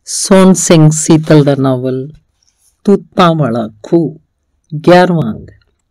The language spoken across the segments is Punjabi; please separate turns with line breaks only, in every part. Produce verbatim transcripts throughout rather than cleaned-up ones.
सोन सिंह सीतल का नावल तूतां वाला खूह ग्यारहवां अंग।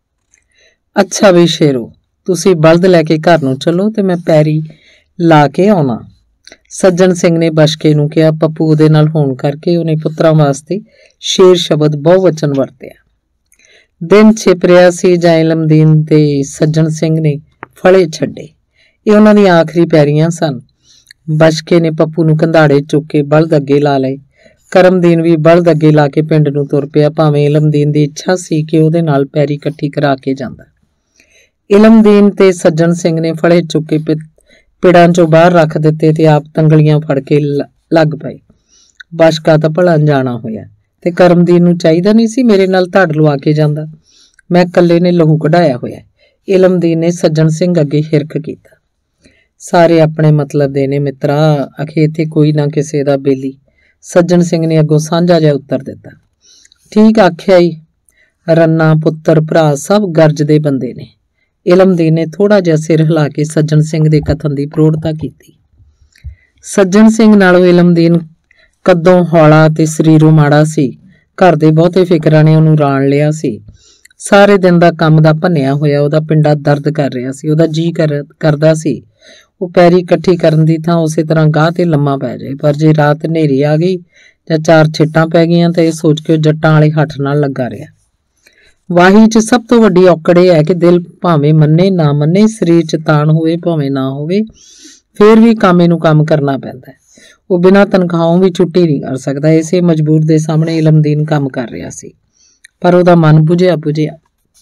अच्छा भी शेरो, तुसी बलद लैके घर नूं चलो ते मैं पैरी ला के आउणा। सज्जन सिंह ने बशके नूं कहा। पप्पू उहदे नाल होण करके उहने पुत्रां वास्ते शेर शब्द बहुवचन वरतिया। दिन छिप रिहा सी जां इलमदीन ते सज्जन सिंह ने फले छड्डे। ਇਹ ਉਹਨਾਂ ਦੀਆਂ आखिरी ਪੈਰੀਆਂ ਸਨ। बशके ने पप्पू नूं कंधाड़े चुक के बलद अगे ला लए। करमदीन भी बलद अगे ला के पिंड नूं तुर पिया, भावें इलमदीन दी इच्छा सी कि उहदे नाल पैरी इकट्ठी करा के जांदा। इलमदीन ते सज्जन सिंह ने फड़े चुक के पिड़ां चों बाहर रख दिते ते आप तंगलियां फड़ के लग पए। बशका तां भला अनजाना होया ते करमदीन नूं चाहीदा नहीं सी मेरे नाल धड़ लवा के जांदा। मैं कल्ले ने लहू कढाया होया। इलमदीन ने सज्जन सिंह अगे हिरख कीता। सारे अपने मतलब दे ने मित्रा, आखे इत्थे कोई ना किसे दा बेली। सज्जन सिंह ने अगों सांझा जिहा उत्तर दिता। ठीक आख्या ही, रन्ना पुत्तर भरा सब गरजदे बंदे ने। इलमदीन ने थोड़ा जिहा सिर हिला के सज्जन सिंह दे कथन दी प्रौढ़ता कीती। सज्जन सिंह नालों इलमदीन कद्दों हौला ते शरीरों माड़ा सी। घर दे बहुते फिकरां ने उहनूं राण लिया सी। सारे दिन दा काम दा भन्निया होया उहदा पिंडा दर्द कर रिहा सी। उहदा जी कर करदा सी ਉਹ ਪੈਰੀ ਇਕੱਠੀ ਕਰਨ ਦੀ ਥਾਂ ਉਸੇ ਤਰ੍ਹਾਂ ਗਾਹ ਤੇ ਲੰਮਾ ਪੈ ਜਾਏ। ਪਰ ਜੇ ਰਾਤ ਹਨੇਰੀ ਆ ਗਈ ਜਾਂ ਚਾਰ ਛਿੱਟਾਂ ਪੈ ਗਈਆਂ ਤਾਂ ਇਹ ਸੋਚ ਕੇ ਉਹ ਜੱਟਾਂ ਵਾਲੇ ਹੱਠ ਨਾਲ ਲੱਗਾ ਰਿਹਾ। ਵਾਹੀ 'ਚ ਸਭ ਤੋਂ ਵੱਡੀ ਔਕੜ ਇਹ ਹੈ ਕਿ ਦਿਲ ਭਾਵੇਂ ਮੰਨੇ ਨਾ ਮੰਨੇ, ਸਰੀਰ 'ਚ ਤਾਣ ਹੋਵੇ ਭਾਵੇਂ ਨਾ ਹੋਵੇ, ਫੇਰ ਵੀ ਕਾਮੇ ਨੂੰ ਕੰਮ ਕਰਨਾ ਪੈਂਦਾ ਹੈ। ਉਹ ਬਿਨਾਂ ਤਨਖਾਹੋਂ ਵੀ ਛੁੱਟੀ ਨਹੀਂ ਕਰ ਸਕਦਾ। ਇਸੇ ਮਜਬੂਰ ਦੇ ਸਾਹਮਣੇ ਇਲਮਦੀਨ ਕੰਮ ਕਰ ਰਿਹਾ ਸੀ, ਪਰ ਉਹਦਾ ਮਨ ਬੁਝਿਆ ਬੁਝਿਆ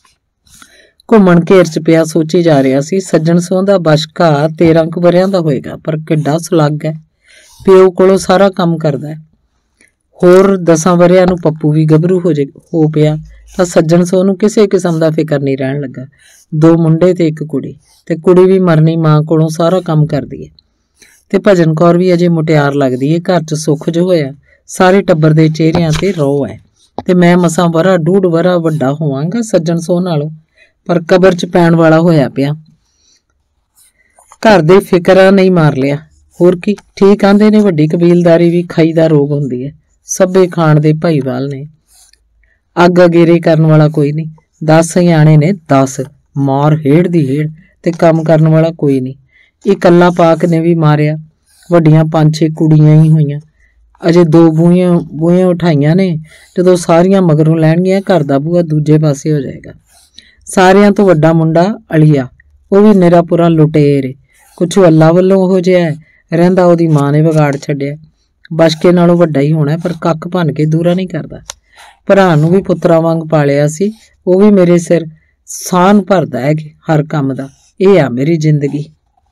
ਘੁੰਮਣ ਘੇਰ 'ਚ ਪਿਆ ਸੋਚੀ ਜਾ ਰਿਹਾ ਸੀ। ਸੱਜਣ ਸਿੰਘ ਦਾ ਬਸ਼ਕਾ ਤੇਰਾਂ ਕੁ ਵਰਿਆਂ ਦਾ ਹੋਏਗਾ, ਪਰ ਕਿੱਡਾ ਸੁਲੱਗ ਹੈ। ਪਿਓ ਕੋਲੋਂ ਸਾਰਾ ਕੰਮ ਕਰਦਾ ਹੈ। ਹੋਰ ਦਸਾਂ ਵਰਿਆਂ ਨੂੰ ਪੱਪੂ ਵੀ ਗੱਭਰੂ ਹੋ ਜੇ ਹੋ ਪਿਆ ਤਾਂ ਸੱਜਣ ਸਿੰਘ ਨੂੰ ਕਿਸੇ ਕਿਸਮ ਦਾ ਫਿਕਰ ਨਹੀਂ ਰਹਿਣ ਲੱਗਾ। ਦੋ ਮੁੰਡੇ ਤੇ ਇੱਕ ਕੁੜੀ, ਤੇ ਕੁੜੀ ਵੀ ਮਰਨੀ ਮਾਂ ਕੋਲੋਂ ਸਾਰਾ ਕੰਮ ਕਰਦੀ ਹੈ। ਤੇ ਭਜਨ ਕੌਰ ਵੀ ਅਜੇ ਮੁਟਿਆਰ ਲੱਗਦੀ ਹੈ। ਘਰ 'ਚ ਸੁੱਖ ਜੋ ਹੋਇਆ ਸਾਰੇ ਟੱਬਰ ਦੇ ਚਿਹਰਿਆਂ ਤੇ ਰੋਹ ਹੈ। ਤੇ ਮੈਂ ਮਸਾਂ ਵਰਾ ਡੂਢ ਵਰਾ ਵੱਡਾ ਹੋਵਾਂਗਾ ਸੱਜਣ ਸਿੰਘ ਨਾਲੋਂ, ਪਰ ਕਬਰ 'ਚ ਪੈਣ ਵਾਲਾ ਹੋਇਆ ਪਿਆ। ਘਰ ਦੇ ਫਿਕਰਾਂ ਨਹੀਂ ਮਾਰ ਲਿਆ। ਹੋਰ ਕੀ, ਠੀਕ ਆਂਦੇ ਨੇ ਵੱਡੀ ਕਬੀਲਦਾਰੀ ਵੀ ਖਾਈ ਦਾ ਰੋਗ ਹੁੰਦੀ ਹੈ। ਸਭੇ ਖਾਣ ਦੇ ਭਾਈਵਾਲ ਨੇ, ਅੱਗ ਅਗੇਰੇ ਕਰਨ ਵਾਲਾ ਕੋਈ ਨਹੀਂ। ਦਸ ਸਿਆਣੇ ਨੇ ਦਸ, ਮਾਰ ਹੇੜ ਦੀ ਹੇੜ, ਤੇ ਕੰਮ ਕਰਨ ਵਾਲਾ ਕੋਈ ਨਹੀਂ। ਇਕੱਲਾ ਪਾਕ ਨੇ ਵੀ ਮਾਰਿਆ। ਵੱਡੀਆਂ ਪੰਜ ਛੇ ਕੁੜੀਆਂ ਹੀ ਹੋਈਆਂ, ਅਜੇ ਦੋ ਬੂਹੀਆਂ ਬੂਹੀਆਂ ਉਠਾਈਆਂ ਨੇ। ਜਦੋਂ ਸਾਰੀਆਂ ਮਗਰੋਂ ਲੈਣਗੀਆਂ ਘਰ ਦਾ ਬੂਹਾ ਦੂਜੇ ਪਾਸੇ ਹੋ ਜਾਏਗਾ। ਸਾਰਿਆਂ ਤੋਂ ਵੱਡਾ ਮੁੰਡਾ ਅਲੀਆ, ਉਹ ਵੀ ਨਿਰਾ ਪੁਰਾ ਲੁਟੇਰ। ਕੁਛ ਅੱਲਾ ਵੱਲੋਂ ਉਹੋ ਜਿਹਾ ਰਹਿੰਦਾ, ਉਹਦੀ ਮਾਂ ਨੇ ਵਿਗਾੜ ਛੱਡਿਆ। ਬਸ਼ਕੇ ਨਾਲੋਂ ਵੱਡਾ ਹੀ ਹੋਣਾ, ਪਰ ਕੱਖ ਭੰਨ ਕੇ ਦੂਰਾ ਨਹੀਂ ਕਰਦਾ। ਭਰਾ ਨੂੰ ਵੀ ਪੁੱਤਰਾਂ ਵਾਂਗ ਪਾਲਿਆ ਸੀ, ਉਹ ਵੀ ਮੇਰੇ ਸਿਰ ਸਾਨ ਭਰਦਾ ਹੈ ਹਰ ਕੰਮ ਦਾ। ਇਹ ਆ ਮੇਰੀ ਜ਼ਿੰਦਗੀ।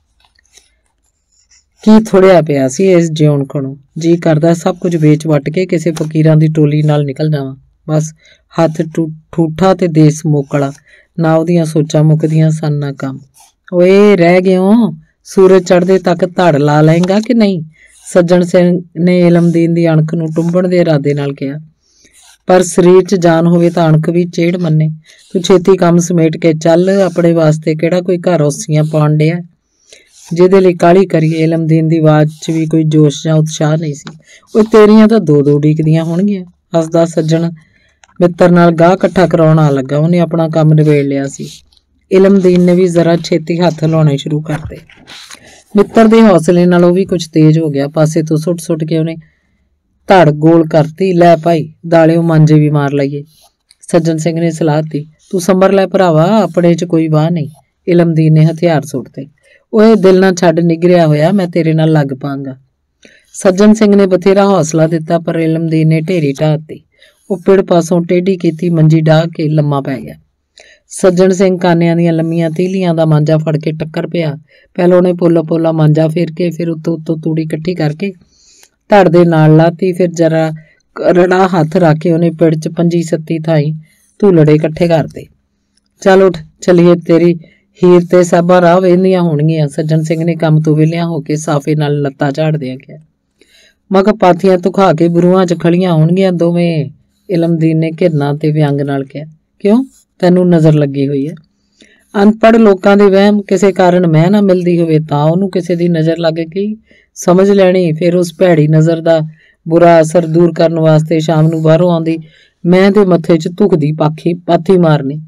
ਕੀ ਥੋੜਿਆ ਪਿਆ ਸੀ ਇਸ ਜਿਉਣ ਕੋਲੋਂ। ਜੀ ਕਰਦਾ ਸਭ ਕੁਝ ਵੇਚ ਵੱਟ ਕੇ ਕਿਸੇ ਫਕੀਰਾਂ ਦੀ ਟੋਲੀ ਨਾਲ ਨਿਕਲ ਜਾਵਾਂ। ਬਸ ਹੱਥ ਠੂਠਾ ਤੇ ਦੇਸ ਮੋਕਲਾ, ਨਾ ਉਹਦੀਆਂ ਸੋਚਾਂ ਮੁੱਕਦੀਆਂ ਸਨ ਨਾ ਕੰਮ। ਓਏ ਰਹਿ ਗਿਓ, ਸੂਰਜ ਚੜ੍ਹਦੇ ਤੱਕ ਧੜ ਲਾ ਲਏਗਾ ਕਿ ਨਹੀਂ? ਸੱਜਣ ਸਿੰਘ ਨੇ ਇਲਮਦੀਨ ਦੀ ਅਣਖ ਨੂੰ ਟੁੰਬਣ ਦੇ ਇਰਾਦੇ ਨਾਲ ਕਿਹਾ। ਪਰ ਸਰੀਰ 'ਚ ਜਾਨ ਹੋਵੇ ਤਾਂ ਅਣਖ ਵੀ ਚੇੜ ਮੰਨੇ। ਤੂੰ ਛੇਤੀ ਕੰਮ ਸਮੇਟ ਕੇ ਚੱਲ, ਆਪਣੇ ਵਾਸਤੇ ਕਿਹੜਾ ਕੋਈ ਘਰ ਔਸੀਆਂ ਪਾਉਣ ਡਿਆ ਜਿਹਦੇ ਲਈ ਕਾਹਲੀ ਕਰੀਏ। ਇਲਮਦੀਨ ਦੀ ਆਵਾਜ਼ 'ਚ ਵੀ ਕੋਈ ਜੋਸ਼ ਜਾਂ ਉਤਸ਼ਾਹ ਨਹੀਂ ਸੀ। ਉਹ ਤੇਰੀਆਂ ਤਾਂ ਦੋ ਦੋ ਉਡੀਕਦੀਆਂ ਹੋਣਗੀਆਂ। ਹੱਸਦਾ ਸੱਜਣ ਮਿੱਤਰ ਨਾਲ ਗਾਹ ਇਕੱਠਾ ਕਰਾਉਣ ਆ ਲੱਗਾ। ਉਹਨੇ ਆਪਣਾ ਕੰਮ ਨਿਬੇੜ ਲਿਆ ਸੀ। ਇਲਮਦੀਨ ਨੇ ਵੀ ਜ਼ਰਾ ਛੇਤੀ ਹੱਥ ਲਾਉਣੇ ਸ਼ੁਰੂ ਕਰਤੇ। ਮਿੱਤਰ ਦੇ ਹੌਸਲੇ ਨਾਲ ਉਹ ਵੀ ਕੁਝ ਤੇਜ਼ ਹੋ ਗਿਆ। ਪਾਸੇ ਤੋਂ ਸੁੱਟ ਸੁੱਟ ਕੇ ਉਹਨੇ ਧੜ ਗੋਲ ਕਰਤੀ। ਲੈ ਭਾਈ ਦਾਲਿਓ ਮਾਂਜੇ ਵੀ ਮਾਰ ਲਈਏ। ਸੱਜਣ ਸਿੰਘ ਨੇ ਸਲਾਹ ਦਿੱਤੀ। ਤੂੰ ਸੰਭਰ ਲੈ ਭਰਾਵਾ, ਆਪਣੇ 'ਚ ਕੋਈ ਵਾਹ ਨਹੀਂ। ਇਲਮਦੀਨ ਨੇ ਹਥਿਆਰ ਸੁੱਟਤੇ। ਓਏ ਦਿਲ ਨਾ ਛੱਡ, ਨਿਗਰਿਆ ਹੋਇਆ ਮੈਂ ਤੇਰੇ ਨਾਲ ਲੱਗ ਪਾਂਗਾ। ਸੱਜਣ ਸਿੰਘ ਨੇ ਬਥੇਰਾ ਹੌਸਲਾ ਦਿੱਤਾ, ਪਰ ਇਲਮਦੀਨ ਨੇ ਢੇਰੀ ਢਾਹ ਦਿੱਤੀ। ਉਹ ਪਿੜ ਪਾਸੋਂ ਟੇਢੀ ਕੀਤੀ ਮੰਜੀ ਡਾਹ ਕੇ ਲੰਮਾ ਪੈ ਗਿਆ। ਸੱਜਣ ਸਿੰਘ ਕਾਨਿਆਂ ਦੀਆਂ ਲੰਮੀਆਂ ਤੀਲੀਆਂ ਦਾ ਮਾਂਜਾ ਫੜ ਕੇ ਟੱਕਰ ਪਿਆ। ਪਹਿਲਾਂ ਉਹਨੇ ਪੋਲਾ ਪੋਲਾ ਮਾਂਜਾ ਫੇਰ ਕੇ, ਫਿਰ ਉੱਤੋਂ ਉੱਤੋਂ ਤੂੜੀ ਇਕੱਠੀ ਕਰਕੇ ਧੜ ਦੇ ਨਾਲ ਲਾਤੀ। ਫਿਰ ਜਰਾ ਰੜਾ ਹੱਥ ਰੱਖ ਕੇ ਉਹਨੇ ਪਿੜ 'ਚ ਪੰਜੀ ਸੱਤੀ ਥਾਈਂ ਧੂਲੜੇ ਇਕੱਠੇ ਕਰਤੇ। ਚੱਲ ਉੱਠ ਚੱਲੀਏ, ਤੇਰੀ ਹੀਰ ਤੇ ਸਾਬਾ ਰਾਹ ਵੇਂਦੀਆਂ ਹੋਣਗੀਆਂ। ਸੱਜਣ ਸਿੰਘ ਨੇ ਕੰਮ ਤੋਂ ਵਿਹਲਿਆਂ ਹੋ ਕੇ ਸਾਫੇ ਨਾਲ ਲੱਤਾਂ ਝਾੜਦਿਆਂ ਕਿਹਾ। ਮੈਂ ਕਿਹਾ ਪਾਥੀਆਂ ਧੁਖਾ ਕੇ ਬਰੂਹਾਂ 'ਚ ਖੜੀਆਂ ਹੋਣਗੀਆਂ ਦੋਵੇਂ। ਇਲਮਦੀਨ ਨੇ ਘਿਰਨਾ ਤੇ ਵਿਅੰਗ ਨਾਲ ਕਿਹਾ। ਕਿਉਂ, ਤੈਨੂੰ ਨਜ਼ਰ ਲੱਗੀ ਹੋਈ ਹੈ? ਅਨਪੜ੍ਹ ਲੋਕਾਂ ਦੇ ਵਹਿਮ। ਕਿਸੇ ਕਾਰਨ ਮੈਂ ਨਾ ਮਿਲਦੀ ਹੋਵੇ ਤਾਂ ਉਹਨੂੰ ਕਿਸੇ ਦੀ ਨਜ਼ਰ ਲੱਗ ਗਈ, ਸਮਝ ਲੈਣੀ। ਫਿਰ ਉਸ ਭੈੜੀ ਨਜ਼ਰ ਦਾ बुरा असर दूर करने वास्ते शाम नूं बाहरों आउंदी मैं ते मत्थे च धुखदी पाखी पाथी मारनी।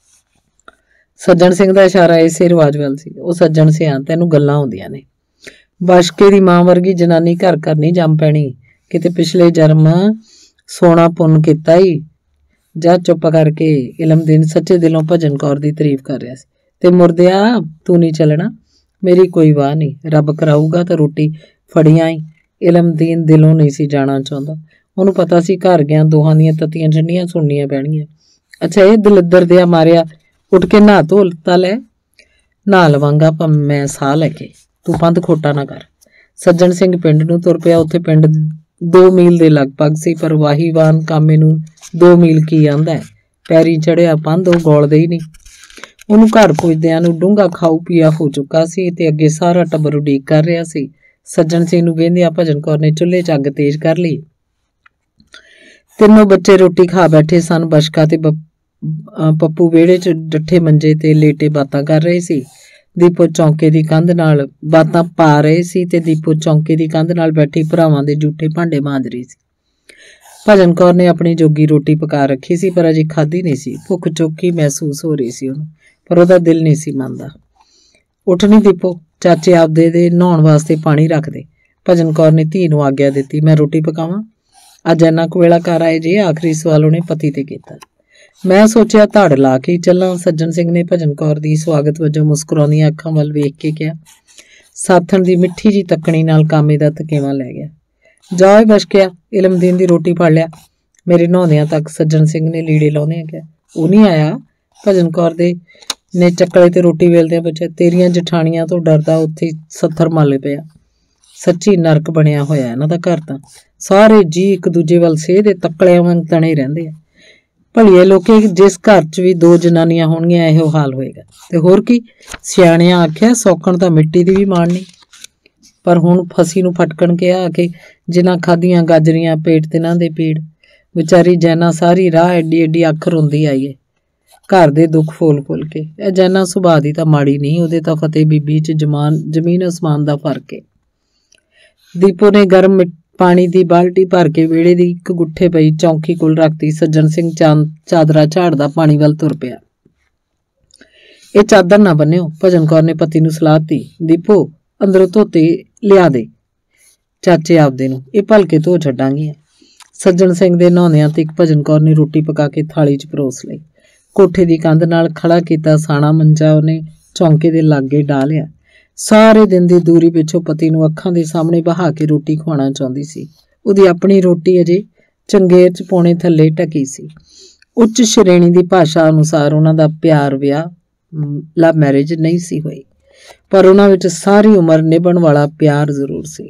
सज्जन सिंह दा इशारा इसे रिवाज वाल सी। ਉਹ सज्जन सिया तैनूं गल्लां आउंदियां ने। बशके दी मां वर्गी जनानी घर घर नहीं जम पैनी। किते पिछले जन्म सोना पुन कीता ही। जा चुप करके इलमदीन सच्चे दिलों भजन कौर दी तारीफ कर रहा सी। ते मुर्दिया तू नहीं चलना मेरी कोई वाह नहीं रब कराऊगा तो रोटी फड़ी आई। इलमदीन दिलों नहीं सी जाना चाहता। उन्होंने पता सी घर गया दोहां दियां तत्तियां ठंडियां सुननियां पैणगियां। अच्छा ये दलिद्दर दिया मारिया उठ के नहा धो ता लै नहा लवांगा पर मैं साह लैके तू पंध खोटा ना कर। सज्जन सिंह पिंड नूं तुर पिया। उत्थे पिंड दो मील दे लगभग सी पर वाहीवान कामे नूं दो मील की आंदा है। पैरी चढ़िया पंध ਉਹ ਗੋਲਦੇ ही नहीं। ਉਹਨੂੰ घर ਪੁੱਜਦਿਆਂ ਨੂੰ ਡੂੰਘਾ ਖਾऊ ਪੀਆ हो चुका सी ते अगे सारा टब्बर उਡੀਕ कर रहा सी। सज्जन सिंह नूं वेंदिਆਂ भजन कौर ने चुੱਲ੍ਹੇ 'ਚ ਅੱਗ तेज कर ली। ਤਿੰਨੋਂ ਬੱਚੇ रोटी खा बैठे सन। बशका ते पप्पू ਵਿਹੜੇ 'ਚ ਡੱਠੇ ਮੰਜੇ ਤੇ ਲੇਟੇ ਬਾਤਾਂ कर रहे सी। दीपो चौंके की कंध नाल बातां पा रहे सी ते दीपो चौंके की कंध नाल बैठी भरावां दे जूठे भांडे मांज रही सी। भजन कौर ने अपनी जोगी रोटी पका रखी सी पर अजे खाधी नहीं सी। भुख चौकी महसूस हो रही सी उहनूं पर उहदा दिल नहीं सी मनदा। उठ नहीं दीपो चाचे आपदे दे नहाउण वास्ते पानी रख दे। भजन कौर ने धी नूं आग्या दित्ती। मैं रोटी पकावां अज इन्ना कुछ वेला कर आए जे। आखिरी सवाल उहने पति ते कीता। मैं सोचा धड़ ला के चलां। सज्जन सिंह ने भजन कौर दी स्वागत वजों मुस्कुराउंदियां अखां वल वेख के कहा। साथण दी मिठी जी तकणी नाल कामे दा थकेवा लै गया। जाओ बशकिया इलमदीन दी रोटी फड़ लिया। मेरे नहाउंदियां तक सज्जन सिंह ने लीड़े लाउंदियां कहा। वो नहीं आया। भजन कौर दे ने चक्कले ते रोटी वेलदियां पुछया। तेरियां जठाणियां तो डरदा उत्थे सत्थर मल पिया। सच्ची नरक बनिया होया इन्हां दा घर तां। सारे जी एक दूजे वल सेह दे तकड़ियां वांग तणे रहिंदे आ। भलीए लोके जिस घर च भी दो जनानियां होणगियां इहो हाल होएगा ते होर की। सियाणियां आख्या सौकण तां मिट्टी दी भी माणनी पर हुण फसी नूं फटकण के आ के जिन्हां खाधियां गाजरियां पेट तिन्हां दे पीड़। विचारी जैना सारी राह एडी एडी अख रोंदी आई है घर दे दुख फुल फुल के। ਇਹ जैना सुभाਅ दी तां माड़ी नहीं ਉਹਦੇ ਤਾਂ फतेह बीबी च जमान जमीन आसमान दा फर्क है। दीपो ने गर्म पानी की बाल्टी भर के वेड़े की एक गुट्ठे पई चौंकी कोल रखती। सज्जन सिंह चांद चादरा झाड़दा पानी वाल तुर पिया। ये चादर ना बन्नियो भजन कौर ने पति नूं सलाह दी। दीपो अंदरों धोते लिया दे चाचे आपदे नूं ये भलके धो छड्डांगीआं। सज्जन सिंह दे नहाउंदियां ते एक भजन कौर ने रोटी पका के थाली च परोस लई। कोठे की कंध नाल खड़ा कीता साणा मंजा उहने चौंके दे लागे ढा लिया। सारे दिन की दूरी पिछों पति नूं अखां दे सामने बहा के रोटी खुआना चाहुंदी सी। उहदी अपनी रोटी अजे चंगेर च पौने थल्ले ढकी सी। उच्च श्रेणी की भाषा अनुसार उन्हां दा प्यार विआह लव मैरिज नहीं सी होई पर उन्हां विच सारी उम्र निभण वाला प्यार जरूर सी।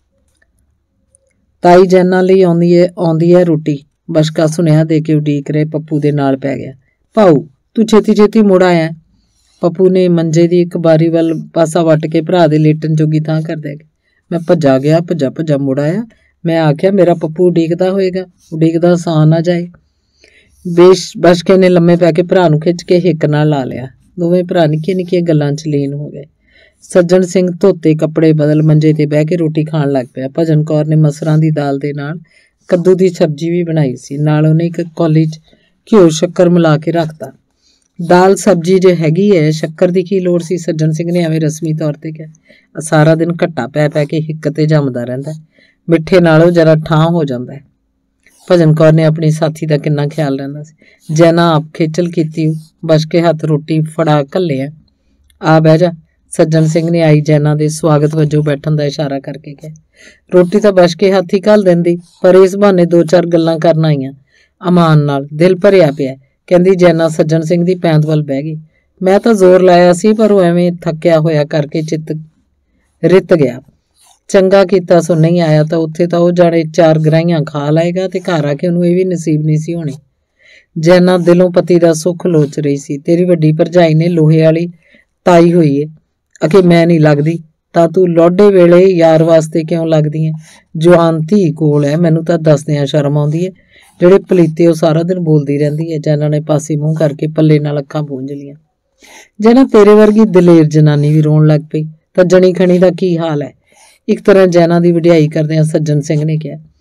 ताई जैना लई आउंदी है आउंदी है रोटी। बशका सुनेहा दे के उਡੀਕ रहे पप्पू दे नाल पै गया। भाऊ तू छेती छेती मुड़ आया। पप्पू ने मंजे की एक बारी वाल पासा वट के भरा दे लेटन जोगी थां कर दे। मैं भज्जा गया भज्जा भज्जा मुड़ आया। मैं आख्या मेरा पप्पू उਡੀਕਦਾ होएगा उਡੀਕਦਾ सां ना जाए। बेश बशके ने लम्मे पै के भरा नूं खिच के हिक नाल ला लिया। दोवें भरा निक्कियां निक्कियां गल्लां च लीन हो गए। सज्जन सिंह धोते कपड़े बदल मंजे ते बह के रोटी खाण लग पिया। भजन कौर ने मसरां दी दाल दे नाल कद्दू दी सब्जी भी बनाई सी। नाल उहने एक कौली च घिओ शक्कर मिला के रखता। दाल सब्जी जे हैगी है शक्कर की की लोड़ सी। सज्जन सिंह ने एवें रस्मी तौर पर कहा। सारा दिन घट्टा पै पै के हिक ते जमदा रहिंदा मिठे नालों जरा ठां हो जाता है। भजन कौर ने अपनी साथी का किन्ना ख्याल रहिंदा सी। जैना आप खेचल कीती बशके हथ रोटी फड़ा घल्ले आ बह जा। सज्जन सिंह ने आई जैना दे स्वागत वजों बैठन का इशारा करके कहा। रोटी तो बशके हथ ही घल देंदी पर इस बहाने दो चार गल्लां करन आईयां। अमान नाल दिल भरिया पिया। कहती जैना सज्जन सिंह की पैंत वाल बह गई। मैं तो जोर लाया सी पर वो एवें थकिया होया करके चित रित गया। चंगा कीता सो नहीं आया तो उत्थे तो वो जाने चार गराहियां खा लाएगा ते घर आके उन्होंने ये भी नसीब नहीं सी होनी। जैना दिलों पति का सुख लोच रही सी। तेरी वड्डी भरजाई ने लोहे वाली ताई हुई है अके मैं नहीं लगदी तां तू लौडे वेले यार वास्ते क्यों लगदी है। जवान धी कोल है मैनू तां दसदियां शर्म आउंदी है। ਜਿਹੜੇ ਪਲੀਤੇ ਉਹ ਸਾਰਾ ਦਿਨ ਬੋਲਦੀ ਰਹਿੰਦੀ ਹੈ। ਜੈਨਾ ਨੇ ਪਾਸੇ ਮੂੰਹ ਕਰਕੇ ਪੱਲੇ ਨਾਲ ਅੱਖਾਂ ਪੂੰਝ ਲੀਆਂ। ਜੈਨਾ ਤੇਰੇ ਵਰਗੀ ਦਲੇਰ ਜਨਾਨੀ ਵੀ ਰੋਣ ਲੱਗ ਪਈ ਤਾਂ ਜਣੀ ਖਣੀ ਦਾ ਕੀ ਹਾਲ ਹੈ। ਇੱਕ ਤਰ੍ਹਾਂ ਜੈਨਾ ਦੀ ਵਡਿਆਈ ਕਰਦਿਆਂ ਸੱਜਣ ਸਿੰਘ ਨੇ ਕਿਹਾ।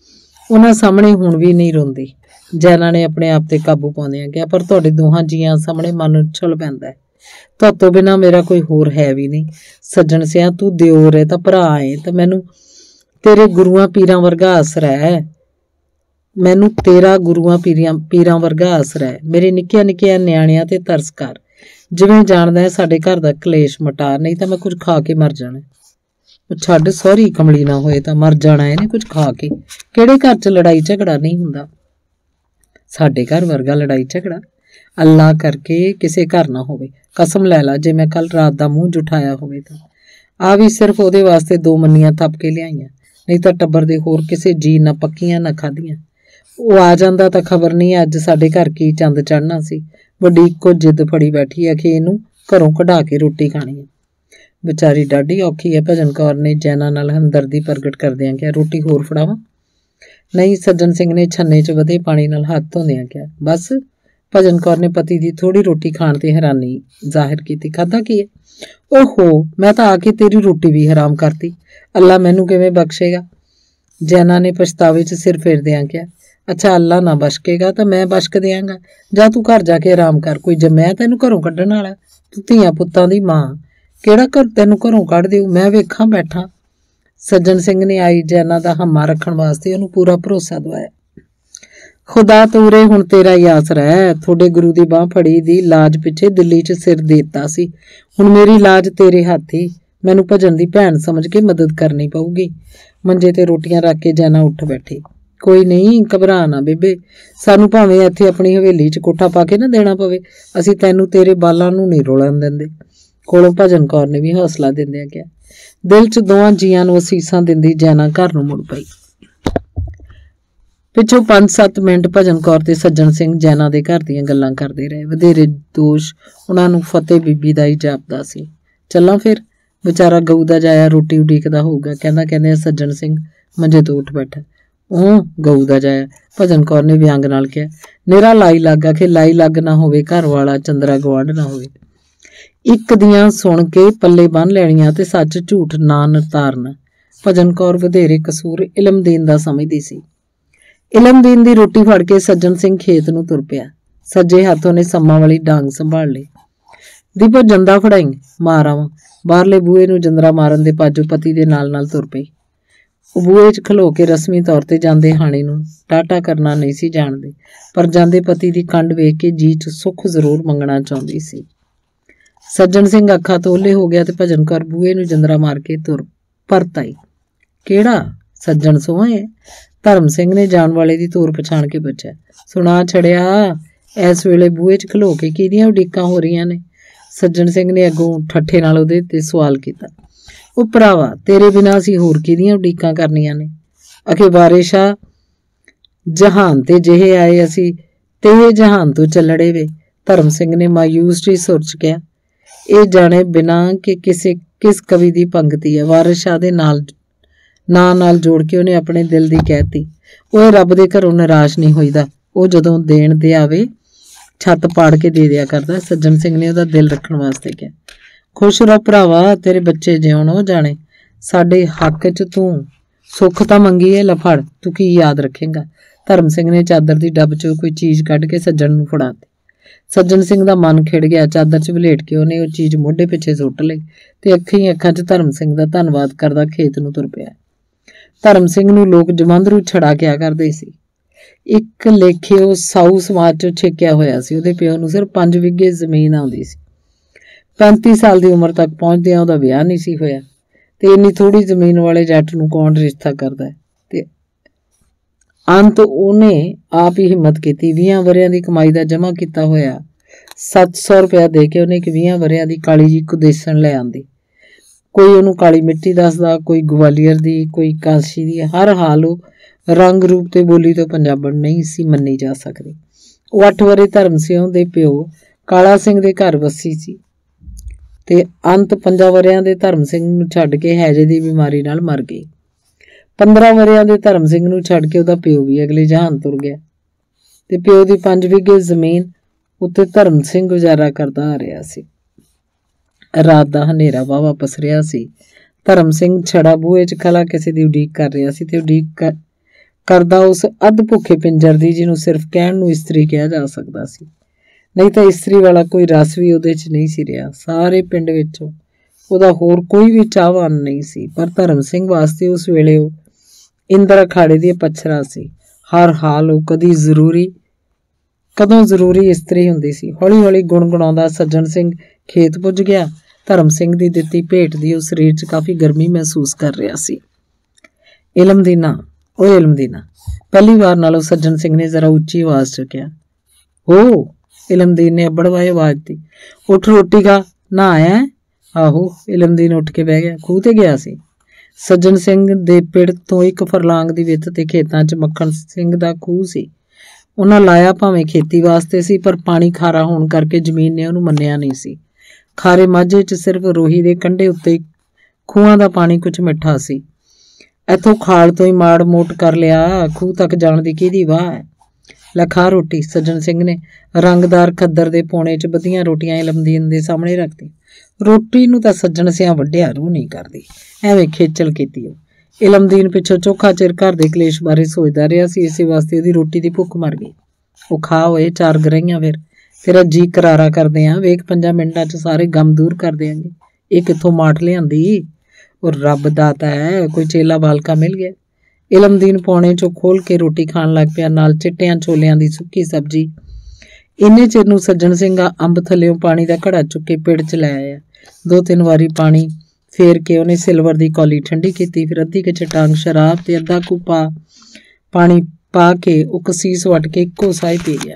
ਉਹਨਾਂ ਸਾਹਮਣੇ ਹੁਣ ਵੀ ਨਹੀਂ ਰੋਂਦੀ। ਜੈਨਾ ਨੇ ਆਪਣੇ ਆਪ ਤੇ ਕਾਬੂ ਪਾਉਂਦਿਆਂ ਕਿਹਾ, ਪਰ ਤੁਹਾਡੇ ਦੋਹਾਂ ਜੀਆਂ ਸਾਹਮਣੇ ਮਨ ਉਛਲ ਪੈਂਦਾ ਹੈ। ਤੁਹਾਤੋਂ ਬਿਨਾਂ ਮੇਰਾ ਕੋਈ ਹੋਰ ਹੈ ਵੀ ਨਹੀਂ। ਸੱਜਣ ਸਿਆ, ਤੂੰ ਦਿਓਰ ਹੈ ਤਾਂ ਭਰਾ ਹੈ, ਤਾਂ ਮੈਨੂੰ ਤੇਰੇ ਗੁਰੂਆਂ ਪੀਰਾਂ ਵਰਗਾ ਆਸਰਾ ਹੈ। ਮੈਨੂੰ ਤੇਰਾ ਗੁਰੂਆਂ ਪੀਰਾਂ ਪੀਰਾਂ ਵਰਗਾ ਆਸਰਾ ਹੈ। ਮੇਰੇ ਨਿੱਕੀਆਂ ਨਿੱਕੀਆਂ ਨਿਆਣਿਆਂ ਤੇ ਤਰਸ ਕਰ। ਜਿਵੇਂ ਜਾਣਦਾ ਹੈ ਸਾਡੇ ਘਰ ਦਾ ਕਲੇਸ਼ ਮਟਾ, ਨਹੀਂ ਤਾਂ ਮੈਂ ਕੁਝ ਖਾ ਕੇ ਮਰ ਜਾਣਾ। ਛੱਡ, ਸੌਰੀ ਕਮਲੀ ਨਾ ਹੋਏ ਤਾਂ ਮਰ ਜਾਣਾ ਇਹਨੇ ਕੁਝ ਖਾ ਕੇ। ਕਿਹੜੇ ਘਰ 'ਚ ਲੜਾਈ ਝਗੜਾ ਨਹੀਂ ਹੁੰਦਾ? ਸਾਡੇ ਘਰ ਵਰਗਾ ਲੜਾਈ ਝਗੜਾ ਅੱਲਾ ਕਰਕੇ ਕਿਸੇ ਘਰ ਨਾ ਹੋਵੇ। ਕਸਮ ਲੈ ਲਾ ਜੇ ਮੈਂ ਕੱਲ ਰਾਤ ਦਾ ਮੂੰਹ ਜੁਠਾਇਆ ਹੋਵੇ ਤਾਂ। ਆ ਵੀ ਸਿਰਫ ਉਹਦੇ ਵਾਸਤੇ ਦੋ ਮੰਨੀਆਂ ਥੱਪ ਕੇ ਲਿਆਈਆਂ, ਨਹੀਂ ਤਾਂ ਟੱਬਰ ਦੇ ਹੋਰ ਕਿਸੇ ਜੀ ਨਾ ਪੱਕੀਆਂ ਨਾ ਖਾਧੀਆਂ। ਉਹ ਆ ਜਾਂਦਾ ਤਾਂ ਖਬਰ ਨਹੀਂ ਅੱਜ ਸਾਡੇ ਘਰ ਕੀ ਚੰਦ ਚੜ੍ਹਨਾ ਸੀ। ਵੱਡੀ ਇੱਕੋ ਜਿੱਦ ਫੜੀ ਬੈਠੀ ਹੈ ਕਿ ਇਹਨੂੰ ਘਰੋਂ ਕਢਾ ਕੇ ਰੋਟੀ ਖਾਣੀ ਹੈ। ਵਿਚਾਰੀ ਡਾਢੀ ਔਖੀ ਹੈ। ਭਜਨ ਕੌਰ ਨੇ ਜੈਨਾ ਨਾਲ ਹਮਦਰਦੀ ਪ੍ਰਗਟ ਕਰਦਿਆਂ ਕਿਹਾ, ਰੋਟੀ ਹੋਰ ਫੜਾਵਾਂ? ਨਹੀਂ, ਸੱਜਣ ਸਿੰਘ ਨੇ ਛੰਨੇ 'ਚ ਵਧੇ ਪਾਣੀ ਨਾਲ ਹੱਥ ਧੋਂਦਿਆਂ ਕਿਹਾ। ਬਸ? ਭਜਨ ਕੌਰ ਨੇ ਪਤੀ ਦੀ ਥੋੜੀ ਰੋਟੀ ਖਾਣ ਤੇ ਹੈਰਾਨੀ ਜ਼ਾਹਿਰ ਕੀਤੀ। ਖਾਧਾ ਕੀ ਹੈ? ਓਹੋ, ਮੈਂ ਤਾਂ ਆ ਕੇ ਤੇਰੀ ਰੋਟੀ ਵੀ ਹਰਾਮ ਕਰਤੀ। ਅੱਲਾ ਮੈਨੂੰ ਕਿਵੇਂ ਬਖਸ਼ੇਗਾ? ਜੈਨਾ ਨੇ ਪਛਤਾਵੇ 'ਚ ਸਿਰ ਫੇਰਦਿਆਂ ਕਿਹਾ, ਅੱਛਾ ਅੱਲਾ ਨਾ ਬਖਸ਼ੇਗਾ ਤਾਂ ਮੈਂ ਬਖਸ਼ ਦਿਆਂਗਾ। ਜਾਂ ਤੂੰ ਘਰ ਜਾ ਕੇ ਆਰਾਮ ਕਰ। ਕੋਈ ਜੰਮਿਆ ਤੈਨੂੰ ਘਰੋਂ ਕੱਢਣ ਵਾਲਾ? ਤੂੰ ਧੀਆਂ ਪੁੱਤਾਂ ਦੀ ਮਾਂ, ਕਿਹੜਾ ਘਰ ਤੈਨੂੰ ਘਰੋਂ ਕੱਢ ਦਿਓ? ਮੈਂ ਵੇਖਾਂ ਬੈਠਾ। ਸੱਜਣ ਸਿੰਘ ਨੇ ਆਈ ਜੈਨਾ ਦਾ ਹੰਮਾ ਰੱਖਣ ਵਾਸਤੇ ਉਹਨੂੰ ਪੂਰਾ ਭਰੋਸਾ ਦਵਾਇਆ। ਖੁਦਾ ਤੂਰੇ, ਹੁਣ ਤੇਰਾ ਹੀ ਆਸਰਾ ਹੈ। ਤੁਹਾਡੇ ਗੁਰੂ ਦੀ ਬਾਂਹ ਫੜੀ ਦੀ ਲਾਜ ਪਿੱਛੇ ਦਿੱਲੀ 'ਚ ਸਿਰ ਦੇ ਦਿੱਤਾ ਸੀ। ਹੁਣ ਮੇਰੀ ਲਾਜ ਤੇਰੇ ਹੱਥ ਹੀ। ਮੈਨੂੰ ਭਜਨ ਦੀ ਭੈਣ ਸਮਝ ਕੇ ਮਦਦ ਕਰਨੀ ਪਊਗੀ। ਮੰਜੇ ਤੇ ਰੋਟੀਆਂ ਰੱਖ ਕੇ ਜੈਨਾ ਉੱਠ ਬੈਠੀ। ਕੋਈ ਨਹੀਂ, ਘਬਰਾ ਨਾ ਬੇਬੇ। ਸਾਨੂੰ ਭਾਵੇਂ ਇੱਥੇ ਆਪਣੀ ਹਵੇਲੀ 'ਚ ਕੋਠਾ ਪਾ ਕੇ ਨਾ ਦੇਣਾ ਪਵੇ, ਅਸੀਂ ਤੈਨੂੰ ਤੇਰੇ ਬਾਲਾਂ ਨੂੰ ਨਹੀਂ ਰੋਲਣ ਦਿੰਦੇ। ਕੋਲੋਂ ਭਜਨ ਕੌਰ ਨੇ ਵੀ ਹੌਸਲਾ ਦਿੰਦਿਆਂ ਕਿਹਾ। ਦਿਲ 'ਚ ਦੋਵਾਂ ਜੀਆਂ ਨੂੰ ਅਸੀਸਾਂ ਦਿੰਦੀ ਜੈਨਾ ਘਰ ਨੂੰ ਮੁੜ ਪਈ। ਪਿੱਛੋਂ ਪੰਜ ਸੱਤ ਮਿੰਟ ਭਜਨ ਕੌਰ ਤੇ ਸੱਜਣ ਸਿੰਘ ਜੈਨਾ ਦੇ ਘਰ ਦੀਆਂ ਗੱਲਾਂ ਕਰਦੇ ਰਹੇ। ਵਧੇਰੇ ਦੋਸ਼ ਉਹਨਾਂ ਨੂੰ ਫਤਿਹ ਬੀਬੀ ਦਾ ਹੀ ਜਾਪਦਾ ਸੀ। ਚੱਲਾਂ ਫਿਰ? ਵਿਚਾਰਾ ਗਊ ਦਾ ਜਾਇਆ ਰੋਟੀ ਉਡੀਕਦਾ ਹੋਊਗਾ। ਕਹਿੰਦਾ ਕਹਿੰਦੇ ਸੱਜਣ ਸਿੰਘ ਮੰਜੇ ਤੋਂ ਉੱਠ ਬੈਠਾ। ਉਹ ਗਊ ਦਾ ਜਾਇਆ, ਭਜਨ ਕੌਰ ਨੇ ਵਿਅੰਗ ਨਾਲ ਕਿਹਾ। ਨਿਰਾ ਲਾਈ ਲੱਗ ਆ ਕਿ ਲਾਈ ਲੱਗ ਨਾ ਹੋਵੇ, ਘਰ ਵਾਲਾ ਚੰਦਰਾ ਗੁਆਂਢ ਨਾ ਹੋਵੇ। ਇੱਕ ਦੀਆਂ ਸੁਣ ਕੇ ਪੱਲੇ ਬੰਨ ਲੈਣੀਆਂ ਤੇ ਸੱਚ ਝੂਠ ਨਾ ਨਿਤਾਰਨਾ। ਭਜਨ ਕੌਰ ਵਧੇਰੇ ਕਸੂਰ ਇਲਮਦੀਨ ਦਾ ਸਮਝਦੀ ਸੀ। ਇਲਮਦੀਨ ਦੀ ਰੋਟੀ ਫੜ ਕੇ ਸੱਜਣ ਸਿੰਘ ਖੇਤ ਨੂੰ ਤੁਰ ਪਿਆ। ਸੱਜੇ ਹੱਥ ਉਹਨੇ ਸੰਮਾਂ ਵਾਲੀ ਡਾਂਗ ਸੰਭਾਲ ਲਈ। ਦੀਪੋ ਜੰਦਾ ਫੜਾਈ, ਮਾਰ ਆਵਾਂ। ਬਾਹਰਲੇ ਬੂਹੇ ਨੂੰ ਜੰਦਰਾ ਮਾਰਨ ਦੇ ਪਾਜੋ ਪਤੀ ਦੇ ਨਾਲ ਨਾਲ ਤੁਰ ਪਈ। ਉਹ ਬੂਹੇ 'ਚ ਖਲੋ ਕੇ ਰਸਮੀ ਤੌਰ ਤੇ ਜਾਂਦੇ ਹਾਣੀ ਨੂੰ ਟਾਟਾ ਕਰਨਾ ਨਹੀਂ ਸੀ ਜਾਣਦੇ, ਪਰ ਜਾਂਦੇ ਪਤੀ ਦੀ ਕੰਡ ਵੇਖ ਕੇ ਜੀ 'ਚ ਸੁੱਖ ਜ਼ਰੂਰ ਮੰਗਣਾ ਚਾਹੁੰਦੀ ਸੀ। ਸੱਜਣ ਸਿੰਘ ਅੱਖਾਂ ਤੋਂ ਓਹਲੇ ਹੋ ਗਿਆ ਤੇ ਭਜਨ ਕੌਰ ਬੂਹੇ ਨੂੰ ਜੰਦਰਾ ਮਾਰ ਕੇ ਤੁਰ ਪਰਤ ਆਈ। ਕਿਹੜਾ ਸੱਜਣ ਸੋਹਣੇ? ਧਰਮ ਸਿੰਘ ਨੇ ਜਾਣ ਵਾਲੇ ਦੀ ਤੋਰ ਪਛਾਣ ਕੇ ਪੁੱਛਿਆ। ਸੁਣਾ ਛੜਿਆ, ਇਸ ਵੇਲੇ ਬੂਹੇ 'ਚ ਖਲੋ ਕੇ ਕਿਹਦੀਆਂ ਉਡੀਕਾਂ ਹੋ ਰਹੀਆਂ ਨੇ? ਸੱਜਣ ਸਿੰਘ ਨੇ ਅੱਗੋਂ ਠੱਠੇ ਨਾਲ ਉਹਦੇ ਤੇ ਸਵਾਲ ਕੀਤਾ। ਉਹ ਭਰਾਵਾ, ਤੇਰੇ ਬਿਨਾਂ ਅਸੀਂ ਹੋਰ ਕਿਹਦੀਆਂ ਉਡੀਕਾਂ ਕਰਨੀਆਂ ਨੇ? ਅਖੇ ਵਾਰਿਸ਼ਾ ਜਹਾਨ ਤੇ ਜਿਹੇ ਆਏ ਅਸੀਂ ਤੇ ਜਹਾਨ ਤੋਂ ਚੱਲੜੇ ਵੇ। ਧਰਮ ਸਿੰਘ ਨੇ ਮਾਯੂਸ ਜਿਹੀ ਸੁਰ 'ਚ ਕਿਹਾ। ਇਹ ਜਾਣੇ ਬਿਨਾਂ ਕਿ ਕਿਸੇ ਕਿਸ ਕਵੀ ਦੀ ਪੰਗਤੀ ਹੈ। ਵਾਰਿਸ਼ਾ ਦੇ ਨਾਲ ਨਾਂ ਨਾਲ ਜੋੜ ਕੇ ਉਹਨੇ ਆਪਣੇ ਦਿਲ ਦੀ ਕਹਿਤੀ। ਉਹ ਰੱਬ ਦੇ ਘਰੋਂ ਨਿਰਾਸ਼ ਨਹੀਂ ਹੋਈਦਾ। ਉਹ ਜਦੋਂ ਦੇਣ ਦੇ ਆਵੇ ਛੱਤ ਪਾੜ ਕੇ ਦੇ ਦਿਆ ਕਰਦਾ। ਸੱਜਣ ਸਿੰਘ ਨੇ ਉਹਦਾ ਦਿਲ ਰੱਖਣ ਵਾਸਤੇ ਕਿਹਾ। ਖੁਸ਼ ਰਹੋ ਭਰਾਵਾ, ਤੇਰੇ ਬੱਚੇ ਜਿਉਣ ਉਹ ਜਾਣੇ। ਸਾਡੇ ਹੱਕ 'ਚ ਤੂੰ ਸੁੱਖ ਤਾਂ ਮੰਗੀ ਹੈ, ਲਫੜ ਤੂੰ ਕੀ ਯਾਦ ਰੱਖੇਂਗਾ? ਧਰਮ ਸਿੰਘ ਨੇ ਚਾਦਰ ਦੀ ਡੱਬ 'ਚੋਂ ਕੋਈ ਚੀਜ਼ ਕੱਢ ਕੇ ਸੱਜਣ ਨੂੰ ਫੜਾਤੀ। ਸੱਜਣ ਸਿੰਘ ਦਾ ਮਨ ਖਿੜ ਗਿਆ। ਚਾਦਰ 'ਚ ਵਲੇਟ ਕੇ ਉਹਨੇ ਉਹ ਚੀਜ਼ ਮੋਢੇ ਪਿੱਛੇ ਸੁੱਟ ਲਈ ਤੇ ਅੱਖੀਂ ਹੀ ਅੱਖਾਂ 'ਚ ਧਰਮ ਸਿੰਘ ਦਾ ਧੰਨਵਾਦ ਕਰਦਾ ਖੇਤ ਨੂੰ ਤੁਰ ਪਿਆ। ਧਰਮ ਸਿੰਘ ਨੂੰ ਲੋਕ ਜਮਾਂਦਰੂ ਛੜਾ ਕਿਆ ਕਰਦੇ ਸੀ। ਇੱਕ ਲੇਖੇ ਉਹ ਸਾਊ ਸਮਾਜ 'ਚੋਂ ਛੇਕਿਆ ਹੋਇਆ ਸੀ। ਉਹਦੇ ਪਿਓ ਨੂੰ ਸਿਰਫ ਪੰਜ ਵਿਗੇ ਜ਼ਮੀਨ ਆਉਂਦੀ ਸੀ। ਪੈਂਤੀ ਸਾਲ ਦੀ ਉਮਰ ਤੱਕ ਪਹੁੰਚਦਿਆਂ ਉਹਦਾ ਵਿਆਹ ਨਹੀਂ ਸੀ ਹੋਇਆ ਤੇ ਇੰਨੀ ਥੋੜੀ ਜ਼ਮੀਨ ਵਾਲੇ ਜੱਟ ਨੂੰ ਕੌਣ ਰਿਸ਼ਤਾ ਕਰਦਾ? ਤੇ ਅੰਤ ਉਹਨੇ ਆਪ ਹੀ ਹਿੰਮਤ ਕੀਤੀ। ਵੀਹਾਂ ਵਰਿਆਂ ਦੀ ਕਮਾਈ ਦਾ ਜਮ੍ਹਾਂ ਕੀਤਾ ਹੋਇਆ ਸੱਤ ਸੌ ਰੁਪਇਆ ਦੇ ਕੇ ਉਹਨੇ ਇੱਕ ਵੀਹਾਂ ਵਰਿਆਂ ਦੀ ਕਾਲੀ ਜੀ ਕੁਦੇਸਣ ਲੈ ਆਂਦੀ। ਕੋਈ ਉਹਨੂੰ ਕਾਲੀ ਮਿੱਟੀ ਦੱਸਦਾ, ਕੋਈ ਗਵਾਲੀਅਰ ਦੀ, ਕੋਈ ਕਾਂਸੀ ਦੀ। ਹਰ ਹਾਲ ਉਹ ਰੰਗ ਰੂਪ ਤੇ ਬੋਲੀ ਤੋਂ ਪੰਜਾਬਣ ਨਹੀਂ ਸੀ ਮੰਨੀ ਜਾ ਸਕਦੀ। ਉਹ ਅੱਠ ਵਰੇ ਧਰਮ ਸਿੰਘ ਦੇ ਪਿਓ ਕਾਲਾ ਸਿੰਘ ਦੇ ਘਰ ਵੱਸੀ ਸੀ ਤੇ ਅੰਤ ਪੰਜਾਂ ਵਰਿਆਂ ਦੇ ਧਰਮ ਸਿੰਘ ਨੂੰ ਛੱਡ ਕੇ ਹੈਜੇ ਦੀ ਬਿਮਾਰੀ ਨਾਲ ਮਰ ਗਈ। ਪੰਦਰਾਂ ਵਰਿਆਂ ਦੇ ਧਰਮ ਸਿੰਘ ਨੂੰ ਛੱਡ ਕੇ ਉਹਦਾ ਪਿਓ ਵੀ ਅਗਲੇ ਜਹਾਨ ਤੁਰ ਗਿਆ ਤੇ ਪਿਓ ਦੀ ਪੰਜ ਵਿਗੇ ਜ਼ਮੀਨ ਉੱਤੇ ਧਰਮ ਸਿੰਘ ਗੁਜ਼ਾਰਾ ਕਰਦਾ ਆ ਰਿਹਾ ਸੀ। ਰਾਤ ਦਾ ਹਨੇਰਾ ਵਾਹਵਾ ਪਸਰਿਆ ਸੀ। ਧਰਮ ਸਿੰਘ ਛੜਾ ਬੂਹੇ 'ਚ ਖਲਾ ਕਿਸੇ ਦੀ ਉਡੀਕ ਕਰ ਰਿਹਾ ਸੀ ਤੇ ਉਡੀਕ ਕਰਦਾ ਉਸ ਅੱਧ ਭੁੱਖੇ ਪਿੰਜਰ ਦੀ ਜਿਹਨੂੰ ਸਿਰਫ ਕਹਿਣ ਨੂੰ ਇਸਤਰੀ ਕਿਹਾ ਜਾ ਸਕਦਾ ਸੀ। ਨਹੀਂ ਤਾਂ ਇਸਤਰੀ ਵਾਲਾ ਕੋਈ ਰਸ ਵੀ ਉਹਦੇ 'ਚ ਨਹੀਂ ਸੀ ਰਿਹਾ। ਸਾਰੇ ਪਿੰਡ ਵਿੱਚੋਂ ਉਹਦਾ ਹੋਰ ਕੋਈ ਵੀ ਚਾਹਵਾਨ ਨਹੀਂ ਸੀ, ਪਰ ਧਰਮ ਸਿੰਘ ਵਾਸਤੇ ਉਸ ਵੇਲੇ ਉਹ ਇੰਦਰ ਅਖਾੜੇ ਦੀ ਪੱਛਰਾ ਸੀ। ਹਰ ਹਾਲ ਉਹ ਕਦੀ ਜ਼ਰੂਰੀ ਕਦੋਂ ਜ਼ਰੂਰੀ ਇਸਤਰੀ ਹੁੰਦੀ ਸੀ। ਹੌਲੀ ਹੌਲੀ ਗੁਣਗੁਣਾਉਂਦਾ ਸੱਜਣ ਸਿੰਘ ਖੇਤ ਪੁੱਜ ਗਿਆ। ਧਰਮ ਸਿੰਘ ਦੀ ਦਿੱਤੀ ਭੇਟ ਦੀ ਉਹ ਸਰੀਰ 'ਚ ਕਾਫੀ ਗਰਮੀ ਮਹਿਸੂਸ ਕਰ ਰਿਹਾ ਸੀ। ਇਲਮਦੀਨਾ, ਓਏ ਇਲਮਦੀਨਾ, ਪਹਿਲੀ ਵਾਰ ਨਾਲੋਂ ਸੱਜਣ ਸਿੰਘ ਨੇ ਜ਼ਰਾ ਉੱਚੀ ਆਵਾਜ਼ 'ਚ ਕਿਹਾ। ਹੋ, ਇਲਮਦੀਨ ਨੇ ਅਬੜਵਾਏ ਆਵਾਜ਼ ਦੀ। ਉੱਠ, ਰੋਟੀ ਖਾ, ਨਾ ਆਇਆ? ਆਹੋ, ਇਲਮਦੀਨ ਉੱਠ ਕੇ ਬਹਿ ਗਿਆ। ਖੂਹ ਤੇ ਗਿਆ ਸੀ। ਸੱਜਣ ਸਿੰਘ ਦੇ ਪਿੜ ਤੋਂ ਇੱਕ ਫਰਲਾਂਗ ਦੀ ਵਿੱਥ ਤੇ ਖੇਤਾਂ 'ਚ ਮੱਖਣ ਸਿੰਘ ਦਾ ਖੂਹ ਸੀ। ਉਹਨਾਂ ਲਾਇਆ ਭਾਵੇਂ ਖੇਤੀ ਵਾਸਤੇ ਸੀ, ਪਰ ਪਾਣੀ ਖਾਰਾ ਹੋਣ ਕਰਕੇ ਜ਼ਮੀਨ ਨੇ ਉਹਨੂੰ ਮੰਨਿਆ ਨਹੀਂ ਸੀ। ਖਾਰੇ ਮਾਝੇ 'ਚ ਸਿਰਫ ਰੋਹੀ ਦੇ ਕੰਢੇ ਉੱਤੇ ਖੂਹਾਂ ਦਾ ਪਾਣੀ ਕੁਝ ਮਿੱਠਾ ਸੀ। ਇੱਥੋਂ ਖਾਲ ਤੋਂ ਹੀ ਮਾੜ ਮੋਟ ਕਰ ਲਿਆ, ਖੂਹ ਤੱਕ ਜਾਣ ਦੀ ਕਿਹਦੀ ਵਾਹ ਹੈ? ਲੈ ਖਾ ਰੋਟੀ। ਸੱਜਣ ਸਿੰਘ ਨੇ ਰੰਗਦਾਰ ਖੱਦਰ ਦੇ ਪੌਣੇ 'ਚ ਵਧੀਆਂ ਰੋਟੀਆਂ ਇਲਮਦੀਨ ਦੇ ਸਾਹਮਣੇ ਰੱਖਦੀ। ਰੋਟੀ ਨੂੰ ਤਾਂ ਸੱਜਣ ਸਿਆਂ ਵੱਡਿਆ ਰੂਹ ਨਹੀਂ ਕਰਦੀ, ਐਵੇਂ ਖੇਚਲ ਕੀਤੀ ਉਹ। ਇਲਮਦੀਨ ਪਿੱਛੋਂ ਚੋਖਾ ਚਿਰ ਘਰ ਦੇ ਕਲੇਸ਼ ਬਾਰੇ ਸੋਚਦਾ ਰਿਹਾ ਸੀ, ਇਸੇ ਵਾਸਤੇ ਉਹਦੀ ਰੋਟੀ ਦੀ ਭੁੱਖ ਮਰ ਗਈ। ਉਹ ਖਾ ਹੋਏ ਚਾਰ ਗਰਈਆਂ, ਫਿਰ ਤੇਰਾ ਜੀ ਕਰਾਰਾ ਕਰਦੇ ਆ, ਵੇਖ ਪੰਜਾਂ ਮਿੰਟਾਂ 'ਚ ਸਾਰੇ ਗਮ ਦੂਰ ਕਰ ਦਿਆਂਗੇ। ਇਹ ਕਿੱਥੋਂ ਮਾਠ ਲਿਆਂਦੀ? ਉਹ ਰੱਬ ਦਾਤਾ ਹੈ, ਕੋਈ ਚੇਲਾ ਬਾਲਕਾ ਮਿਲ ਗਿਆ। ਇਲਮਦੀਨ ਪੌਣੇ 'ਚੋਂ ਖੋਲ ਕੇ ਰੋਟੀ ਖਾਣ ਲੱਗ ਪਿਆ, ਨਾਲ ਚਿੱਟਿਆਂ ਛੋਲਿਆਂ ਦੀ ਸੁੱਕੀ ਸਬਜ਼ੀ। ਇੰਨੇ ਚਿਰ ਨੂੰ ਸੱਜਣ ਸਿੰਘ ਅੰਬ ਥੱਲਿਓਂ ਪਾਣੀ ਦਾ ਘੜਾ ਚੁੱਕ ਕੇ ਪਿੜ 'ਚ ਲੈ ਆਇਆ। ਦੋ ਤਿੰਨ ਵਾਰੀ ਪਾਣੀ ਫੇਰ ਕੇ ਉਹਨੇ ਸਿਲਵਰ ਦੀ ਕੌਲੀ ਠੰਡੀ ਕੀਤੀ, ਫਿਰ ਅੱਧੀ ਕੁ ਚਟਾਂਗ ਸ਼ਰਾਬ ਤੇ ਅੱਧਾ ਕੁ ਪਾ ਪਾਣੀ ਪਾ ਕੇ ਉਹ ਕਸੀਸ ਵੱਟ ਕੇ ਇੱਕੋ ਸਾਹ ਪੀ ਗਿਆ।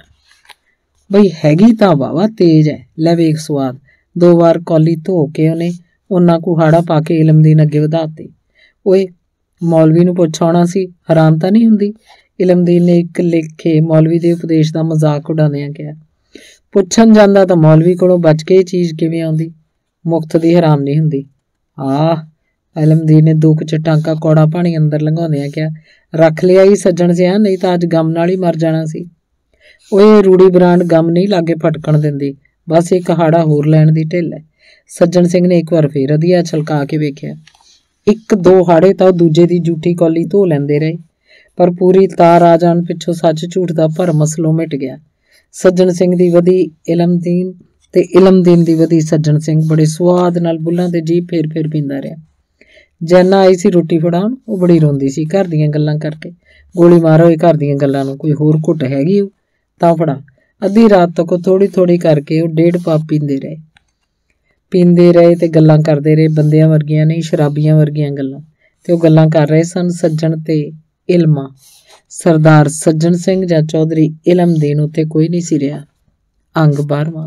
ਬਈ ਹੈਗੀ ਤਾਂ ਵਾਵਾ ਤੇਜ਼ ਹੈ, ਲੈ ਵੇਖ ਸਵਾਦ। ਦੋ ਵਾਰ ਕੌਲੀ ਧੋ ਕੇ ਉਹਨੇ ਉਹਨਾਂ ਕੁ ਹਾੜਾ ਪਾ ਕੇ ਇਲਮਦੀਨ ਅੱਗੇ ਵਧਾਤੀ। ਓਏ, ਮੌਲਵੀ ਨੂੰ ਪੁੱਛ ਆਉਣਾ ਸੀ, ਹਰਾਮ ਤਾਂ ਨਹੀਂ ਹੁੰਦੀ? ਇਲਮਦੀਨ ਨੇ ਇੱਕ ਲੇਖੇ ਮੌਲਵੀ ਦੇ ਉਪਦੇਸ਼ ਦਾ ਮਜ਼ਾਕ ਉਡਾਉਂਦਿਆਂ ਕਿਹਾ। ਪੁੱਛਣ ਜਾਂਦਾ ਤਾਂ ਮੌਲਵੀ ਕੋਲੋਂ ਬਚ ਕੇ ਇਹ ਚੀਜ਼ ਕਿਵੇਂ ਆਉਂਦੀ? ਮੁਫਤ ਦੀ ਹਰਾਮ ਨਹੀਂ ਹੁੰਦੀ। ਆਹ, ਇਲਮਦੀਨ ਨੇ ਦੋ ਕੁ ਚਟਾਂਕਾ ਕੌੜਾ ਪਾਣੀ ਅੰਦਰ ਲੰਘਾਉਂਦਿਆਂ ਕਿਹਾ। ਰੱਖ ਲਿਆ ਹੀ ਸੱਜਣ ਸਿਆ, ਨਹੀਂ ਤਾਂ ਅੱਜ ਗਮ ਨਾਲ ਹੀ ਮਰ ਜਾਣਾ ਸੀ। ਓਏ, ਰੂੜੀ ਬਰਾਂਡ ਗਮ ਨਹੀਂ ਲਾਗੇ ਫਟਕਣ ਦਿੰਦੀ, ਬਸ ਇੱਕ ਹਾੜਾ ਹੋਰ ਲੈਣ ਦੀ ਢਿੱਲ ਹੈ। ਸੱਜਣ ਸਿੰਘ ਨੇ ਇੱਕ ਵਾਰ ਫੇਰ ਅਧੀਆ ਛਲਕਾ ਕੇ ਵੇਖਿਆ। ਇੱਕ ਦੋ ਹਾੜੇ ਤਾਂ ਉਹ ਦੂਜੇ ਦੀ ਜੂਠੀ ਕੌਲੀ ਧੋ ਲੈਂਦੇ ਰਹੇ, ਪਰ ਪੂਰੀ ਤਾਰ ਆ ਜਾਣ ਪਿੱਛੋਂ ਸੱਚ ਝੂਠ ਦਾ ਭਰਮ ਅਸਲੋਂ ਮਿਟ ਗਿਆ। ਸੱਜਣ ਸਿੰਘ ਦੀ ਵਧੀ ਇਲਮਦੀਨ ਤੇ ਇਲਮਦੀਨ ਦੀ ਵਧੀ ਸੱਜਣ ਸਿੰਘ ਬੜੇ ਸੁਆਦ ਨਾਲ ਬੁੱਲਾਂ ਤੇ ਜੀਭ ਫੇਰ ਫੇਰ ਪੀਂਦਾ ਰਿਹਾ। ਜੈਨਾ ਆਈ ਸੀ ਰੋਟੀ ਫੜਾਉਣ, ਉਹ ਬੜੀ ਰੋਂਦੀ ਸੀ ਘਰ ਦੀਆਂ ਗੱਲਾਂ ਕਰਕੇ। ਗੋਲੀ ਮਾਰੋ ਇਹ ਘਰ ਦੀਆਂ ਗੱਲਾਂ ਨੂੰ, ਕੋਈ ਹੋਰ ਘੁੱਟ ਹੈਗੀ ਉਹ ਤਾਂ ਫੜਾ। ਅੱਧੀ ਰਾਤ ਤੱਕ ਉਹ ਥੋੜੀ ਥੋੜੀ ਕਰਕੇ ਉਹ ਡੇਢ ਪਾਪ ਪੀਂਦੇ ਰਹੇ ਪੀਂਦੇ ਰਹੇ ਤੇ ਗੱਲਾਂ ਕਰਦੇ ਰਹੇ, ਬੰਦਿਆਂ ਵਰਗੀਆਂ ਨਹੀਂ, ਸ਼ਰਾਬੀਆਂ ਵਰਗੀਆਂ ਗੱਲਾਂ। ਤੇ ਉਹ ਗੱਲਾਂ ਕਰ ਰਹੇ ਸਨ ਸੱਜਣ ਤੇ ਇਲਮਾ। ਸਰਦਾਰ ਸੱਜਣ ਸਿੰਘ ਜਾਂ ਚੌਧਰੀ ਇਲਮਦੀਨ ਉੱਤੇ ਕੋਈ ਨਹੀਂ ਸੀ ਰਿਹਾ। ਅੰਗ ਬਾਰਵਾਂ।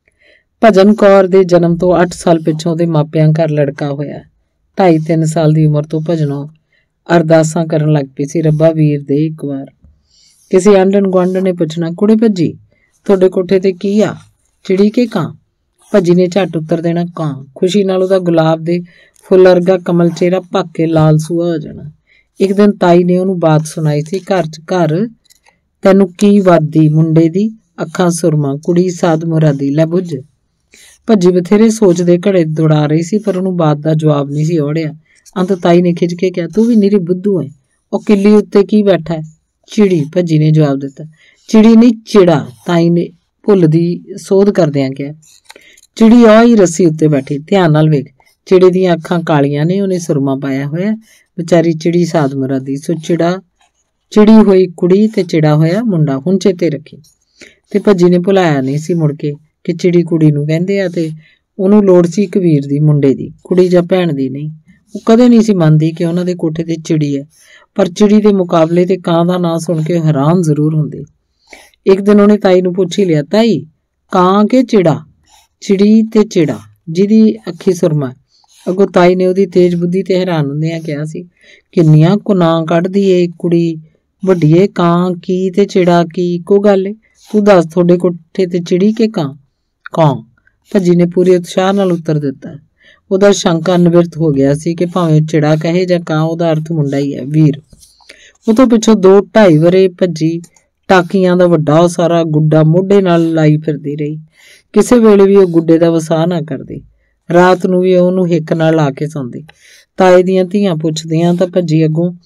ਭਜਨ ਕੌਰ ਦੇ ਜਨਮ ਤੋਂ ਅੱਠ ਸਾਲ ਪਿੱਛੋਂ ਉਹਦੇ ਮਾਪਿਆਂ ਘਰ ਲੜਕਾ ਹੋਇਆ। ਢਾਈ ਤਿੰਨ ਸਾਲ ਦੀ ਉਮਰ ਤੋਂ ਭਜਨੋਂ ਅਰਦਾਸਾਂ ਕਰਨ ਲੱਗ ਪਈ ਸੀ, ਰੱਬਾ ਵੀਰ ਦੇ ਇੱਕ ਵਾਰ। ਕਿਸੇ ਆਂਢਣ ਗੁਆਂਢਣ ਨੇ ਪੁੱਛਣਾ, ਕੁੜੇ ਭੱਜੀ, ਤੁਹਾਡੇ ਕੋਠੇ ਤੇ ਕੀ ਆ, ਚਿੜੀ ਕੇ ਕਾਂ? ਭੱਜੀ ਨੇ ਝੱਟ ਉੱਤਰ ਦੇਣਾ, ਕਾਂ। ਖੁਸ਼ੀ ਨਾਲ ਉਹਦਾ ਗੁਲਾਬ ਦੇ ਫੁੱਲ ਵਰਗਾ ਕਮਲ ਚਿਹਰਾ ਭੱਕ ਕੇ ਲਾਲ ਸੂਆ ਹੋ ਜਾਣਾ। ਇੱਕ ਦਿਨ ਤਾਈ ਨੇ ਉਹਨੂੰ ਬਾਤ ਸੁਣਾਈ ਸੀ, ਘਰ 'ਚ ਘਰ ਤੈਨੂੰ ਕੀ ਵਾਦੀ, ਮੁੰਡੇ ਦੀ ਅੱਖਾਂ ਸੁਰਮਾ, ਕੁੜੀ ਸਾਧ ਮੁਰਾਦੀ, ਲੈ ਬੁੱਝ। ਭੱਜੀ ਬਥੇਰੇ ਸੋਚਦੇ ਘੜੇ ਦੌੜਾ ਰਹੀ ਸੀ, ਪਰ ਉਹਨੂੰ ਬਾਤ ਦਾ ਜਵਾਬ ਨਹੀਂ ਸੀ ਔੜਿਆ। ਅੰਤ ਤਾਈ ਨੇ ਖਿੱਚ ਕੇ ਕਿਹਾ, ਤੂੰ ਵੀ ਨਿਰੀ ਬੁੱਧੂ ਹੈ। ਉਹ ਕਿੱਲੀ ਉੱਤੇ ਕੀ ਬੈਠਾ ਹੈ? ਚਿੜੀ, ਭੱਜੀ ਨੇ ਜਵਾਬ ਦਿੱਤਾ। ਚਿੜੀ ਨਹੀਂ, ਚਿੜਾ, ਤਾਈ ਨੇ ਭੁੱਲ ਦੀ ਸੋਧ ਕਰਦਿਆਂ ਕਿਹਾ। ਚਿੜੀ ਆ ਹੀ ਰੱਸੀ ਉੱਤੇ ਬੈਠੀ, ਧਿਆਨ ਨਾਲ ਵੇਖ। ਚਿੜੇ ਦੀਆਂ ਅੱਖਾਂ ਕਾਲੀਆਂ ਨੇ, ਉਹਨੇ ਸੁਰਮਾ ਪਾਇਆ ਹੋਇਆ। ਵਿਚਾਰੀ ਚਿੜੀ ਸਾਧ ਮੁਰਾਦੀ, ਸੋ ਚਿੜਾ ਚਿੜੀ ਹੋਈ ਕੁੜੀ ਤੇ ਚਿੜਾ ਹੋਇਆ ਮੁੰਡਾ, ਹੁਣ ਚੇਤੇ ਰੱਖੀ। ਤੇ ਭੱਜੀ ਨੇ ਭੁਲਾਇਆ ਨਹੀਂ ਸੀ ਮੁੜ ਕੇ ਕਿ ਚਿੜੀ ਕੁੜੀ ਨੂੰ ਕਹਿੰਦੇ ਆ, ਤੇ ਉਹਨੂੰ ਲੋੜ ਸੀ ਇੱਕ ਵੀਰ ਦੀ, ਮੁੰਡੇ ਦੀ, ਕੁੜੀ ਜਾਂ ਭੈਣ ਦੀ ਨਹੀਂ। ਉਹ ਕਦੇ ਨਹੀਂ ਸੀ ਮੰਨਦੀ ਕਿ ਉਹਨਾਂ ਦੇ ਕੋਠੇ ਤੇ ਚਿੜੀ ਹੈ, ਪਰ ਚਿੜੀ ਦੇ ਮੁਕਾਬਲੇ ਤੇ ਕਾਂ ਦਾ ਨਾਂ ਸੁਣ ਕੇ ਹੈਰਾਨ ਜ਼ਰੂਰ ਹੁੰਦੀ। ਇੱਕ ਦਿਨ ਉਹਨੇ ਤਾਈ ਨੂੰ ਪੁੱਛ ਹੀ ਲਿਆ, ਤਾਈ ਕਾਂ ਕਿ ਚਿੜਾ? ਚਿੜੀ ਤੇ ਚਿੜਾ, ਜਿਹਦੀ ਅੱਖੀ ਸੁਰਮਾ। ਅੱਗੋਂ ਤਾਈ ਨੇ ਉਹਦੀ ਤੇਜ਼ ਬੁੱਧੀ ਤੇ ਹੈਰਾਨ ਹੁੰਦਿਆਂ ਕਿਹਾ ਸੀ, ਕਿੰਨੀਆਂ ਕੁਨਾਂ ਕੱਢਦੀ ਏ ਕੁੜੀ, ਵੱਡੀਏ ਕਾਂ ਕੀ ਤੇ ਚਿੜਾ ਕੀ, ਇੱਕੋ ਗੱਲ ਏ। ਤੂੰ ਦੱਸ, ਤੁਹਾਡੇ ਕੋਠੇ ਤੇ ਚਿੜੀ ਕਿ ਕਾਂ? ਕਾਂ, ਭੱਜੀ ਨੇ ਪੂਰੇ ਉਤਸ਼ਾਹ ਨਾਲ ਉੱਤਰ ਦਿੱਤਾ। ਉਹਦਾ ਸ਼ੰਕਾ ਨਿਵਰਤ ਹੋ ਗਿਆ ਸੀ ਕਿ ਭਾਵੇਂ ਚਿੜਾ ਕਹੇ ਜਾਂ ਕਾਂ, ਉਹਦਾ ਅਰਥ ਮੁੰਡਾ ਹੀ ਹੈ, ਵੀਰ। ਉਹ ਤੋਂ ਪਿੱਛੋਂ ਦੋ ਢਾਈ ਵਰੇ ਭੱਜੀ ਟਾਕੀਆਂ ਦਾ ਵੱਡਾ ਸਾਰਾ ਗੁੱਡਾ ਮੋਢੇ ਨਾਲ ਲਾਈ ਫਿਰਦੀ ਰਹੀ। ਕਿਸੇ ਵੇਲੇ ਵੀ ਉਹ ਗੁੱਡੇ ਦਾ ਵਸਾਹ ਨਾ ਕਰਦੀ। ਰਾਤ ਨੂੰ ਵੀ ਉਹਨੂੰ ਹਿੱਕ ਨਾਲ ਲਾ ਕੇ ਸੌਂਦੀ। ਤਾਏ ਦੀਆਂ ਧੀਆਂ ਪੁੱਛਦੀਆਂ ਤਾਂ ਭੱਜੀ ਅੱਗੋਂ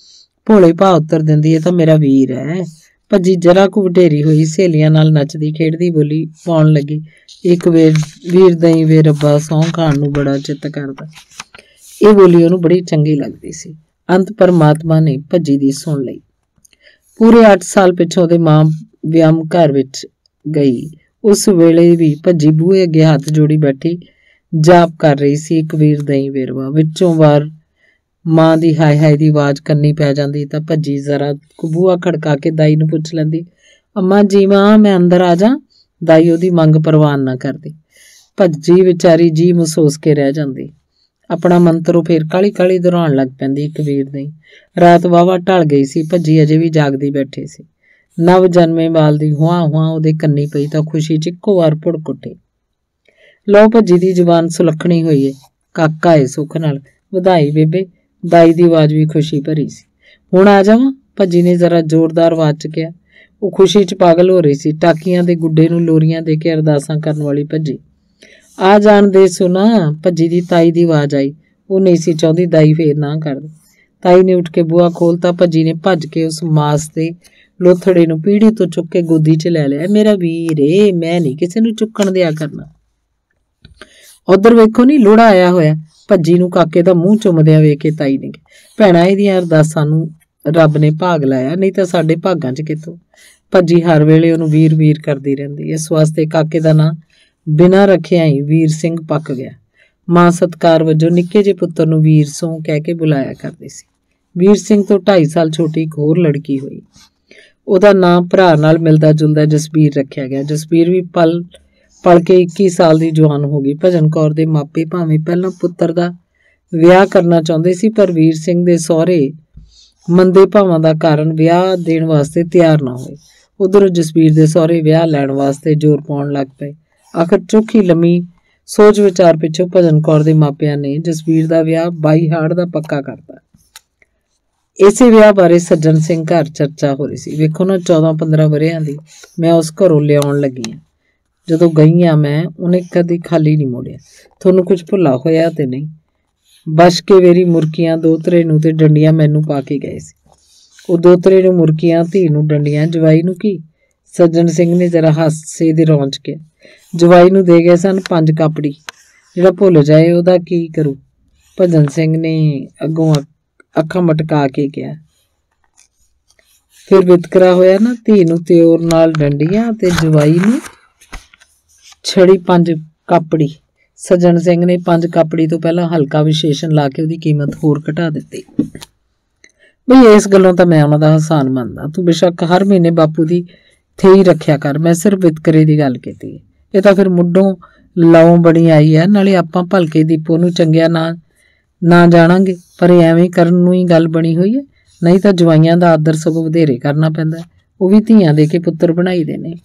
ਭੋਲੇ ਭਾ ਉੱਤਰ ਦਿੰਦੀ, ਇਹ ਤਾਂ ਮੇਰਾ ਵੀਰ ਹੈ। ਭੱਜੀ ਜਰਾ ਕੁ ਵਡੇਰੀ ਹੋਈ ਸਹੇਲੀਆਂ ਨਾਲ ਨੱਚਦੀ ਖੇਡਦੀ ਬੋਲੀ ਪਾਉਣ ਲੱਗੀ, ਇੱਕ ਵੇਰ ਵੀਰ ਦਈ ਵੇ ਰੱਬਾ, ਸਹੁੰ ਖਾਣ ਨੂੰ ਬੜਾ ਚਿੱਤ ਕਰਦਾ। ਇਹ ਬੋਲੀ ਉਹਨੂੰ ਬੜੀ ਚੰਗੀ ਲੱਗਦੀ ਸੀ। ਅੰਤ ਪਰਮਾਤਮਾ ਨੇ ਭੱਜੀ ਦੀ ਸੁਣ ਲਈ। ਪੂਰੇ ਅੱਠ ਸਾਲ ਪਿੱਛੋਂ ਉਹਦੇ ਮਾਂ ਵਿਆਮ ਘਰ ਵਿੱਚ ਗਈ। ਉਸ ਵੇਲੇ ਵੀ ਭੱਜੀ ਬੂਹੇ ਅੱਗੇ ਹੱਥ ਜੋੜੀ ਬੈਠੀ ਜਾਪ ਕਰ ਰਹੀ ਸੀ। ਇੱਕ ਵੀਰ ਦਈ ਵੇਰਵਾ ਵਿੱਚੋਂ ਵਾਰ ਮਾਂ ਦੀ ਹਾਏ ਹਾਏ ਦੀ ਆਵਾਜ਼ ਕੰਨੀ ਪੈ ਜਾਂਦੀ ਤਾਂ ਭੱਜੀ ਜ਼ਰਾ ਬੂਹਾ ਖੜਕਾ ਕੇ ਦਾਈ ਨੂੰ ਪੁੱਛ ਲੈਂਦੀ, ਅੰਮਾ ਜੀ ਮਾਂ ਮੈਂ ਅੰਦਰ ਆ ਜਾ। ਦਾਈ ਉਹਦੀ ਮੰਗ ਪ੍ਰਵਾਨ ਨਾ ਕਰਦੀ। ਭੱਜੀ ਵਿਚਾਰੀ ਜੀ ਮਹਿਸੂਸ ਕੇ ਰਹਿ ਜਾਂਦੀ। ਆਪਣਾ ਮੰਤਰ ਉਹ ਫੇਰ ਕਾਲੀ ਕਾਲੀ ਦੁਹਰਾਉਣ ਲੱਗ ਪੈਂਦੀ। ਇੱਕ ਵੀਰ ਦਈ ਰਾਤ ਵਾਹਵਾ ਢਲ ਗਈ ਸੀ। ਭੱਜੀ ਅਜੇ ਵੀ ਜਾਗਦੀ ਬੈਠੀ ਸੀ। ਨਵ ਜਨਮੇ ਬਾਲ ਦੀ ਹੁਆ ਹੁਆ ਉਹਦੇ ਕੰਨੀ ਪਈ ਤਾਂ ਖੁਸ਼ੀ ਚ ਇੱਕੋ ਵਾਰ ਭੁੜਕ ਉੱਠੀ। ਲਓ ਭੱਜੀ ਦੀ ਜ਼ੁਬਾਨ ਸੁਲੱਖਣੀ ਹੋਈ ਏ, ਕਾਕਾ ਏ ਸੁੱਖ ਨਾਲ, ਵਧਾਈ ਬੇਬੇ। ਦਾਈ ਦੀ ਆਵਾਜ਼ ਵੀ ਖੁਸ਼ੀ ਭਰੀ ਸੀ। ਹੁਣ ਆ ਜਾਵਾਂ? ਭੱਜੀ ਨੇ ਜ਼ਰਾ ਜ਼ੋਰਦਾਰ ਆਵਾਜ਼ ਚ ਕਿਹਾ। ਉਹ ਖੁਸ਼ੀ ਚ ਪਾਗਲ ਹੋ ਰਹੀ ਸੀ। ਟਾਕੀਆਂ ਦੇ ਗੁੱਡੇ ਨੂੰ ਲੋਰੀਆਂ ਦੇ ਕੇ ਅਰਦਾਸਾਂ ਕਰਨ ਵਾਲੀ ਭੱਜੀ। ਆ ਜਾਣ ਦੇ ਸੁਣਾ, ਭੱਜੀ ਦੀ ਤਾਈ ਦੀ ਆਵਾਜ਼ ਆਈ। ਉਹ ਨਹੀਂ ਸੀ ਚਾਹੁੰਦੀ ਦਾਈ ਫੇਰ ਨਾ ਕਰ ਦੇ। ਤਾਈ ਨੇ ਉੱਠ ਕੇ ਬੂਹਾ ਖੋਲਤਾ। ਭੱਜੀ ਨੇ ਭੱਜ ਕੇ ਉਸ ਮਾਸ ਦੇ ਲੋਥੜੇ ਨੂੰ ਪੀੜੀ ਤੋਂ ਚੁੱਕ ਕੇ ਗੋਦੀ ਚ ਲੈ ਲਿਆ। ਮੇਰਾ ਵੀਰ ਏ, ਮੈਂ ਨਹੀਂ ਕਿਸੇ ਨੂੰ ਚੁੱਕਣ ਦਿਆ ਕਰਨਾ। ਉਧਰ ਵੇਖੋ ਨੀ ਲੋੜਾ ਆਇਆ ਹੋਇਆ। ਭੱਜੀ ਨੂੰ ਕਾਕੇ ਦਾ ਮੂੰਹ ਚੁੰਮਦਿਆਂ ਵੇਖ ਕੇ ਤਾਈ ਨੇ ਕਿਹਾ, ਭੈਣਾ ਇਹਦੀਆਂ ਅਰਦਾਸਾਂ ਨੂੰ ਰੱਬ ਨੇ ਭਾਗ ਲਾਇਆ, ਨਹੀਂ ਤਾਂ ਸਾਡੇ ਭਾਗਾਂ ਚ ਕਿਤੋਂ। ਭੱਜੀ ਹਰ ਵੇਲੇ ਉਹਨੂੰ ਵੀਰ ਵੀਰ ਕਰਦੀ ਰਹਿੰਦੀ। ਇਸ ਵਾਸਤੇ ਕਾਕੇ ਦਾ ਨਾਂ ਬਿਨਾਂ ਰੱਖਿਆ ਹੀ ਵੀਰ ਸਿੰਘ ਪੱਕ ਗਿਆ। ਮਾਂ ਸਤਕਾਰ ਵਜੋਂ ਨਿੱਕੇ ਜਿਹੇ ਪੁੱਤਰ ਨੂੰ ਵੀਰ ਸੋਂ ਕਹਿ ਕੇ ਬੁਲਾਇਆ ਕਰਦੀ ਸੀ। ਵੀਰ ਸਿੰਘ ਤੋਂ ਢਾਈ ਸਾਲ ਛੋਟੀ ਇੱਕ ਹੋਰ ਲੜਕੀ ਹੋਈ। ਉਹਦਾ ਨਾਂ ਭਰਾ ਨਾਲ ਮਿਲਦਾ ਜੁਲਦਾ ਜਸਬੀਰ ਰੱਖਿਆ ਗਿਆ। ਜਸਬੀਰ ਵੀ ਪਲ ਪਲ ਕੇ ਇੱਕੀ ਸਾਲ ਦੀ ਜਵਾਨ ਹੋ ਗਈ। ਭਜਨ ਕੌਰ ਦੇ ਮਾਪੇ ਭਾਵੇਂ ਪਹਿਲਾਂ ਪੁੱਤਰ ਦਾ ਵਿਆਹ ਕਰਨਾ ਚਾਹੁੰਦੇ ਸੀ, ਪਰ ਵੀਰ ਸਿੰਘ ਦੇ ਸਹੁਰੇ ਮੰਦੇ ਭਾਵਾਂ ਦਾ ਕਾਰਨ ਵਿਆਹ ਦੇਣ ਵਾਸਤੇ ਤਿਆਰ ਨਾ ਹੋਏ। ਉਧਰੋਂ ਜਸਬੀਰ ਦੇ ਸਹੁਰੇ ਵਿਆਹ ਲੈਣ ਵਾਸਤੇ ਜ਼ੋਰ ਪਾਉਣ ਲੱਗ ਪਏ। ਆਖਰ ਚੋਖੀ ਲੰਮੀ ਸੋਚ ਵਿਚਾਰ ਪਿੱਛੋਂ ਭਜਨ ਕੌਰ ਦੇ ਮਾਪਿਆਂ ਨੇ ਜਸਬੀਰ ਦਾ ਵਿਆਹ ਬਾਈ ਹਾੜ ਦਾ ਪੱਕਾ ਕਰਤਾ। ਇਸੇ ਵਿਆਹ ਬਾਰੇ ਸੱਜਣ ਸਿੰਘ ਘਰ ਚਰਚਾ ਹੋ ਰਹੀ ਸੀ। ਵੇਖੋ ਨਾ, ਚੌਦਾਂ ਪੰਦਰਾਂ ਵਰ੍ਹਿਆਂ ਦੀ ਮੈਂ ਉਸ ਘਰੋਂ ਲਿਆਉਣ ਲੱਗੀ ਹਾਂ। ਜਦੋਂ ਗਈ ਹਾਂ ਮੈਂ, ਉਹਨੇ ਕਦੀ ਖਾਲੀ ਨਹੀਂ ਮੋੜਿਆ। ਤੁਹਾਨੂੰ ਕੁਝ ਭੁੱਲਾ ਹੋਇਆ ਤੇ ਨਹੀਂ? ਬਸ਼ ਕੇ ਵੇਰੀ ਮੁਰਕੀਆਂ ਦੋਤਰੇ ਨੂੰ ਤੇ ਡੰਡੀਆਂ ਮੈਨੂੰ ਪਾ ਕੇ ਗਏ ਸੀ। ਉਹ ਦੋਤਰੇ ਨੂੰ ਮੁਰਕੀਆਂ, ਧੀ ਨੂੰ ਡੰਡੀਆਂ, ਜਵਾਈ ਨੂੰ ਕੀ? ਸੱਜਣ ਸਿੰਘ ਨੇ ਜ਼ਰਾ ਹਾਸੇ ਦੇ ਰੌਂਚ ਕੇ, ਜਵਾਈ ਨੂੰ ਦੇ ਗਏ ਸਨ ਪੰਜ ਕਾਪੜੀ। ਜਿਹੜਾ ਭੁੱਲ ਜਾਏ ਉਹਦਾ ਕੀ ਕਰੂ? ਭਜਨ ਸਿੰਘ ਨੇ ਅੱਗੋਂ ਅੱਖਾਂ ਮਟਕਾ ਕੇ ਕਿਹਾ। ਫਿਰ ਵਿਤਕਰਾ ਹੋਇਆ ਨਾ, ਧੀ ਨੂੰ ਤਿਉਰ ਨਾਲ ਡੰਡੀਆਂ ਤੇ ਜਵਾਈ ਨੂੰ ਛੜੀ ਪੰਜ ਕਾਪੜੀ। ਸੱਜਣ ਸਿੰਘ ਨੇ ਪੰਜ ਕਾਪੜੀ ਤੋਂ ਪਹਿਲਾਂ ਹਲਕਾ ਵਿਸ਼ੇਸ਼ਣ ਲਾ ਕੇ ਉਹਦੀ ਕੀਮਤ ਹੋਰ ਘਟਾ ਦਿੱਤੀ। ਬਈ ਇਸ ਗੱਲੋਂ ਤਾਂ ਮੈਂ ਉਹਨਾਂ ਦਾ ਹਸਾਨ ਮੰਨਦਾ। ਤੂੰ ਬੇਸ਼ੱਕ ਹਰ ਮਹੀਨੇ ਬਾਪੂ ਦੀ ਥੇਈ ਰੱਖਿਆ ਕਰ, ਮੈਂ ਸਿਰਫ ਵਿਤਕਰੇ ਦੀ ਗੱਲ ਕੀਤੀ। ਇਹ ਤਾਂ ਫਿਰ ਮੁੱਢੋਂ ਲਾਉਂ ਬਣੀ ਆਈ ਹੈ। ਨਾਲੇ ਆਪਾਂ ਭਲਕੇ ਦੀਪੋ ਨੂੰ ਚੰਗਿਆ ਨਾ ਨਾ ਜਾਣਾਂਗੇ, ਪਰ ਐਵੇਂ ਕਰਨ ਨੂੰ ਹੀ ਗੱਲ ਬਣੀ ਹੋਈ ਹੈ। ਨਹੀਂ ਤਾਂ ਜਵਾਈਆਂ ਦਾ ਆਦਰ ਸਗੋਂ ਵਧੇਰੇ ਕਰਨਾ ਪੈਂਦਾ। ਉਹ ਵੀ ਧੀਆਂ ਦੇ ਕੇ ਪੁੱਤਰ ਬਣਾਈਦੇ ਨੇ।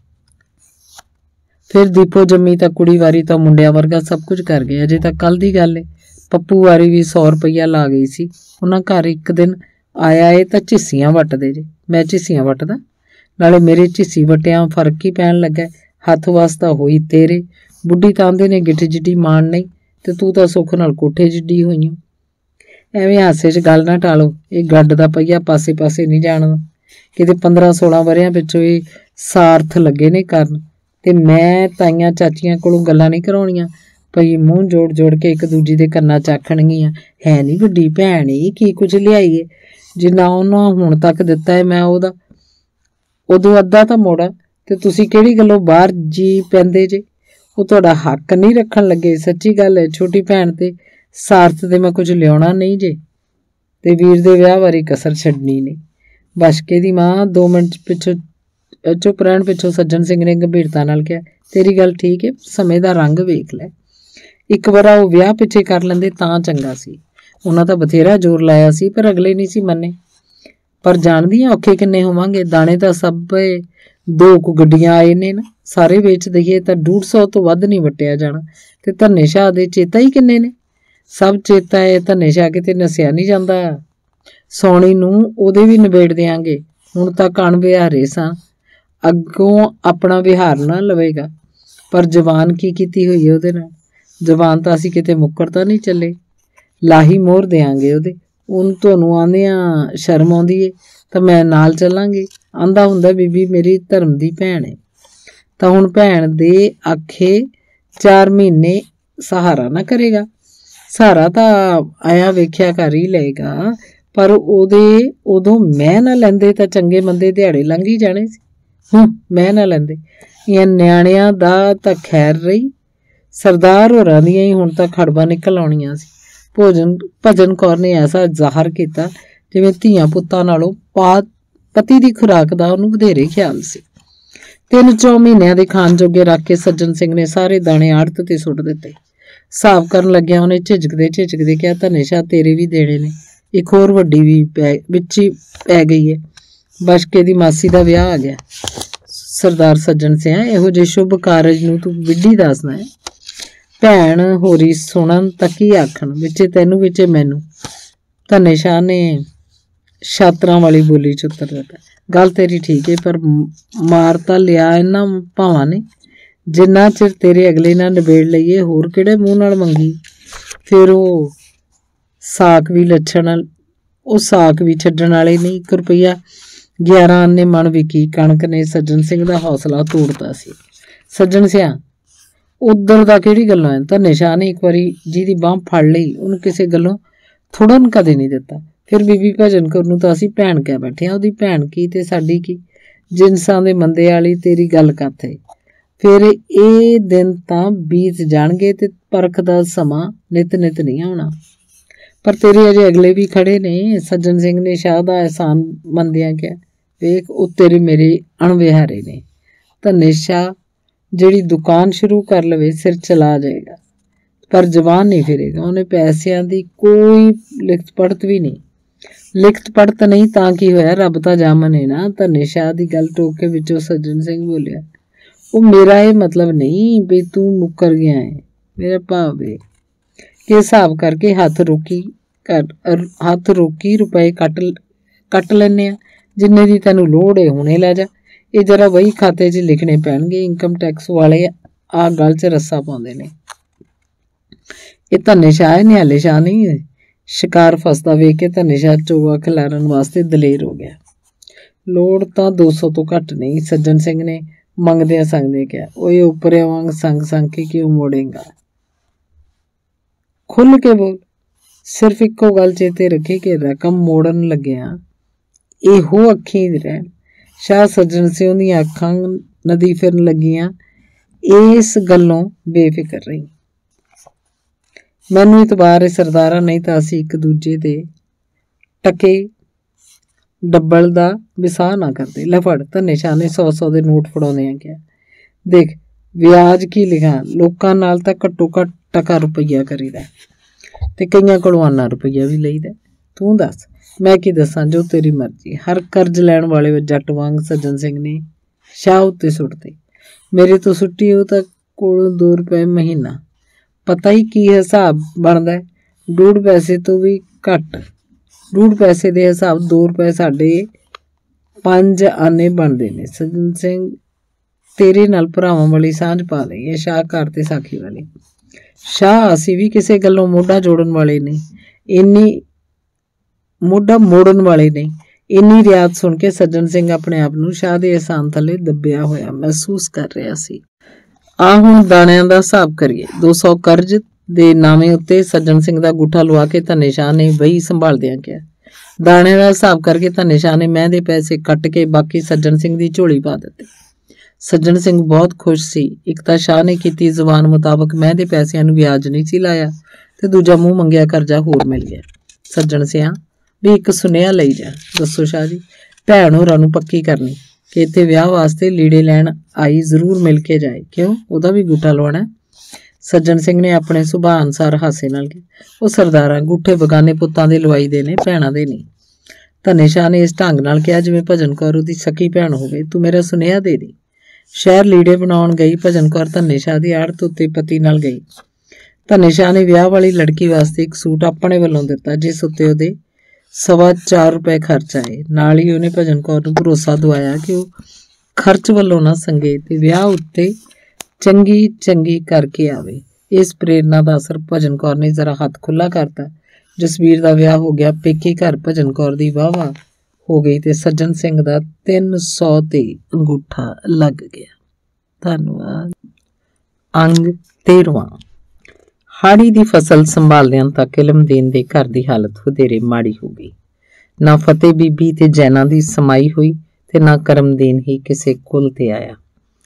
ਫਿਰ ਦੀਪੋ ਜੰਮੀ ਤਾਂ ਕੁੜੀ ਵਾਰੀ ਤਾਂ ਮੁੰਡਿਆਂ ਵਰਗਾ ਸਭ ਕੁਝ ਕਰ ਗਏ। ਅਜੇ ਤਾਂ ਕੱਲ ਦੀ ਗੱਲ ਏ, ਪੱਪੂ ਵਾਰੀ ਵੀ ਸੌ ਰੁਪਈਆ ਲਾ ਗਈ ਸੀ। ਉਹਨਾਂ ਘਰ ਇੱਕ ਦਿਨ ਆਇਆ ਏ ਤਾਂ ਝਿੱਸੀਆਂ ਵੱਟਦੇ ਜੇ। ਮੈਂ ਝਿੱਸੀਆਂ ਵੱਟਦਾ? ਨਾਲੇ ਮੇਰੇ ਝਿੱਸੀ ਵਟਿਆਂ ਫਰਕ ਹੀ ਪੈਣ ਲੱਗਾ। ਹੱਥ ਵਾਸਤਾ ਹੋਈ ਤੇਰੇ। ਬੁੱਢੀ ਤਾਂ ਆਂਦੇ ਨੇ ਗਿੱਠ ਜਿੱਡੀ ਮਾਣ ਨਹੀਂ, ਤੇ ਤੂੰ ਤਾਂ ਸੁੱਖ ਨਾਲ ਕੋਠੇ ਜਿੱਡੀ ਹੋਈ ਓ। ਐਵੇਂ ਹਾਸੇ 'ਚ ਗੱਲ ਨਾ ਟਾਲੋ। ਇਹ ਗੱਡ ਦਾ ਪਈਆ ਪਾਸੇ ਪਾਸੇ ਨਹੀਂ ਜਾਣਦਾ। ਕਿਤੇ ਪੰਦਰਾਂ ਸੋਲਾਂ ਵਰ੍ਹਿਆਂ ਪਿੱਛੋਂ ਇਹ ਸਾਰਥ ਲੱਗੇ ਨੇ ਕਰਨ, ਤੇ ਮੈਂ ਤਾਈਆਂ ਚਾਚੀਆਂ ਕੋਲੋਂ ਗੱਲਾਂ ਨਹੀਂ ਕਰਾਉਣੀਆਂ। ਭਈ ਮੂੰਹ ਜੋੜ ਜੋੜ ਕੇ ਇੱਕ ਦੂਜੀ ਦੇ ਕੰਨਾਂ 'ਚ ਆਖਣਗੀਆਂ, ਹੈ ਨਹੀਂ ਵੱਡੀ ਭੈਣ ਹੀ ਕੀ ਕੁਝ ਲਿਆਈਏ। ਜਿੰਨਾ ਉਹਨਾਂ ਹੁਣ ਤੱਕ ਦਿੱਤਾ ਹੈ ਮੈਂ ਉਹਦਾ ਉਦੋਂ ਅੱਧਾ ਤਾਂ ਮੋੜਾ, ਤੇ ਤੁਸੀਂ ਕਿਹੜੀ ਗੱਲੋਂ ਬਾਹਰ ਜੀ ਪੈਂਦੇ ਜੇ? ਉਹ ਤੁਹਾਡਾ ਹੱਕ ਨਹੀਂ ਰੱਖਣ ਲੱਗੇ। ਸੱਚੀ ਗੱਲ ਹੈ, ਛੋਟੀ ਭੈਣ ਤੇ ਸਾਰਥ ਤੇ ਮੈਂ ਕੁਝ ਲਿਆਉਣਾ ਨਹੀਂ ਜੇ, ਤੇ ਵੀਰ ਦੇ ਵਿਆਹ ਬਾਰੇ ਕਸਰ ਛੱਡਣੀ ਨਹੀਂ। ਬਸ਼ਕੇ ਦੀ ਮਾਂ ਦੋ ਮਿੰਟ ਪਿੱਛੋਂ ਚੁੱਪ ਰਹਿਣ ਪਿੱਛੋਂ ਸੱਜਣ ਸਿੰਘ ਨੇ ਗੰਭੀਰਤਾ ਨਾਲ ਕਿਹਾ, ਤੇਰੀ ਗੱਲ ਠੀਕ ਹੈ, ਸਮੇਂ ਦਾ ਰੰਗ ਵੇਖ ਲੈ। ਇੱਕ ਵਾਰ ਉਹ ਵਿਆਹ ਪਿੱਛੇ ਕਰ ਲੈਂਦੇ ਤਾਂ ਚੰਗਾ ਸੀ। ਉਹਨਾਂ ਤਾਂ ਬਥੇਰਾ ਜ਼ੋਰ ਲਾਇਆ ਸੀ, ਪਰ ਅਗਲੇ ਨਹੀਂ ਸੀ ਮੰਨੇ। ਪਰ ਜਾਣਦੀਆਂ ਔਖੇ ਕਿੰਨੇ ਹੋਵਾਂਗੇ। ਦਾਣੇ ਤਾਂ ਸਭ ਦੋ ਕੁ ਗੱਡੀਆਂ ਆਏ ਨੇ ਨਾ, ਸਾਰੇ ਵੇਚ ਦਈਏ ਤਾਂ ਡੂਢ ਸੌ ਤੋਂ ਵੱਧ ਨਹੀਂ ਵਟਿਆ ਜਾਣਾ। ਤੇ ਧੰਨੇ ਸ਼ਾਹ ਦੇ ਚੇਤਾ ਹੀ ਕਿੰਨੇ ਨੇ? ਸਭ ਚੇਤਾ ਹੈ। ਧੰਨੇ ਸ਼ਾਹ ਕਿਤੇ ਨਸਿਆ ਨਹੀਂ ਜਾਂਦਾ। ਸੋਣੀ ਨੂੰ ਉਹਦੇ ਵੀ ਨਿਬੇੜ ਦਿਆਂਗੇ। ਹੁਣ ਤਾਂ ਕਣ ਵਿਹਾਰੇ ਸਾਂ, ਅੱਗੋਂ ਆਪਣਾ ਵਿਹਾਰ ਨਾ ਲਵੇਗਾ। ਪਰ ਜਵਾਨ ਕੀ ਕੀਤੀ ਹੋਈ ਹੈ ਉਹਦੇ ਨਾਲ? ਜਵਾਨ ਤਾਂ ਅਸੀਂ ਕਿਤੇ ਮੁੱਕਰ ਤਾਂ ਨਹੀਂ ਚੱਲੇ। ਲਾਹੀ ਮੋਹਰ ਦਿਆਂਗੇ ਉਹਦੇ। ਉਹਨੂੰ ਤੁਹਾਨੂੰ ਆਉਂਦਿਆਂ ਸ਼ਰਮ ਆਉਂਦੀ ਹੈ ਤਾਂ ਮੈਂ ਨਾਲ ਚੱਲਾਂਗੀ। ਆਂਦਾ ਹੁੰਦਾ ਬੀਬੀ ਮੇਰੀ ਧਰਮ ਦੀ ਭੈਣ ਹੈ, ਤਾਂ ਹੁਣ ਭੈਣ ਦੇ ਆਖੇ ਚਾਰ ਮਹੀਨੇ ਸਹਾਰਾ ਨਾ ਕਰੇਗਾ। ਸਹਾਰਾ ਤਾਂ ਆਇਆ ਵੇਖਿਆ ਕਰ ਹੀ ਲਏਗਾ, ਪਰ ਉਹਦੇ ਉਦੋਂ ਮੈਂ ਨਾ ਲੈਂਦੇ ਤਾਂ ਚੰਗੇ ਮੰਦੇ ਦਿਹਾੜੇ ਲੰਘ ਹੀ ਜਾਣੇ ਸੀ। ਹੂੰ ਮੈਂ ਨਾ ਲੈਂਦੇ ਇਹ ਨਿਆਣਿਆਂ ਦਾ ਤਾਂ ਖੈਰ ਰਹੀ, ਸਰਦਾਰ ਹੋਰਾਂ ਦੀਆਂ ਹੀ ਹੁਣ ਤਾਂ ਖੜਬਾਂ ਨਿਕਲ ਆਉਣੀਆਂ ਸੀ। ਭੋਜਨ ਭਜਨ ਕੌਰ ਨੇ ਐਸਾ ਜ਼ਾਹਰ ਕੀਤਾ ਜਿਵੇਂ ਧੀਆਂ ਪੁੱਤਾਂ ਨਾਲੋਂ ਪਾ ਪਤੀ ਦੀ ਖੁਰਾਕ ਦਾ ਉਹਨੂੰ ਵਧੇਰੇ ਖਿਆਲ ਸੀ। ਤਿੰਨ ਚੌ ਮਹੀਨਿਆਂ ਦੇ ਖਾਣ ਜੋਗੇ ਰੱਖ ਕੇ ਸੱਜਣ ਸਿੰਘ ਨੇ ਸਾਰੇ ਦਾਣੇ ਆੜਤ ਤੇ ਸੁੱਟ ਦਿੱਤੇ। ਹਿਸਾਬ ਕਰਨ ਲੱਗਿਆ ਉਹਨੇ ਝਿਜਕਦੇ ਝਿਜਕਦੇ ਕਿਹਾ, ਧਨੇ ਸ਼ਾਹ ਤੇਰੇ ਵੀ ਦੇਣੇ ਨੇ, ਇੱਕ ਹੋਰ ਵੱਡੀ ਵੀ ਪੈ ਵਿੱਚ ਹੀ ਪੈ ਗਈ ਹੈ। ਬਸ਼ਕੇ ਦੀ ਮਾਸੀ ਦਾ ਵਿਆਹ ਆ ਗਿਆ। ਸਰਦਾਰ ਸੱਜਣ ਸਿੰਘ ਇਹੋ ਜਿਹੇ ਸ਼ੁਭ ਕਾਰਜ ਨੂੰ ਤੂੰ ਵਿੱਢੀ ਦੱਸਦਾ ਹੈ। ਭੈਣ ਹੋਰੀ ਸੁਣਨ ਤਾਂ ਕੀ ਆਖਣ, ਵਿੱਚੇ ਤੈਨੂੰ ਵਿੱਚੇ ਮੈਨੂੰ। ਧਨੇ ਸ਼ਾਹ ਨੇ ਛਾਤਰਾਂ ਵਾਲੀ ਬੋਲੀ ਚ ਉੱਤਰ ਦਿੱਤਾ, ਗੱਲ ਤੇਰੀ ਠੀਕ ਹੈ, ਪਰ ਮਾਰ ਤਾਂ ਲਿਆ ਇਹਨਾਂ ਭਾਵਾਂ ਨੇ, ਜਿੰਨਾ ਚਿਰ ਤੇਰੇ ਅਗਲੇ ਨਾਲ ਨਿਬੇੜ ਲਈਏ ਹੋਰ ਕਿਹੜੇ ਮੂੰਹ ਨਾਲ ਮੰਗੀ। ਫਿਰ ਉਹ ਸਾਕ ਵੀ ਲੱਛਣ ਉਹ ਸਾਕ ਵੀ ਛੱਡਣ ਵਾਲੇ ਨਹੀਂ। ਇੱਕ ਰੁਪਈਆ ਗਿਆਰਾਂ ਆਨੇ ਮਣ ਵਿਕੀ ਕਣਕ ਨੇ ਸੱਜਣ ਸਿੰਘ ਦਾ ਹੌਸਲਾ ਤੋੜਤਾ ਸੀ। ਸੱਜਣ ਸਿਆ ਉੱਧਰ ਦਾ ਕਿਹੜੀ ਗੱਲੋਂ ਹੈ? ਧਨੇ ਸ਼ਾਹ ਨੇ ਇੱਕ ਵਾਰੀ ਜਿਹਦੀ ਬਾਂਹ ਫੜ ਲਈ ਉਹਨੂੰ ਕਿਸੇ ਗੱਲੋਂ ਥੋੜ੍ਹਨ ਕਦੇ ਨਹੀਂ ਦਿੱਤਾ। ਫਿਰ ਬੀਬੀ ਭਜਨ ਕੌਰ ਨੂੰ ਤਾਂ ਅਸੀਂ ਭੈਣ ਕਹਿ ਬੈਠੇ ਹਾਂ, ਉਹਦੀ ਭੈਣ ਕੀ ਤੇ ਸਾਡੀ ਕੀ, ਜਿਨਸਾਂ ਦੇ ਮੰਦੇ ਵਾਲੀ ਤੇਰੀ ਗੱਲ ਕੱਥ ਹੈ। ਫਿਰ ਇਹ ਦਿਨ ਤਾਂ ਬੀਤ ਜਾਣਗੇ ਤੇ ਪਰਖ ਦਾ ਸਮਾਂ ਨਿਤ ਨਿਤ ਨਹੀਂ ਆਉਣਾ। ਪਰ ਤੇਰੇ ਅਜੇ ਅਗਲੇ ਵੀ ਖੜੇ ਨੇ। ਸੱਜਣ ਸਿੰਘ ਨੇ ਸ਼ਾਹ ਦਾ ਅਹਿਸਾਨ ਮੰਨਦਿਆਂ ਕਿਹਾ, ਵੇਖ ਉਹ ਤੇਰੇ ਮੇਰੇ ਅਣਵਿਹਾਰੇ ਨੇ। ਧਨੇ ਸ਼ਾਹ ਜਿਹੜੀ ਦੁਕਾਨ ਸ਼ੁਰੂ ਕਰ ਲਵੇ ਸਿਰ ਚਲਾ ਜਾਏਗਾ, ਪਰ ਜ਼ਬਾਨ ਨਹੀਂ ਫਿਰੇਗਾ। ਉਹਨੇ ਪੈਸਿਆਂ ਦੀ ਕੋਈ ਲਿਖਤ ਪੜ੍ਹਤ ਵੀ ਨਹੀਂ। ਲਿਖਤ ਪੜ੍ਹਤ ਨਹੀਂ ਤਾਂ ਕੀ ਹੋਇਆ, ਰੱਬ ਤਾਂ ਜਾਮਨ ਹੈ ਨਾ। ਧਨੇ ਸ਼ਾਹ ਦੀ ਗੱਲ ਟੋਕ ਕੇ ਵਿੱਚੋਂ ਸੱਜਣ ਸਿੰਘ ਬੋਲਿਆ, ਉਹ ਮੇਰਾ ਇਹ ਮਤਲਬ ਨਹੀਂ ਵੀ ਤੂੰ ਮੁੱਕਰ ਗਿਆ ਹੈ। ਮੇਰਾ ਭਾਵ ਹੈ ਕਿ ਹਿਸਾਬ ਕਰਕੇ ਹੱਥ ਰੋਕੀ ਕੱਟ ਹੱਥ ਰੋਕੀ ਰੁਪਏ ਕੱਟ ਕੱਟ ਲੈਂਦੇ ਆ, ਜਿੰਨੇ ਦੀ ਤੈਨੂੰ ਲੋੜ ਹੈ ਹੁਣੇ ਲੈ ਜਾ। ਇਹ ਜਰਾ ਵਹੀ ਖਾਤੇ 'ਚ ਲਿਖਣੇ ਪੈਣਗੇ। ਇਨਕਮ ਟੈਕਸ ਵਾਲੇ ਆਹ ਗੱਲ 'ਚ ਰੱਸਾ ਪਾਉਂਦੇ ਨੇ। ਇਹ ਧਨੇ ਸ਼ਾਹ ਹੈ, ਨਿਹਾਲੇ ਸ਼ਾਹ ਨਹੀਂ ਹੈ। ਸ਼ਿਕਾਰ ਫਸਦਾ ਵੇਖ ਕੇ ਧਨੇ ਸ਼ਾਹ ਚੋਗਾ ਖਿਲਾਰਨ ਵਾਸਤੇ ਦਲੇਰ ਹੋ ਗਿਆ। ਲੋੜ ਤਾਂ ਦੋ ਸੌ ਤੋਂ ਘੱਟ ਨਹੀਂ, ਸੱਜਣ ਸਿੰਘ ਨੇ ਮੰਗਦਿਆਂ ਸੰਗਦੇ ਕਿਹਾ। ਓਏ ਉੱਪਰਿਆਂ ਵਾਂਗ ਸੰਗ ਸੰਗ ਕੇ ਕਿਉਂ ਮੋੜੇਗਾ? ਖੁੱਲ੍ਹ ਕੇ ਬੋਲ। ਸਿਰਫ ਇੱਕੋ ਗੱਲ ਚੇਤੇ ਰੱਖੇ ਕਿ ਰਕਮ ਮੋੜਨ ਲੱਗਿਆ ਇਹੋ ਅੱਖੀਂ ਰਹਿਣ। ਸ਼ਾਹ ਸੱਜਣ ਸਿੰਘ ਦੀਆਂ ਅੱਖਾਂ ਨਦੀ ਫਿਰਨ ਲੱਗੀਆਂ। ਇਸ ਗੱਲੋਂ ਬੇਫਿਕਰ ਰਹੀ। ਮੈਨੂੰ ਇਤਬਾਰ ਹੈ ਸਰਦਾਰਾ, ਨਹੀਂ ਤਾਂ ਅਸੀਂ ਇੱਕ ਦੂਜੇ ਦੇ ਟਕੇ ਡੱਬਲ ਦਾ ਵਿਸਾਹ ਨਾ ਕਰਦੇ। ਲੈ ਫੜ। ਧਨੇ ਸ਼ਾਹ ਨੇ ਸੌ ਸੌ ਦੇ ਨੋਟ ਫੜਾਉਂਦਿਆਂ ਕਿਹਾ, ਦੇਖ ਵਿਆਜ ਕੀ ਲਿਖਾ, ਲੋਕਾਂ ਨਾਲ ਤਾਂ ਘੱਟੋ ਘੱਟ ਟਕਾ ਰੁਪਈਆ ਕਰੀਦਾ ਤੇ ਕਈਆਂ ਕੋਲੋਂ ਆਨਾ ਰੁਪਈਆ ਵੀ ਲਈਦਾ। ਤੂੰ ਦੱਸ ਮੈਂ ਕੀ ਦੱਸਾਂ, ਜੋ ਤੇਰੀ ਮਰਜ਼ੀ। ਹਰ ਕਰਜ਼ ਲੈਣ ਵਾਲੇ ਜੱਟ ਵਾਂਗ ਸੱਜਣ ਸਿੰਘ ਨੇ ਸ਼ਾਹ ਉੱਤੇ ਸੁੱਟਦੇ। ਮੇਰੇ ਤੋਂ ਸੁੱਟੀ ਉਹ ਤਾਂ ਕੋਲੋਂ ਦੋ ਰੁਪਏ ਮਹੀਨਾ, ਪਤਾ ਹੀ ਕੀ ਹਿਸਾਬ ਬਣਦਾ, ਡੂਢ ਪੈਸੇ ਤੋਂ ਵੀ ਘੱਟ। ਡੂਢ ਪੈਸੇ ਦੇ ਹਿਸਾਬ ਦੋ ਰੁਪਏ ਸਾਡੇ ਪੰਜ ਆਨੇ ਬਣਦੇ ਨੇ। ਸੱਜਣ ਸਿੰਘ ਤੇਰੇ ਨਾਲ ਭਰਾਵਾਂ ਵਾਲੀ ਸਾਂਝ ਪਾ ਲਈ ਹੈ, ਸ਼ਾਹਕਾਰ ਤੇ ਸਾਖੀ ਵਾਲੀ। ਸ਼ਾਹ ਅਸੀਂ ਵੀ ਕਿਸੇ ਗੱਲੋਂ ਮੋਢਾ ਜੋੜਨ ਵਾਲੇ ਨਹੀਂ, ਇੰਨੀ ਮੋਢਾ ਮੋੜਨ ਵਾਲੇ ਨਹੀਂ। ਇੰਨੀ ਰਿਆਤ ਸੁਣ ਕੇ ਸੱਜਣ ਸਿੰਘ ਆਪਣੇ ਆਪ ਨੂੰ ਸ਼ਾਹ ਦੇ ਅਹਿਸਾਨ ਥੱਲੇ ਦੱਬਿਆ ਹੋਇਆ ਮਹਿਸੂਸ ਕਰ ਰਿਹਾ ਸੀ। ਆ ਹੁਣ ਦਾਣਿਆਂ ਦਾ ਹਿਸਾਬ ਕਰੀਏ। ਦੋ ਸੌ ਕਰਜ਼ ਦੇ ਨਾਵੇਂ ਉੱਤੇ ਸੱਜਣ ਸਿੰਘ ਦਾ ਅੰਗੂਠਾ ਲਵਾ ਕੇ ਧਨੇ ਸ਼ਾਹ ਨੇ ਵਹੀ ਸੰਭਾਲਦਿਆਂ ਕਿਹਾ। ਦਾਣਿਆਂ ਦਾ ਹਿਸਾਬ ਕਰਕੇ ਧਨੇ ਸ਼ਾਹ ਨੇ ਮੈਂ ਦੇ ਪੈਸੇ ਕੱਟ ਕੇ ਬਾਕੀ ਸੱਜਣ ਸਿੰਘ ਦੀ ਝੋਲੀ ਪਾ ਦਿੱਤੇ। ਸੱਜਣ ਸਿੰਘ ਬਹੁਤ ਖੁਸ਼ ਸੀ। ਇੱਕ ਤਾਂ ਸ਼ਾਹ ਨੇ ਕੀਤੀ ਜ਼ੁਬਾਨ ਮੁਤਾਬਕ ਮੈਂ ਦੇ ਪੈਸਿਆਂ ਨੂੰ ਵਿਆਜ ਨਹੀਂ ਸੀ ਲਾਇਆ, ਤੇ ਦੂਜਾ ਮੂੰਹ ਮੰਗਿਆ ਕਰਜ਼ਾ ਹੋਰ ਮਿਲ ਗਿਆ। ਸੱਜਣ ਸਿਆ ਵੀ ਇੱਕ ਸੁਨੇਹਾ ਲਈ ਜਾ। ਦੱਸੋ ਸ਼ਾਹ ਜੀ। ਭੈਣ ਹੋਰਾਂ ਨੂੰ ਪੱਕੀ ਕਰਨੀ ਕਿ ਇੱਥੇ ਵਿਆਹ ਵਾਸਤੇ ਲੀੜੇ ਲੈਣ ਆਈ ਜ਼ਰੂਰ ਮਿਲ ਕੇ ਜਾਏ। ਕਿਉਂ, ਉਹਦਾ ਵੀ ਅੰਗੂਠਾ ਲਵਾਉਣਾ? ਸੱਜਣ ਸਿੰਘ ਨੇ ਆਪਣੇ ਸੁਭਾਅ ਅਨੁਸਾਰ ਹਾਸੇ ਨਾਲ ਕਿਹਾ, ਉਹ ਸਰਦਾਰਾਂ ਅੰਗੂਠੇ ਬਗਾਨੇ ਪੁੱਤਾਂ ਦੇ ਲਵਾਈ ਦੇ ਨੇ, ਭੈਣਾਂ ਦੇ ਨਹੀਂ। ਧਨੇ ਸ਼ਾਹ ਨੇ ਇਸ ਢੰਗ ਨਾਲ ਕਿਹਾ ਜਿਵੇਂ ਭਜਨ ਕੌਰ ਉਹਦੀ ਸਕੀ ਭੈਣ ਹੋਵੇ। ਤੂੰ ਮੇਰਾ ਸੁਨੇਹਾ ਦੇ ਦੀ। ਸ਼ਹਿਰ ਲੀੜੇ ਬਣਾਉਣ ਗਈ ਭਜਨ ਕੌਰ ਧਨੇ ਸ਼ਾਹ ਦੀ ਆੜਤ ਉੱਤੇ ਪਤੀ ਨਾਲ ਗਈ। ਧਨੇ ਸ਼ਾਹ ਨੇ ਵਿਆਹ ਵਾਲੀ ਲੜਕੀ ਵਾਸਤੇ ਇੱਕ ਸੂਟ ਆਪਣੇ ਵੱਲੋਂ ਦਿੱਤਾ, ਜਿਸ ਉੱਤੇ ਉਹਦੇ ਸਵਾ ਚਾਰ ਰੁਪਏ ਖਰਚ ਆਏ। ਨਾਲ ਹੀ ਉਹਨੇ ਭਜਨ ਕੌਰ ਨੂੰ ਭਰੋਸਾ ਦਵਾਇਆ ਕਿ ਉਹ ਖਰਚ ਵੱਲੋਂ ਨਾ ਸੰਗੇ ਤੇ ਵਿਆਹ ਉੱਤੇ ਚੰਗੀ ਚੰਗੀ ਕਰਕੇ ਆਵੇ। ਇਸ ਪ੍ਰੇਰਨਾ ਦਾ ਅਸਰ ਭਜਨ ਕੌਰ ਨੇ ਜ਼ਰਾ ਹੱਥ ਖੁੱਲ੍ਹਾ ਕਰਤਾ जसवीर का विआह हो गया, पेके घर भजन कौर दी वाह वाह हो गई ते सज्जन सिंह दा तीन सौ ते अंगूठा लग गया। धन्यवाद। अंग तेरवां। हाड़ी दी फसल संभालदियां तक इलमदीन दे घर दी हालत वधेरे माड़ी हो गई। ना फतेह बीबी ते जैना दी समाई हुई ते ना करमदीन ही किसे कुल ते आया।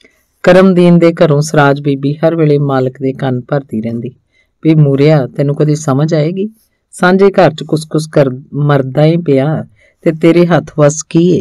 करमदीन दे घरों सराज बीबी हर वेले मालक दे कंन भरदी रहिंदी भी मूरिया तैनूं कदी समझ आएगी, सांझे घर च कुस कुस कर मरदा ही पिया ते तेरे हत्थ वस की है।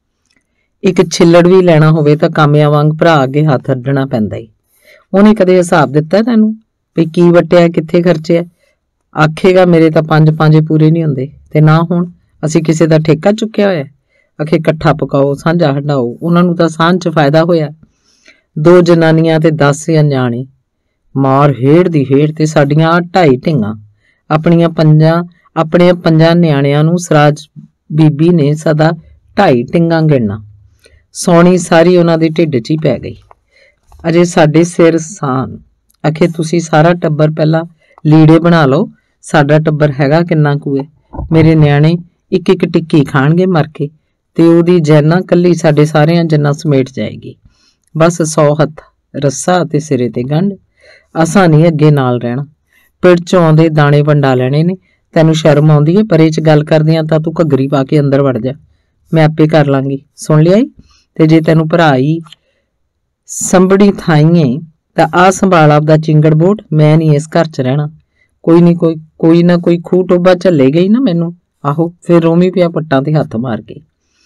एक छिल्लड़ भी लैना होवे तां कामिया वांग भरा अगे हत्थ अड्डना पैंदा ही। उहने कदे हिसाब दिता तैनूं भी की वटिया कित्थे खर्चिया? आखेगा मेरे तां पंज पांजे पूरे नहीं हुंदे ते ना हुण असीं किसे दा ठेका चुक्या होया। आखे कट्ठा पकाओ सांझा हंडाओ, उहनां नूं तां सांझ च फायदा होया। दो जनानियां ते दस न्याणे, मार हेड़ दी हेड़ ते साडियां ढाई ढिंगां। अपनियां पंजां अपने पंजां न्याणियां नूं सराज बीबी ने सदा ढाई ढिंगां गिणना। सौनी सारी उहनां दी ढिड च ही पै गई। अजे साडे सिर सान। आखे तुसीं सारा टब्बर पहला लीड़े बना लो, साडा टब्बर हैगा किन्ना कुए। मेरे न्याणे एक एक टिक्की खाणगे मर के ते ओहदी जैना कल्ली साडे सारियां जन्ना समेट जाएगी। बस सौ हत्थ रस्सा ते सिरे ते गंढ। असां नहीं अगे नाल रहना। पिड़ चों आउंदे दाणे वंडा लैणे ने। तैनूं शर्म आउंदी है परे च गल करदियां तां तूं घग्गरी पा के अंदर वड़ जा, मैं आपे कर लांगी। सुन लिया ही? ते जे तैनूं भरा ही संभड़ी थाईए तां आ संभाल आपदा चिंगड़ बोट, मैं नहीं इस घर च रहना। कोई नहीं कोई कोई ना कोई खूह टोबा झल्ले गई ना मैनू। आहो फिर रोमी पिया पट्टां ते हत्थ मार के।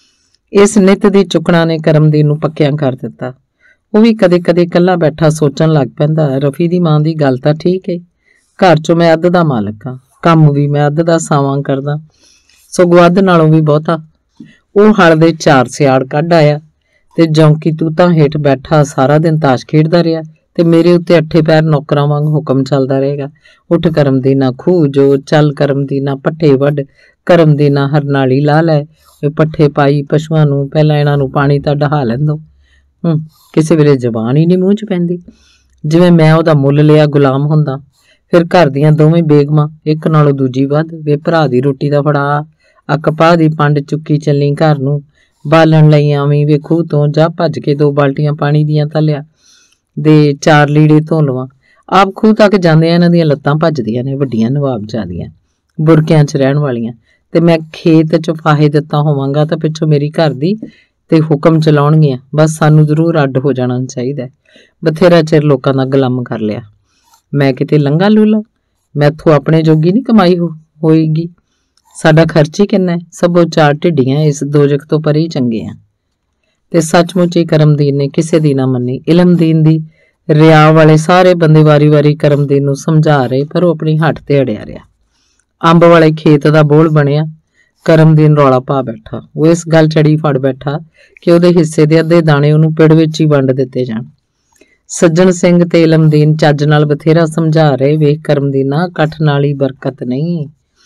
इस नित दी चुकना ने करमदीन नूं पक्कियां कर दिता। ਉਹ भी कदे कदे कल्ला बैठा सोचन लग पैंदा, रफी दी मां दी गल तां ठीक है, घर चों मैं अद्ध दा मालक हाँ, कम भी मैं अद्ध दा सावां करदा, सगों अद्ध नालों भी बहुता। ਉਹ हल दे चार सियाड़ कढ आया ते जौंकी तूतां हेठ बैठा सारा दिन ताश खेडदा रिहा ते मेरे उत्ते अठे पैर नौकरां वांग हुक्म चलदा रहेगा। उठ करमदीना खूह जो, चल करमदीना पट्ठे वढ, करमदीना हरनाली ला लै, पट्ठे पाई पशुआं नूं, पहलां इन्हां नूं पानी तां डहा लैंदो। हूँ किसी वेले जबान ही नहीं मूँह च पैंदी, जिवें मैं उहदा मुੱਲ लिया गुलाम हुंदा। फिर घर दियां दोवें बेगमां एक नालों दूजी वध, वे भरा दी रोटी दा फड़ा, आ कपाह दी पंड चुक्की चली घर नूं, बालन लई आवीं, वे खूह तों जा भज के दो बाल्टियां पानी दियां तलिया दे चार लीड़े धो लवां। आप खूह तक जांदियां इन्हां दियां लत्तां भजदियां ने, वड्डियां नवाबजां दियां, बुरकियां च रहण वालियां, ते मैं खेत च फाहे दित्ता होवांगा तां पिछों मेरी घर दी ते हुक्म चलाउणगियां। बस सानू जरूर अड्ड हो जाना चाहिदा। बथेरा चिर लोकां दा गुलाम कर लिया। मैं किते लंघा लूला, मैथों अपने जोगी नहीं कमाई हो होएगी। साडा खर्च ही किन्ना है, सबो चार ढिड्डियां इस दोजख तो परे ही चंगे आ। ते सचमुच ही करमदीन ने किसे दी ना मन्नी। इलमदीन दी रिया वाले सारे बंदे वारी वारी करमदीन नूं समझा रहे, पर वो अपनी हट ते अड़िया रहा। अंब वाले खेत दा बोल बनिया। करमदीन रौला पा बैठा। वो इस गल चड़ी फड़ बैठा कि ਉਹਦੇ हिस्से दे अद्धे दाणे ਉਹਨੂੰ पिड़ विच ही वंड दिते जाण। सज्जन सिंह ते इलमदीन ਚੱਜ ਨਾਲ बथेरा समझा रहे, ਵੇਖ ਕਰਮਦੀਨਾ ਇਕੱਠ ਨਾਲ ਹੀ ਬਰਕਤ ਨਹੀਂ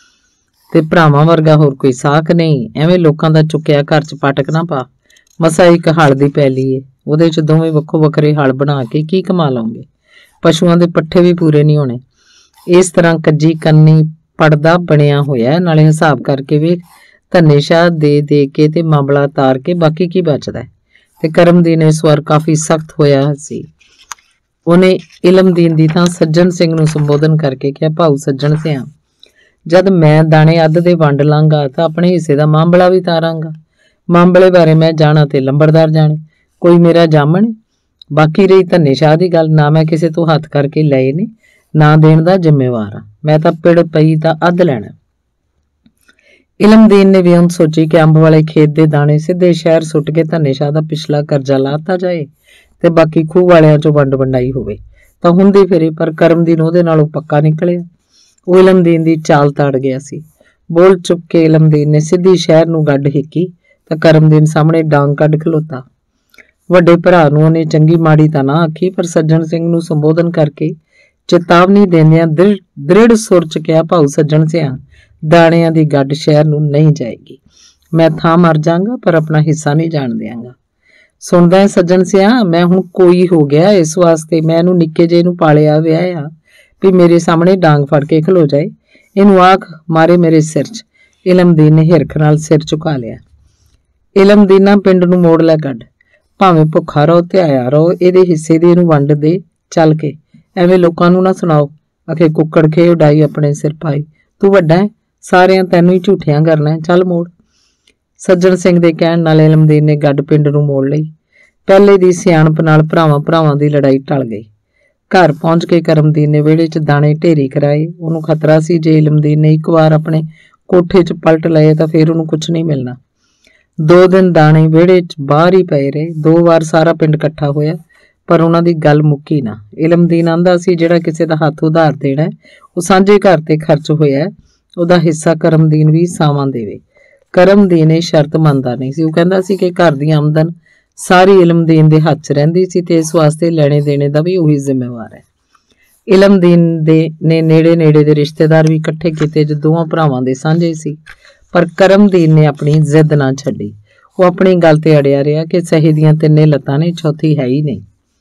ਤੇ ਭਰਾਵਾਂ ਵਰਗਾ ਹੋਰ ਕੋਈ ਸਾਖ ਨਹੀਂ, ਐਵੇਂ ਲੋਕਾਂ ਦਾ ਚੁੱਕਿਆ ਘਰ 'ਚ ਪਟਕ ਨਾ ਪਾ। ਮਸਾ ਇੱਕ ਹਲ ਦੀ ਪੈਲੀ ਏ, ਉਹਦੇ 'ਚ ਦੋਵੇਂ ਵੱਖੋ ਵੱਖਰੇ ਹਲ ਬਣਾ ਕੇ ਕੀ ਕਮਾ ਲਓਗੇ? ਪਸ਼ੂਆਂ ਦੇ ਪੱਠੇ ਵੀ ਪੂਰੇ ਨਹੀਂ ਹੋਣੇ। ਇਸ ਤਰ੍ਹਾਂ ਕੱਜੀ ਕੰਨੀ ਪੜਦਾ ਬਣਿਆ ਹੋਇਆ, ਨਾਲੇ ਹਿਸਾਬ ਕਰਕੇ ਵੇਖ ਧੰਨੇ ਸ਼ਾਹ ਦੇ ਦੇ ਕੇ ਤੇ ਮਾਮਲਾ ਤਾਰ ਕੇ ਬਾਕੀ ਕੀ ਬਚਦਾ। ਤੇ ਕਰਮਦੀਨ ਇਸ ਵਾਰ ਕਾਫੀ ਸਖਤ ਹੋਇਆ ਸੀ। ਉਹਨੇ ਇਲਮਦੀਨ ਦੀ ਥਾਂ ਸੱਜਣ ਸਿੰਘ ਨੂੰ ਸੰਬੋਧਨ ਕਰਕੇ ਕਿਹਾ, ਭਾਊ ਸੱਜਣ ਸਿਆਂ, ਜਦ ਮੈਂ ਦਾਣੇ ਅੱਧ ਦੇ ਵੰਡ ਲਾਂਗਾ ਤਾਂ ਆਪਣੇ ਹਿੱਸੇ ਦਾ ਮਾਮਲਾ ਵੀ ਤਾਰਾਂਗਾ। ਮਾਮਲੇ ਬਾਰੇ ਮੈਂ ਜਾਣਾ ਤੇ ਲੰਬੜਦਾਰ ਜਾਣੇ, ਕੋਈ ਮੇਰਾ ਜਾਮਣ। ਬਾਕੀ ਰਹੀ ਧੰਨੇ ਸ਼ਾਹ ਦੀ ਗੱਲ, ਨਾ ਮੈਂ ਕਿਸੇ ਤੋਂ ਹੱਥ ਕਰਕੇ ਲਏ ਨੇ, ਨਾ ਦੇਣ ਦਾ ਜ਼ਿੰਮੇਵਾਰ ਆ। ਮੈਂ ਤਾਂ ਪਿੜ ਪਈ ਤਾਂ ਅੱਧ ਲੈਣਾ। ਇਲਮਦੀਨ ਨੇ ਵੀ ਹੁਣ ਸੋਚੀ ਕਿ ਅੰਬ ਵਾਲੇ ਖੇਤ ਦੇ ਦਾਣੇ ਸਿੱਧੇ ਸ਼ਹਿਰ ਸੁੱਟ ਕੇ ਧੰਨੇ ਸ਼ਾਹ ਦਾ ਪਿਛਲਾ ਕਰਜ਼ਾ ਲਾਤਾ ਜਾਏ ਤੇ ਬਾਕੀ ਖੂਹ ਵਾਲਿਆਂ ਚੋਂ ਵੰਡ ਵੰਡਾਈ ਹੋਵੇ ਤਾਂ ਹੁੰਦੀ ਫਿਰੇ। ਪਰ ਕਰਮਦੀਨ ਉਹਦੇ ਨਾਲੋਂ ਪੱਕਾ ਨਿਕਲਿਆ। ਉਹ ਇਲਮਦੀਨ ਦੀ ਚਾਲ ਤਾੜ ਗਿਆ ਸੀ। ਬੋਲ ਚੁੱਕ ਕੇ ਇਲਮਦੀਨ ਨੇ ਸਿੱਧੀ ਸ਼ਹਿਰ ਨੂੰ ਗੱਡ ਹਿੱਕੀ ਤਾਂ ਕਰਮਦੀਨ ਸਾਹਮਣੇ ਡਾਂਗ ਕੱਢ ਖਲੋਤਾ। ਵੱਡੇ ਭਰਾ ਨੂੰ ਉਹਨੇ ਚੰਗੀ ਮਾੜੀ ਤਾਂ ਨਾ ਆਖੀ, ਪਰ ਸੱਜਣ ਸਿੰਘ ਨੂੰ ਸੰਬੋਧਨ ਕਰਕੇ ਚੇਤਾਵਨੀ ਦੇਂਦਿਆਂ ਦ੍ਰਿੜ ਸੁਰ ਚ ਕਿਹਾ, ਭਾਊ ਸੱਜਣ ਸਿਆਂ, ਦਾਣਿਆਂ ਦੀ ਗੱਡ ਸ਼ਹਿਰ ਨੂੰ ਨਹੀਂ ਜਾਏਗੀ। ਮੈਂ ਥਾਂ ਮਰ ਜਾਵਾਂਗਾ ਪਰ ਆਪਣਾ ਹਿੱਸਾ ਨਹੀਂ ਜਾਣ ਦਿਆਂਗਾ। ਸੁਣਦਾ ਹੈ ਸੱਜਣ ਸਿਆਂ, ਮੈਂ ਹੁਣ ਕੋਈ ਹੋ ਗਿਆ, ਇਸ ਵਾਸਤੇ ਮੈਂ ਇਹਨੂੰ ਨਿੱਕੇ ਜਿਹੇ ਨੂੰ ਪਾਲਿਆ ਵਿਆਹਿਆ ਵੀ ਮੇਰੇ ਸਾਹਮਣੇ ਡਾਂਗ ਫੜ ਕੇ ਖਲੋ ਜਾਏ। ਇਹਨੂੰ ਆਖ ਮਾਰੇ ਮੇਰੇ ਸਿਰ 'ਚ। ਇਲਮਦੀਨ ਨੇ ਹਿਰਖ ਨਾਲ ਸਿਰ ਝੁਕਾ ਲਿਆ। ਇਲਮਦੀਨਾ ਪਿੰਡ ਨੂੰ ਮੋੜ ਲੈ ਕੱਢ, ਭਾਵੇਂ ਭੁੱਖਾ ਰਹੋ ਤੇ ਆਇਆ ਰਹੋ, ਇਹਦੇ ਹਿੱਸੇ ਦੀ ਇਹਨੂੰ ਵੰਡ ਦੇ ਚੱਲ ਕੇ। ਐਵੇਂ ਲੋਕਾਂ ਨੂੰ ਨਾ ਸੁਣਾਓ ਆਖੇ ਕੁੱਕੜ ਖੇ ਉਡਾਈ ਆਪਣੇ ਸਿਰ ਪਾਈ। ਤੂੰ ਵੱਡਾ ਹੈ, ਸਾਰਿਆਂ ਤੈਨੂੰ ਹੀ ਝੂਠਿਆਂ ਕਰਨਾ, ਚੱਲ ਮੋੜ। ਸੱਜਣ ਸਿੰਘ ਦੇ ਕਹਿਣ ਨਾਲ ਇਲਮਦੀਨ ਨੇ ਗੱਡ ਪਿੰਡ ਨੂੰ ਮੋੜ ਲਈ। ਪਹਿਲੇ ਦੀ ਸਿਆਣਪ ਨਾਲ ਭਰਾਵਾਂ ਭਰਾਵਾਂ ਦੀ ਲੜਾਈ ਟਲ ਗਈ। ਘਰ ਪਹੁੰਚ ਕੇ ਕਰਮਦੀਨ ਨੇ ਵਿਹੜੇ 'ਚ ਦਾਣੇ ਢੇਰੀ ਕਰਾਏ। ਉਹਨੂੰ ਖਤਰਾ ਸੀ ਜੇ ਇਲਮਦੀਨ ਨੇ ਇੱਕ ਵਾਰ ਆਪਣੇ ਕੋਠੇ 'ਚ ਪਲਟ ਲਏ ਤਾਂ ਫਿਰ ਉਹਨੂੰ ਕੁਝ ਨਹੀਂ ਮਿਲਣਾ। ਦੋ ਦਿਨ ਦਾਣੇ ਵਿਹੜੇ 'ਚ ਬਾਹਰ ਹੀ ਪਏ ਰਹੇ। ਦੋ ਵਾਰ ਸਾਰਾ ਪਿੰਡ ਇਕੱਠਾ ਹੋਇਆ ਪਰ ਉਹਨਾਂ ਦੀ ਗੱਲ ਮੁੱਕੀ ਨਾ। ਇਲਮਦੀਨ ਆਂਦਾ ਸੀ ਜਿਹੜਾ ਕਿਸੇ ਦਾ ਹੱਥ ਉਧਾਰ ਦੇਣਾ ਉਹ ਸਾਂਝੇ ਘਰ ਤੇ ਖਰਚ ਹੋਇਆ, ਉਹਦਾ ਹਿੱਸਾ ਕਰਮਦੀਨ ਵੀ ਸਾਵਾਂ ਦੇਵੇ। ਕਰਮਦੀਨ ਇਹ ਸ਼ਰਤ ਮੰਨਦਾ ਨਹੀਂ ਸੀ। ਉਹ ਕਹਿੰਦਾ ਸੀ ਕਿ ਘਰ ਦੀ ਆਮਦਨ ਸਾਰੀ ਇਲਮਦੀਨ ਦੇ ਹੱਥ 'ਚ ਰਹਿੰਦੀ ਸੀ ਤੇ ਇਸ ਵਾਸਤੇ ਲੈਣੇ ਦੇਣੇ ਦਾ ਵੀ ਉਹੀ ਜ਼ਿੰਮੇਵਾਰ ਹੈ। ਇਲਮਦੀਨ ਦੇ ਨੇ ਨੇੜੇ ਨੇੜੇ ਦੇ ਰਿਸ਼ਤੇਦਾਰ ਵੀ ਇਕੱਠੇ ਕੀਤੇ ਜੋ ਦੋਵਾਂ ਭਰਾਵਾਂ ਦੇ ਸਾਂਝੇ ਸੀ, ਪਰ ਕਰਮਦੀਨ ਨੇ ਆਪਣੀ ਜ਼ਿੱਦ ਨਾ ਛੱਡੀ। ਉਹ ਆਪਣੀ ਗੱਲ ਤੇ ਅੜਿਆ ਰਿਹਾ ਕਿ ਸਹੀ ਦੀਆਂ ਤਿੰਨੇ ਲੱਤਾਂ ਨੇ, ਚੌਥੀ ਹੈ ਹੀ ਨਹੀਂ।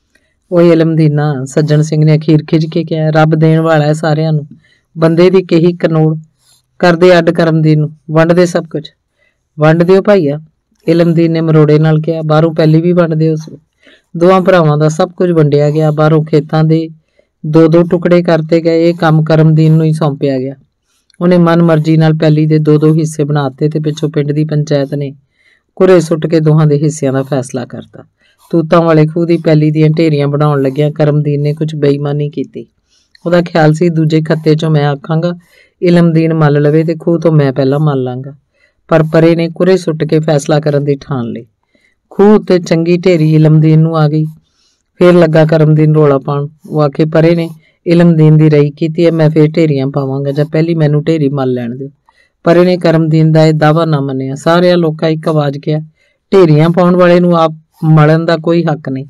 ਉਹ ਇਲਮਦੀਨਾ, ਸੱਜਣ ਸਿੰਘ ਨੇ ਅਖੀਰ ਖਿੱਚ ਕੇ ਕਿਹਾ, ਰੱਬ ਦੇਣ ਵਾਲਾ ਹੈ ਸਾਰਿਆਂ ਨੂੰ, ਬੰਦੇ ਦੀ ਕਹੀ ਕਨੋੜ ਕਰਦੇ ਅੱਡ ਕਰਮਦੀਨ ਨੂੰ, ਵੰਡ ਦੇ ਸਭ ਕੁਝ। ਵੰਡ ਦਿਓ ਭਾਈਆ, ਇਲਮਦੀਨ ਨੇ ਮਰੋੜੇ ਨਾਲ ਕਿਹਾ। ਬਾਹਰੋਂ ਪਹਿਲੀ ਵੀ ਵੰਡ ਦਿਓ। ਦੋਵਾਂ ਭਰਾਵਾਂ ਦਾ ਸਭ ਕੁਝ ਵੰਡਿਆ ਗਿਆ। ਬਾਹਰੋਂ ਖੇਤਾਂ ਦੇ ਦੋ ਦੋ ਟੁਕੜੇ ਕਰਤੇ ਗਏ। ਇਹ ਕੰਮ ਕਰਮਦੀਨ ਨੂੰ ਹੀ ਸੌਂਪਿਆ ਗਿਆ। ਉਹਨੇ ਮਨ ਮਰਜ਼ੀ ਨਾਲ ਪਹਿਲੀ ਦੇ ਦੋ ਦੋ ਹਿੱਸੇ ਬਣਾਤੇ ਤੇ ਪਿੱਛੋਂ ਪਿੰਡ ਦੀ ਪੰਚਾਇਤ ਨੇ ਕੁਰੇ ਸੁੱਟ ਕੇ ਦੋਹਾਂ ਦੇ ਹਿੱਸਿਆਂ ਦਾ ਫੈਸਲਾ ਕਰਤਾ। ਤੂਤਾਂ ਵਾਲੇ ਖੂਹ ਦੀ ਪਹਿਲੀ ਦੀਆਂ ਢੇਰੀਆਂ ਬਣਾਉਣ ਲੱਗਿਆ ਕਰਮਦੀਨ ਨੇ ਕੁਝ ਬੇਈਮਾਨੀ ਕੀਤੀ। ਉਹਦਾ ਖਿਆਲ ਸੀ ਦੂਜੇ ਖੱਤੇ 'ਚੋਂ ਮੈਂ ਆਖਾਂਗਾ ਇਲਮਦੀਨ ਮੱਲ ਲਵੇ ਤੇ ਖੂਹ ਤੋਂ ਮੈਂ ਪਹਿਲਾਂ ਮੱਲ ਲਾਂਗਾ, ਪਰ ਪਰੇ ਨੇ ਕੁਰੇ ਸੁੱਟ ਕੇ ਫੈਸਲਾ ਕਰਨ ਦੀ ਠਾਣ ਲਈ। ਖੂਹ ਉੱਤੇ ਚੰਗੀ ਢੇਰੀ ਇਲਮਦੀਨ ਨੂੰ ਆ ਗਈ। ਫੇਰ ਲੱਗਾ ਕਰਮਦੀਨ ਰੋਲਾ ਪਾਉਣ। ਉਹ ਆਖੇ ਪਰੇ ਨੇ ਇਲਮਦੀਨ ਦੀ ਰਹੀ ਕੀਤੀ ਹੈ, ਮੈਂ ਫੇਰ ਢੇਰੀਆਂ ਪਾਵਾਂਗਾ ਜਾਂ ਪਹਿਲੀ ਮੈਨੂੰ ਢੇਰੀ ਮੱਲ ਲੈਣ ਦਿਓ। ਪਰੇ ਨੇ ਕਰਮਦੀਨ ਦਾ ਇਹ ਦਾਵਾ ਨਾ ਮੰਨਿਆ। ਸਾਰਿਆਂ ਲੋਕਾਂ ਇੱਕ ਆਵਾਜ਼ ਕਿਹਾ, ਢੇਰੀਆਂ ਪਾਉਣ ਵਾਲੇ ਨੂੰ ਆਪ ਮਲਣ ਦਾ ਕੋਈ ਹੱਕ ਨਹੀਂ।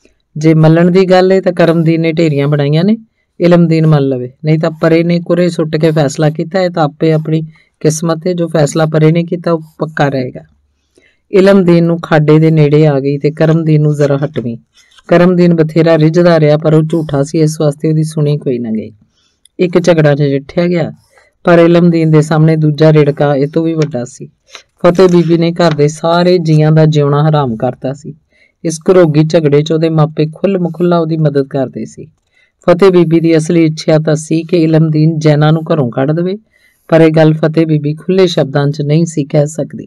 ਜੇ ਮੱਲਣ ਦੀ ਗੱਲ ਹੈ ਤਾਂ ਕਰਮਦੀਨ ਨੇ ਢੇਰੀਆਂ ਬਣਾਈਆਂ ਨੇ, ਇਲਮਦੀਨ ਮੱਲ ਲਵੇ, ਨਹੀਂ ਤਾਂ ਪਰੇ ਨੇ ਕੁਰੇ ਸੁੱਟ ਕੇ ਫੈਸਲਾ ਕੀਤਾ ਹੈ ਤਾਂ ਆਪੇ ਆਪਣੀ ਕਿਸਮਤ ਹੈ। ਜੋ ਫੈਸਲਾ ਪਰੇ ਨੇ ਕੀਤਾ ਉਹ ਪੱਕਾ ਰਹੇਗਾ। ਇਲਮਦੀਨ ਨੂੰ ਖਾਡੇ ਦੇ ਨੇੜੇ ਆ ਗਈ ਤੇ ਕਰਮਦੀਨ ਨੂੰ ਜ਼ਰਾ ਹਟਵੀਂ। ਕਰਮਦੀਨ ਬਥੇਰਾ ਰਿੱਝਦਾ ਰਿਹਾ ਪਰ ਉਹ ਝੂਠਾ ਸੀ, ਇਸ ਵਾਸਤੇ ਉਹਦੀ ਸੁਣੀ ਕੋਈ ਨਾ ਗਈ। ਇੱਕ ਝਗੜਾ ਨਜਿੱਠਿਆ ਗਿਆ ਪਰ ਇਲਮਦੀਨ ਦੇ ਸਾਹਮਣੇ ਦੂਜਾ ਰਿੜਕਾ ਇਹ ਤੋਂ ਵੀ ਵੱਡਾ ਸੀ। ਫਤਿਹ ਬੀਬੀ ਨੇ ਘਰ ਦੇ ਸਾਰੇ ਜੀਆਂ ਦਾ ਜਿਉਣਾ ਹਰਾਮ ਕਰਤਾ ਸੀ। ਇਸ ਘਰੋਗੀ ਝਗੜੇ 'ਚ ਉਹਦੇ ਮਾਪੇ ਖੁੱਲ੍ਹ ਮੁਖੁੱਲਾ ਉਹਦੀ ਮਦਦ ਕਰਦੇ ਸੀ। ਫਤਿਹ ਬੀਬੀ ਦੀ ਅਸਲੀ ਇੱਛਾ ਤਾਂ ਸੀ ਕਿ ਇਲਮਦੀਨ ਜੈਨਾ ਨੂੰ ਘਰੋਂ ਕੱਢ ਦੇਵੇ, ਪਰ ਇਹ ਗੱਲ ਫਤਿਹ ਬੀਬੀ ਖੁੱਲ੍ਹੇ ਸ਼ਬਦਾਂ 'ਚ ਨਹੀਂ ਸੀ ਕਹਿ ਸਕਦੀ।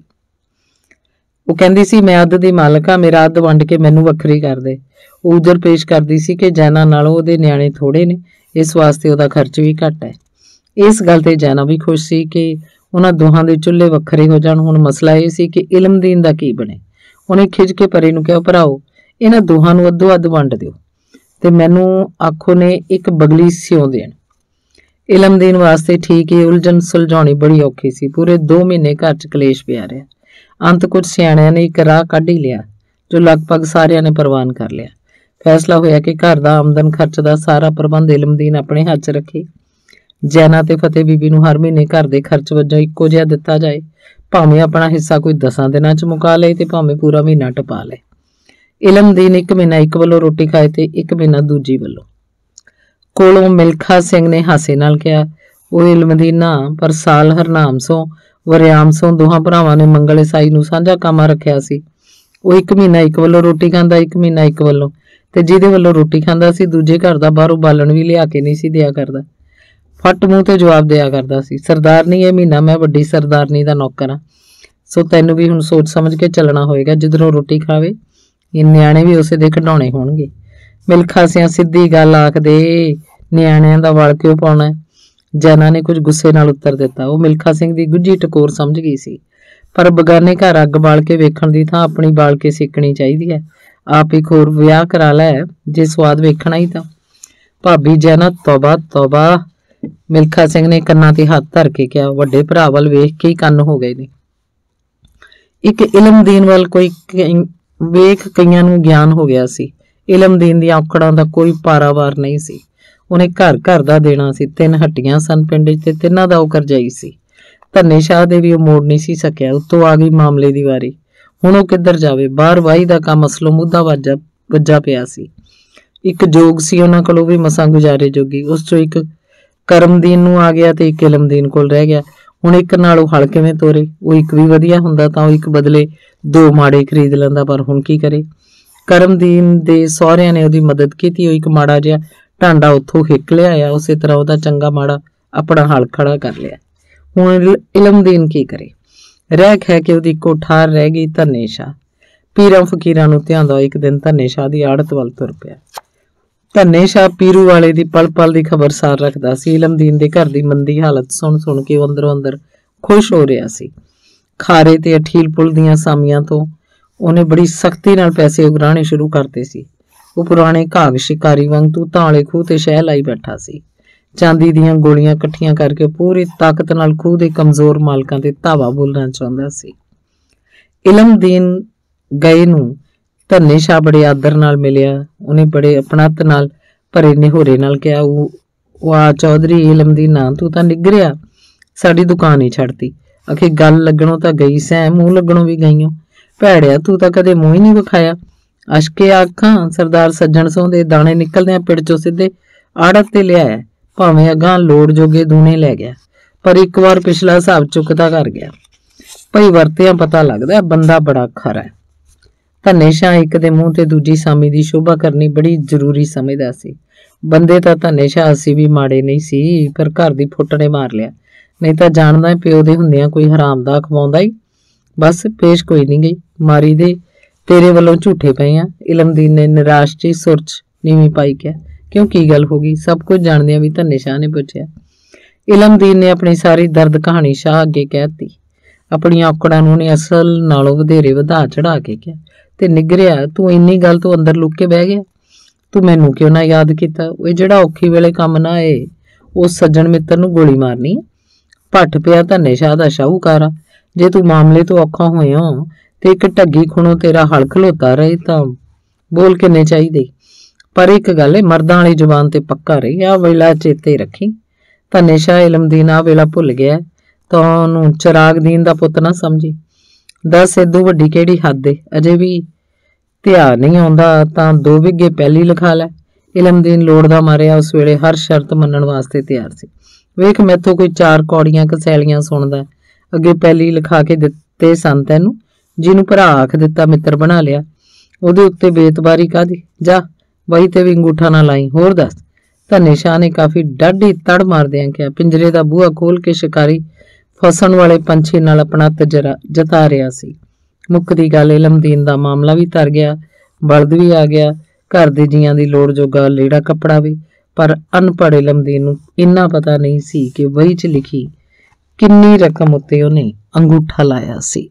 ਉਹ ਕਹਿੰਦੀ ਸੀ ਮੈਂ ਅੱਧ ਦੀ ਮਾਲਕ ਹਾਂ, ਮੇਰਾ ਅੱਧ ਵੰਡ ਕੇ ਮੈਨੂੰ ਵੱਖਰੀ ਕਰ ਦੇ। ਉਹ ਉਜਰ ਪੇਸ਼ ਕਰਦੀ ਸੀ ਕਿ ਜੈਨਾ ਨਾਲੋਂ ਉਹਦੇ ਨਿਆਣੇ ਥੋੜੇ ਨੇ, ਇਸ ਵਾਸਤੇ ਉਹਦਾ ਖਰਚ ਵੀ ਘੱਟ ਹੈ। ਇਸ ਗੱਲ ਤੇ ਜੈਨਾ ਵੀ ਖੁਸ਼ ਸੀ ਕਿ ਉਹਨਾਂ ਦੋਹਾਂ ਦੇ ਚੁੱਲ੍ਹੇ ਵੱਖਰੇ ਹੋ ਜਾਣ। ਹੁਣ ਮਸਲਾ ਇਹ ਸੀ ਕਿ ਇਲਮਦੀਨ ਦਾ ਕੀ ਬਣੇ। ਉਹਨੇ ਖਿੱਚ ਕੇ ਪਰੇ ਨੂੰ ਕਿਹਾ, ਭਰਾਓ ਇਹਨਾਂ ਦੋਹਾਂ ਨੂੰ ਅੱਧੋ ਅੱਧ ਵੰਡ ਦਿਓ ਤੇ ਮੈਨੂੰ ਆਖੋ ਨੇ ਇੱਕ ਬਗਲੀ ਸਿਉਂ ਦੇਣ। ਇਲਮਦੀਨ ਵਾਸਤੇ ਠੀਕ ਇਹ ਉਲਝਣ ਸੁਲਝਾਉਣੀ ਬੜੀ ਔਖੀ ਸੀ। ਪੂਰੇ ਦੋ ਮਹੀਨੇ ਘਰ 'ਚ ਕਲੇਸ਼ ਪਿਆ ਰਿਹਾ। ਅੰਤ ਕੁਝ ਸਿਆਣਿਆਂ ਨੇ ਇੱਕ ਰਾਹ ਕੱਢ ਹੀ ਲਿਆ ਜੋ ਲਗਭਗ ਸਾਰਿਆਂ ਨੇ ਪ੍ਰਵਾਨ ਕਰ ਲਿਆ। ਫੈਸਲਾ ਹੋਇਆ ਕਿ ਘਰ ਦਾ ਆਮਦਨ ਖਰਚ ਦਾ ਸਾਰਾ ਪ੍ਰਬੰਧ ਇਲਮਦੀਨ ਆਪਣੇ ਹੱਥ 'ਚ ਰੱਖੇ। ਜੈਨਾ ਤੇ ਫਤਿਹ ਬੀਬੀ ਨੂੰ ਹਰ ਮਹੀਨੇ ਘਰ ਦੇ ਖਰਚ ਵਜੋਂ ਇੱਕੋ ਜਿਹਾ ਦਿੱਤਾ ਜਾਏ, ਭਾਵੇਂ ਆਪਣਾ ਹਿੱਸਾ ਕੋਈ ਦਸਾਂ ਦਿਨਾਂ 'ਚ ਮੁਕਾ ਲਏ ਤੇ ਭਾਵੇਂ ਪੂਰਾ ਮਹੀਨਾ ਟਪਾ ਲਏ। ਇਲਮਦੀਨ ਇੱਕ ਮਹੀਨਾ ਇੱਕ ਵੱਲੋਂ ਰੋਟੀ ਖਾਏ ਤੇ ਇੱਕ ਮਹੀਨਾ ਦੂਜੀ ਵੱਲੋਂ। ਕੋਲੋਂ ਮਿਲਖਾ ਸਿੰਘ ਨੇ ਹਾਸੇ ਨਾਲ ਕਿਹਾ, ਉਹ ਇਲਮਦੀਨਾ ਪਰ ਸਾਲ ਹਰਨਾਮ ਸੋਂ ਵਰਿਆਮ ਸੋਂ ਦੋਹਾਂ ਭਰਾਵਾਂ ਨੇ ਮੰਗਲ ਇਸਾਈ ਨੂੰ ਸਾਂਝਾ ਕਾਮਾ ਰੱਖਿਆ ਸੀ। ਉਹ ਇੱਕ ਮਹੀਨਾ ਇੱਕ ਵੱਲੋਂ ਰੋਟੀ ਖਾਂਦਾ, ਇੱਕ ਮਹੀਨਾ ਇੱਕ ਵੱਲੋਂ, ਤੇ ਜਿਹਦੇ ਵੱਲੋਂ ਰੋਟੀ ਖਾਂਦਾ ਸੀ ਦੂਜੇ ਘਰ ਦਾ ਬਾਹਰੋਂ ਬਾਲਣ ਵੀ ਲਿਆ ਕੇ ਨਹੀਂ ਸੀ ਦਿਆ ਕਰਦਾ। ਫੱਟ ਮੂੰਹ ਤੇ ਜਵਾਬ ਦਿਆ ਕਰਦਾ ਸੀ, ਸਰਦਾਰਨੀ ਇਹ ਮਹੀਨਾ ਮੈਂ ਵੱਡੀ ਸਰਦਾਰਨੀ ਦਾ ਨੌਕਰ ਹਾਂ, ਸੋ ਤੈਨੂੰ ਵੀ ਹੁਣ ਸੋਚ ਸਮਝ ਕੇ ਚੱਲਣਾ ਹੋਏਗਾ। ਜਿੱਧਰੋਂ ਰੋਟੀ ਖਾਵੇ ਇਹ ਨਿਆਣੇ ਵੀ ਉਸੇ ਦੇ ਖਿਡਾਉਣੇ ਹੋਣਗੇ। ਮਿਲਖਾ ਸਿਆਂ ਸਿੱਧੀ ਗੱਲ ਆਖ ਦੇ, ਨਿਆਣਿਆਂ ਦਾ ਵਲ ਕਿਉਂ ਪਾਉਣਾ? ਜੈਨਾ ਨੇ ਕੁਝ ਗੁੱਸੇ ਨਾਲ ਉੱਤਰ ਦਿੱਤਾ। ਉਹ ਮਿਲਖਾ ਸਿੰਘ ਦੀ ਗੁੱਝੀ ਟਕੋਰ ਸਮਝ ਗਈ ਸੀ, ਪਰ ਬਗਾਨੇ ਘਰ ਅੱਗ ਬਾਲ ਕੇ ਵੇਖਣ ਦੀ ਥਾਂ ਆਪਣੀ ਬਾਲ ਕੇ ਸਿੱਕਣੀ ਚਾਹੀਦੀ ਹੈ। ਆਪ ਇੱਕ ਹੋਰ ਵਿਆਹ ਕਰਾ ਲੈ ਜੇ ਸਵਾਦ ਵੇਖਣਾ ਹੀ ਤਾਂ। ਭਾਬੀ ਜੈਨਾ ਤੌਬਾ ਤੌਬਾ, ਮਿਲਖਾ ਸਿੰਘ ਨੇ ਕੰਨਾਂ ਤੇ ਹੱਥ ਧਰ ਕੇ ਕਿਹਾ। ਵੱਡੇ ਭਰਾ ਵੱਲ ਵੇਖ ਕੇ ਹੀ ਕੰਨ ਹੋ ਗਏ ਨੇ। ਇੱਕ ਇਲਮਦੀਨ ਵੱਲ ਕੋਈ ਵੇਖ ਕਈਆਂ ਨੂੰ ਗਿਆਨ ਹੋ ਗਿਆ ਸੀ। ਇਲਮਦੀਨ ਦੀਆਂ ਔਕੜਾਂ ਦਾ ਕੋਈ ਪਾਰਾਵਾਰ ਨਹੀਂ ਸੀ। ਉਹਨੇ ਘਰ ਘਰ ਦਾ ਦੇਣਾ ਸੀ। ਤਿੰਨ ਹੱਟੀਆਂ ਸਨ ਪਿੰਡ 'ਚ ਤੇ ਤਿੰਨਾਂ ਦਾ ਉਹ ਕਰਜਾਈ ਸੀ। ਧੰਨੇ ਸ਼ਾਹ ਦੇ ਵੀ ਉਹ ਮੋੜ ਨਹੀਂ ਸੀ ਸਕਿਆ। ਉੱਤੋਂ ਆ ਗਈ ਮਾਮਲੇ ਦੀ ਵਾਰੀ। ਹੁਣ ਉਹ ਕਿੱਧਰ ਜਾਵੇ? ਬਾਹਰ ਵਾਹੀ ਦਾ ਕੰਮ ਅਸਲੋਂ ਮੁੱਦਾ ਵਾਜਾ ਵੱਜਾ ਪਿਆ ਸੀ। ਇੱਕ ਜੋਗ ਸੀ ਉਹਨਾਂ ਕੋਲ, ਉਹ ਵੀ ਮਸਾਂ ਗੁਜ਼ਾਰੇ ਜੋਗੀ। ਉਸ ਚੋਂ ਇੱਕ ਕਰਮਦੀਨ ਨੂੰ ਆ ਗਿਆ ਤੇ ਇੱਕ ਇਲਮਦੀਨ ਕੋਲ ਰਹਿ ਗਿਆ। ਹੁਣ ਇੱਕ ਨਾਲ ਉਹ ਹਲ ਕਿਵੇਂ ਤੋਰੇ? ਉਹ ਇੱਕ ਵੀ ਵਧੀਆ ਹੁੰਦਾ ਤਾਂ ਉਹ ਇੱਕ ਬਦਲੇ ਦੋ ਮਾੜੇ ਖਰੀਦ ਲੈਂਦਾ, ਪਰ ਹੁਣ ਕੀ ਕਰੇ? ਕਰਮਦੀਨ ਦੇ ਸਹੁਰਿਆਂ ਨੇ ਉਹਦੀ ਮਦਦ ਕੀਤੀ। ਉਹ ਇੱਕ ਮਾੜਾ ਜਿਹਾ ਢਾਂਡਾ ਉੱਥੋਂ ਹਿੱਕ ਲਿਆਇਆ, ਉਸੇ ਤਰ੍ਹਾਂ ਉਹਦਾ ਚੰਗਾ ਮਾੜਾ ਆਪਣਾ ਹਲ ਖੜਾ ਕਰ ਲਿਆ। ਹੁਣ ਇਲਮਦੀਨ ਕੀ ਕਰੇ? ਰਹਿ ਖੈ ਕੇ ਉਹਦੀ ਇੱਕੋ ਠਾਰ ਰਹਿ ਗਈ ਧੰਨੇ ਸ਼ਾਹ। ਪੀਰਾਂ ਫਕੀਰਾਂ ਨੂੰ ਧਿਆਉਂਦਾ ਇੱਕ ਦਿਨ ਧੰਨੇ ਸ਼ਾਹ ਦੀ ਆੜਤ ਵੱਲ ਤੁਰ ਪਿਆ। ਧੰਨੇ ਸ਼ਾਹ ਪੀਰੂ ਵਾਲੇ ਦੀ ਪਲ ਪਲ ਦੀ ਖਬਰਸਾਰ ਰੱਖਦਾ ਸੀ। ਇਲਮਦੀਨ ਦੇ ਘਰ ਦੀ ਮੰਦੀ ਹਾਲਤ ਸੁਣ ਸੁਣ ਕੇ ਉਹ ਅੰਦਰੋਂ ਅੰਦਰ ਖੁਸ਼ ਹੋ ਰਿਹਾ ਸੀ। ਖਾਰੇ ਤੇ ਅਠੀਲ ਪੁਲ ਦੀਆਂ ਸਾਮੀਆਂ ਤੋਂ ਉਹਨੇ ਬੜੀ ਸਖਤੀ ਨਾਲ ਪੈਸੇ ਉਗਰਾਣੇ ਸ਼ੁਰੂ ਕਰਤੇ ਸੀ। ਉਹ ਪੁਰਾਣੇ ਘਾਗ ਸ਼ਿਕਾਰੀ ਵਾਂਗ ਤੂਤਾਂ ਵਾਲੇ ਖੂਹ ਤੇ ਸ਼ਹਿ ਲਾਈ ਬੈਠਾ ਸੀ। ਚਾਂਦੀ ਦੀਆਂ ਗੋਲੀਆਂ ਇਕੱਠੀਆਂ ਕਰਕੇ ਪੂਰੀ ਤਾਕਤ ਨਾਲ ਖੂਹ ਦੇ ਕਮਜ਼ੋਰ ਮਾਲਕਾਂ ਤੇ ਧਾਵਾ ਬੋਲਣਾ ਚਾਹੁੰਦਾ ਸੀ। ਇਲਮਦੀਨ ਗਏ ਨੂੰ ਧੰਨੇ ਸ਼ਾਹ ਬੜੇ ਆਦਰ ਨਾਲ ਮਿਲਿਆ। ਉਹਨੇ ਬੜੇ ਆਪਣਤ ਨਾਲ ਭਰੇ ਨਿਹੋਰੇ ਨਾਲ ਕਿਹਾ, ਉਹ ਵਾਹ ਚੌਧਰੀ ਇਲਮਦੀਨ, ਨਾ ਤੂੰ ਤਾਂ ਨਿਗਰਿਆ, ਸਾਡੀ ਦੁਕਾਨ ਹੀ ਛੱਡਤੀ। ਆਖੇ ਗੱਲ ਲੱਗਣੋਂ ਤਾਂ ਗਈ ਸੈਂ, ਮੂੰਹ ਲੱਗਣੋਂ ਵੀ ਗਈਓ। ਭੈੜਿਆ, ਤੂੰ ਤਾਂ ਕਦੇ ਮੂੰਹ ਹੀ ਨਹੀਂ ਵਿਖਾਇਆ। ਅਸ਼ਕੇ ਆਖਾਂ ਸਰਦਾਰ ਸੱਜਣ ਸੋਂ ਦੇ ਦਾਣੇ ਨਿਕਲਦਿਆਂ ਪਿੜ ਚੋਂ ਸਿੱਧੇ ਆੜਤ ਤੇ ਲਿਆਇਆ। ਭਾਵੇਂ ਅਗਾਂ ਲੋੜ ਜੋਗੇ ਦੂਣੇ ਲੈ ਗਿਆ, ਪਰ ਇੱਕ ਵਾਰ ਪਿਛਲਾ ਹਿਸਾਬ ਚੁੱਕਦਾ ਕਰ ਗਿਆ। ਭਈ ਵਰਤਿਆਂ ਪਤਾ ਲੱਗਦਾ ਬੰਦਾ ਬੜਾ ਖਰਾ ਹੈ। ਧੰਨੇ ਸ਼ਾਹ ਇੱਕ ਦੇ ਮੂੰਹ ਤੇ ਦੂਜੀ ਸਾਮੀ ਦੀ ਸ਼ੋਭਾ ਕਰਨੀ ਬੜੀ ਜ਼ਰੂਰੀ ਸਮਝਦਾ ਸੀ। ਬੰਦੇ ਤਾਂ ਧੰਨੇ ਸ਼ਾਹ ਅਸੀਂ ਵੀ ਮਾੜੇ ਨਹੀਂ ਸੀ, ਪਰ ਘਰ ਦੀ ਫੁੱਟ ਨੇ ਮਾਰ ਲਿਆ। ਨਹੀਂ ਤਾਂ ਜਾਣਦਾ ਪਿਓ ਦੇ ਹੁੰਦਿਆਂ ਕੋਈ ਹਰਾਮ ਦਾ ਖਵਾਉਂਦਾ ਹੀ। ਬਸ ਪੇਸ਼ ਕੋਈ ਨਹੀਂ ਗਈ, ਮਾਰੀ ਦੇ ਤੇਰੇ ਵੱਲੋਂ ਝੂਠੇ ਪਏ ਆ। ਇਲਮਦੀਨ ਨੇ ਨਿਰਾਸ਼ ਜਿਹੀ ਸੁਰ 'ਚ ਨੀਵੀਂ ਪਾਈ ਕਿਹਾ। ਕਿਉਂ, ਕੀ ਗੱਲ ਹੋ ਗਈ? ਸਭ ਕੁਝ ਜਾਣਦਿਆਂ ਵੀ ਧੰਨੇ ਸ਼ਾਹ ਨੇ ਪੁੱਛਿਆ। ਇਲਮਦੀਨ ਨੇ ਆਪਣੀ ਸਾਰੀ ਦਰਦ ਕਹਾਣੀ ਸ਼ਾਹ ਅੱਗੇ ਕਹਿ ਦਿੱਤੀ। ਆਪਣੀਆਂ ਔਕੜਾਂ ਨੂੰ ਉਹਨੇ ਅਸਲ ਨਾਲੋਂ ਵਧੇਰੇ ਵਧਾ ਚੜਾ ਕੇ ਕਿਹਾ, ਤੇ ਨਿਗਰਿਆ, ਤੂੰ ਇੰਨੀ ਗੱਲ ਤੋਂ ਅੰਦਰ ਲੁੱਕ ਕੇ ਬਹਿ ਗਿਆ? ਤੂੰ ਮੈਨੂੰ ਕਿਉਂ ਨਾ ਯਾਦ ਕੀਤਾ? ਉਹ ਜਿਹੜਾ ਔਖੀ ਵੇਲੇ ਕੰਮ ਨਾ ਆਏ, ਉਹ ਸੱਜਣ ਮਿੱਤਰ ਨੂੰ ਗੋਲੀ ਮਾਰਨੀ। ਭੱਠ ਪਿਆ ਧੰਨੇ ਸ਼ਾਹ ਦਾ ਸ਼ਾਹੂਕਾਰਾ। ਜੇ ਤੂੰ ਮਾਮਲੇ ਤੋਂ ਔਖਾ ਹੋਇਆ ਤੇ ਇੱਕ ਢੱਗੀ ਖੁਣੋਂ ਤੇਰਾ ਹਲ ਖਲੋਤਾ ਰਹੇ ਤਾਂ ਬੋਲ ਕਿੰਨੇ ਚਾਹੀਦੇ। ਪਰ ਇੱਕ ਗੱਲ ਏ, ਮਰਦਾਂ ਵਾਲੀ ਜ਼ੁਬਾਨ ਤੇ ਪੱਕਾ ਰਹੀ। ਆਹ ਵੇਲਾ ਚੇਤੇ ਰੱਖੀ। ਧੰਨੇ ਸ਼ਾਹ ਇਲਮਦੀਨ ਆਹ ਵੇਲਾ ਭੁੱਲ ਗਿਆ ਤਾਂ ਉਹਨੂੰ ਚਿਰਾਗ ਦੀਨ ਦਾ ਪੁੱਤ ਨਾ ਸਮਝੀ। ਦੱਸ ਏਦੋਂ ਵੱਡੀ ਕਿਹੜੀ ਹੱਦ ਏ? ਅਜੇ ਵੀ ਧਿਆਨ ਨਹੀਂ ਆਉਂਦਾ ਤਾਂ ਦੋ ਵਿਗੇ ਪਹਿਲੀ ਲਿਖਾ ਲੈ। ਇਲਮਦੀਨ ਲੋੜ ਦਾ ਮਾਰਿਆ ਉਸ ਵੇਲੇ ਹਰ ਸ਼ਰਤ ਮੰਨਣ ਵਾਸਤੇ ਤਿਆਰ ਸੀ। ਵੇਖ, ਮੈਥੋਂ ਕੋਈ ਚਾਰ ਕੌੜੀਆਂ ਕਸੈਲੀਆਂ ਸੁਣਦਾ। ਅੱਗੇ ਪਹਿਲੀ ਲਿਖਾ ਕੇ ਦਿੱਤੇ ਸਨ ਤੈਨੂੰ, ਜਿਹਨੂੰ ਭਰਾ ਆਖ ਦਿੱਤਾ ਮਿੱਤਰ ਬਣਾ ਲਿਆ। ਉਹਦੇ ਉੱਤੇ ਬੇਤਬਾਰੀ ਕਾਹਦੀ? ਜਾ ਵਹੀ ਤੇ ਵੀ ਅੰਗੂਠਾ ਨਾ ਲਾਈ। ਹੋਰ ਦੱਸ। ਧੰਨੇ ਸ਼ਾਹ ਨੇ ਕਾਫੀ ਡਾਢੀ ਤੜ ਮਾਰਦਿਆਂ ਕਿਹਾ। ਪਿੰਜਰੇ ਦਾ ਬੂਹਾ ਖੋਲ ਕੇ ਸ਼ਿਕਾਰੀ ਫਸਣ ਵਾਲੇ ਪੰਛੀ ਨਾਲ ਆਪਣਾ ਤਜਰਾ ਜਤਾ ਰਿਹਾ ਸੀ। ਮੁੱਕਦੀ ਗੱਲ, ਇਲਮਦੀਨ ਦਾ ਮਾਮਲਾ ਵੀ ਤਰ ਗਿਆ, ਬਲਦ ਵੀ ਆ ਗਿਆ, ਘਰ ਦੇ ਜੀਆਂ ਦੀ ਲੋੜ ਜੋਗਾ ਲੀੜਾ ਕੱਪੜਾ ਵੀ। ਪਰ ਅਨਪੜ੍ਹ ਇਲਮਦੀਨ ਨੂੰ ਇੰਨਾ ਪਤਾ ਨਹੀਂ ਸੀ ਕਿ ਵਹੀ 'ਚ ਲਿਖੀ ਕਿੰਨੀ ਰਕਮ ਉੱਤੇ ਉਹਨੇ ਅੰਗੂਠਾ ਲਾਇਆ ਸੀ।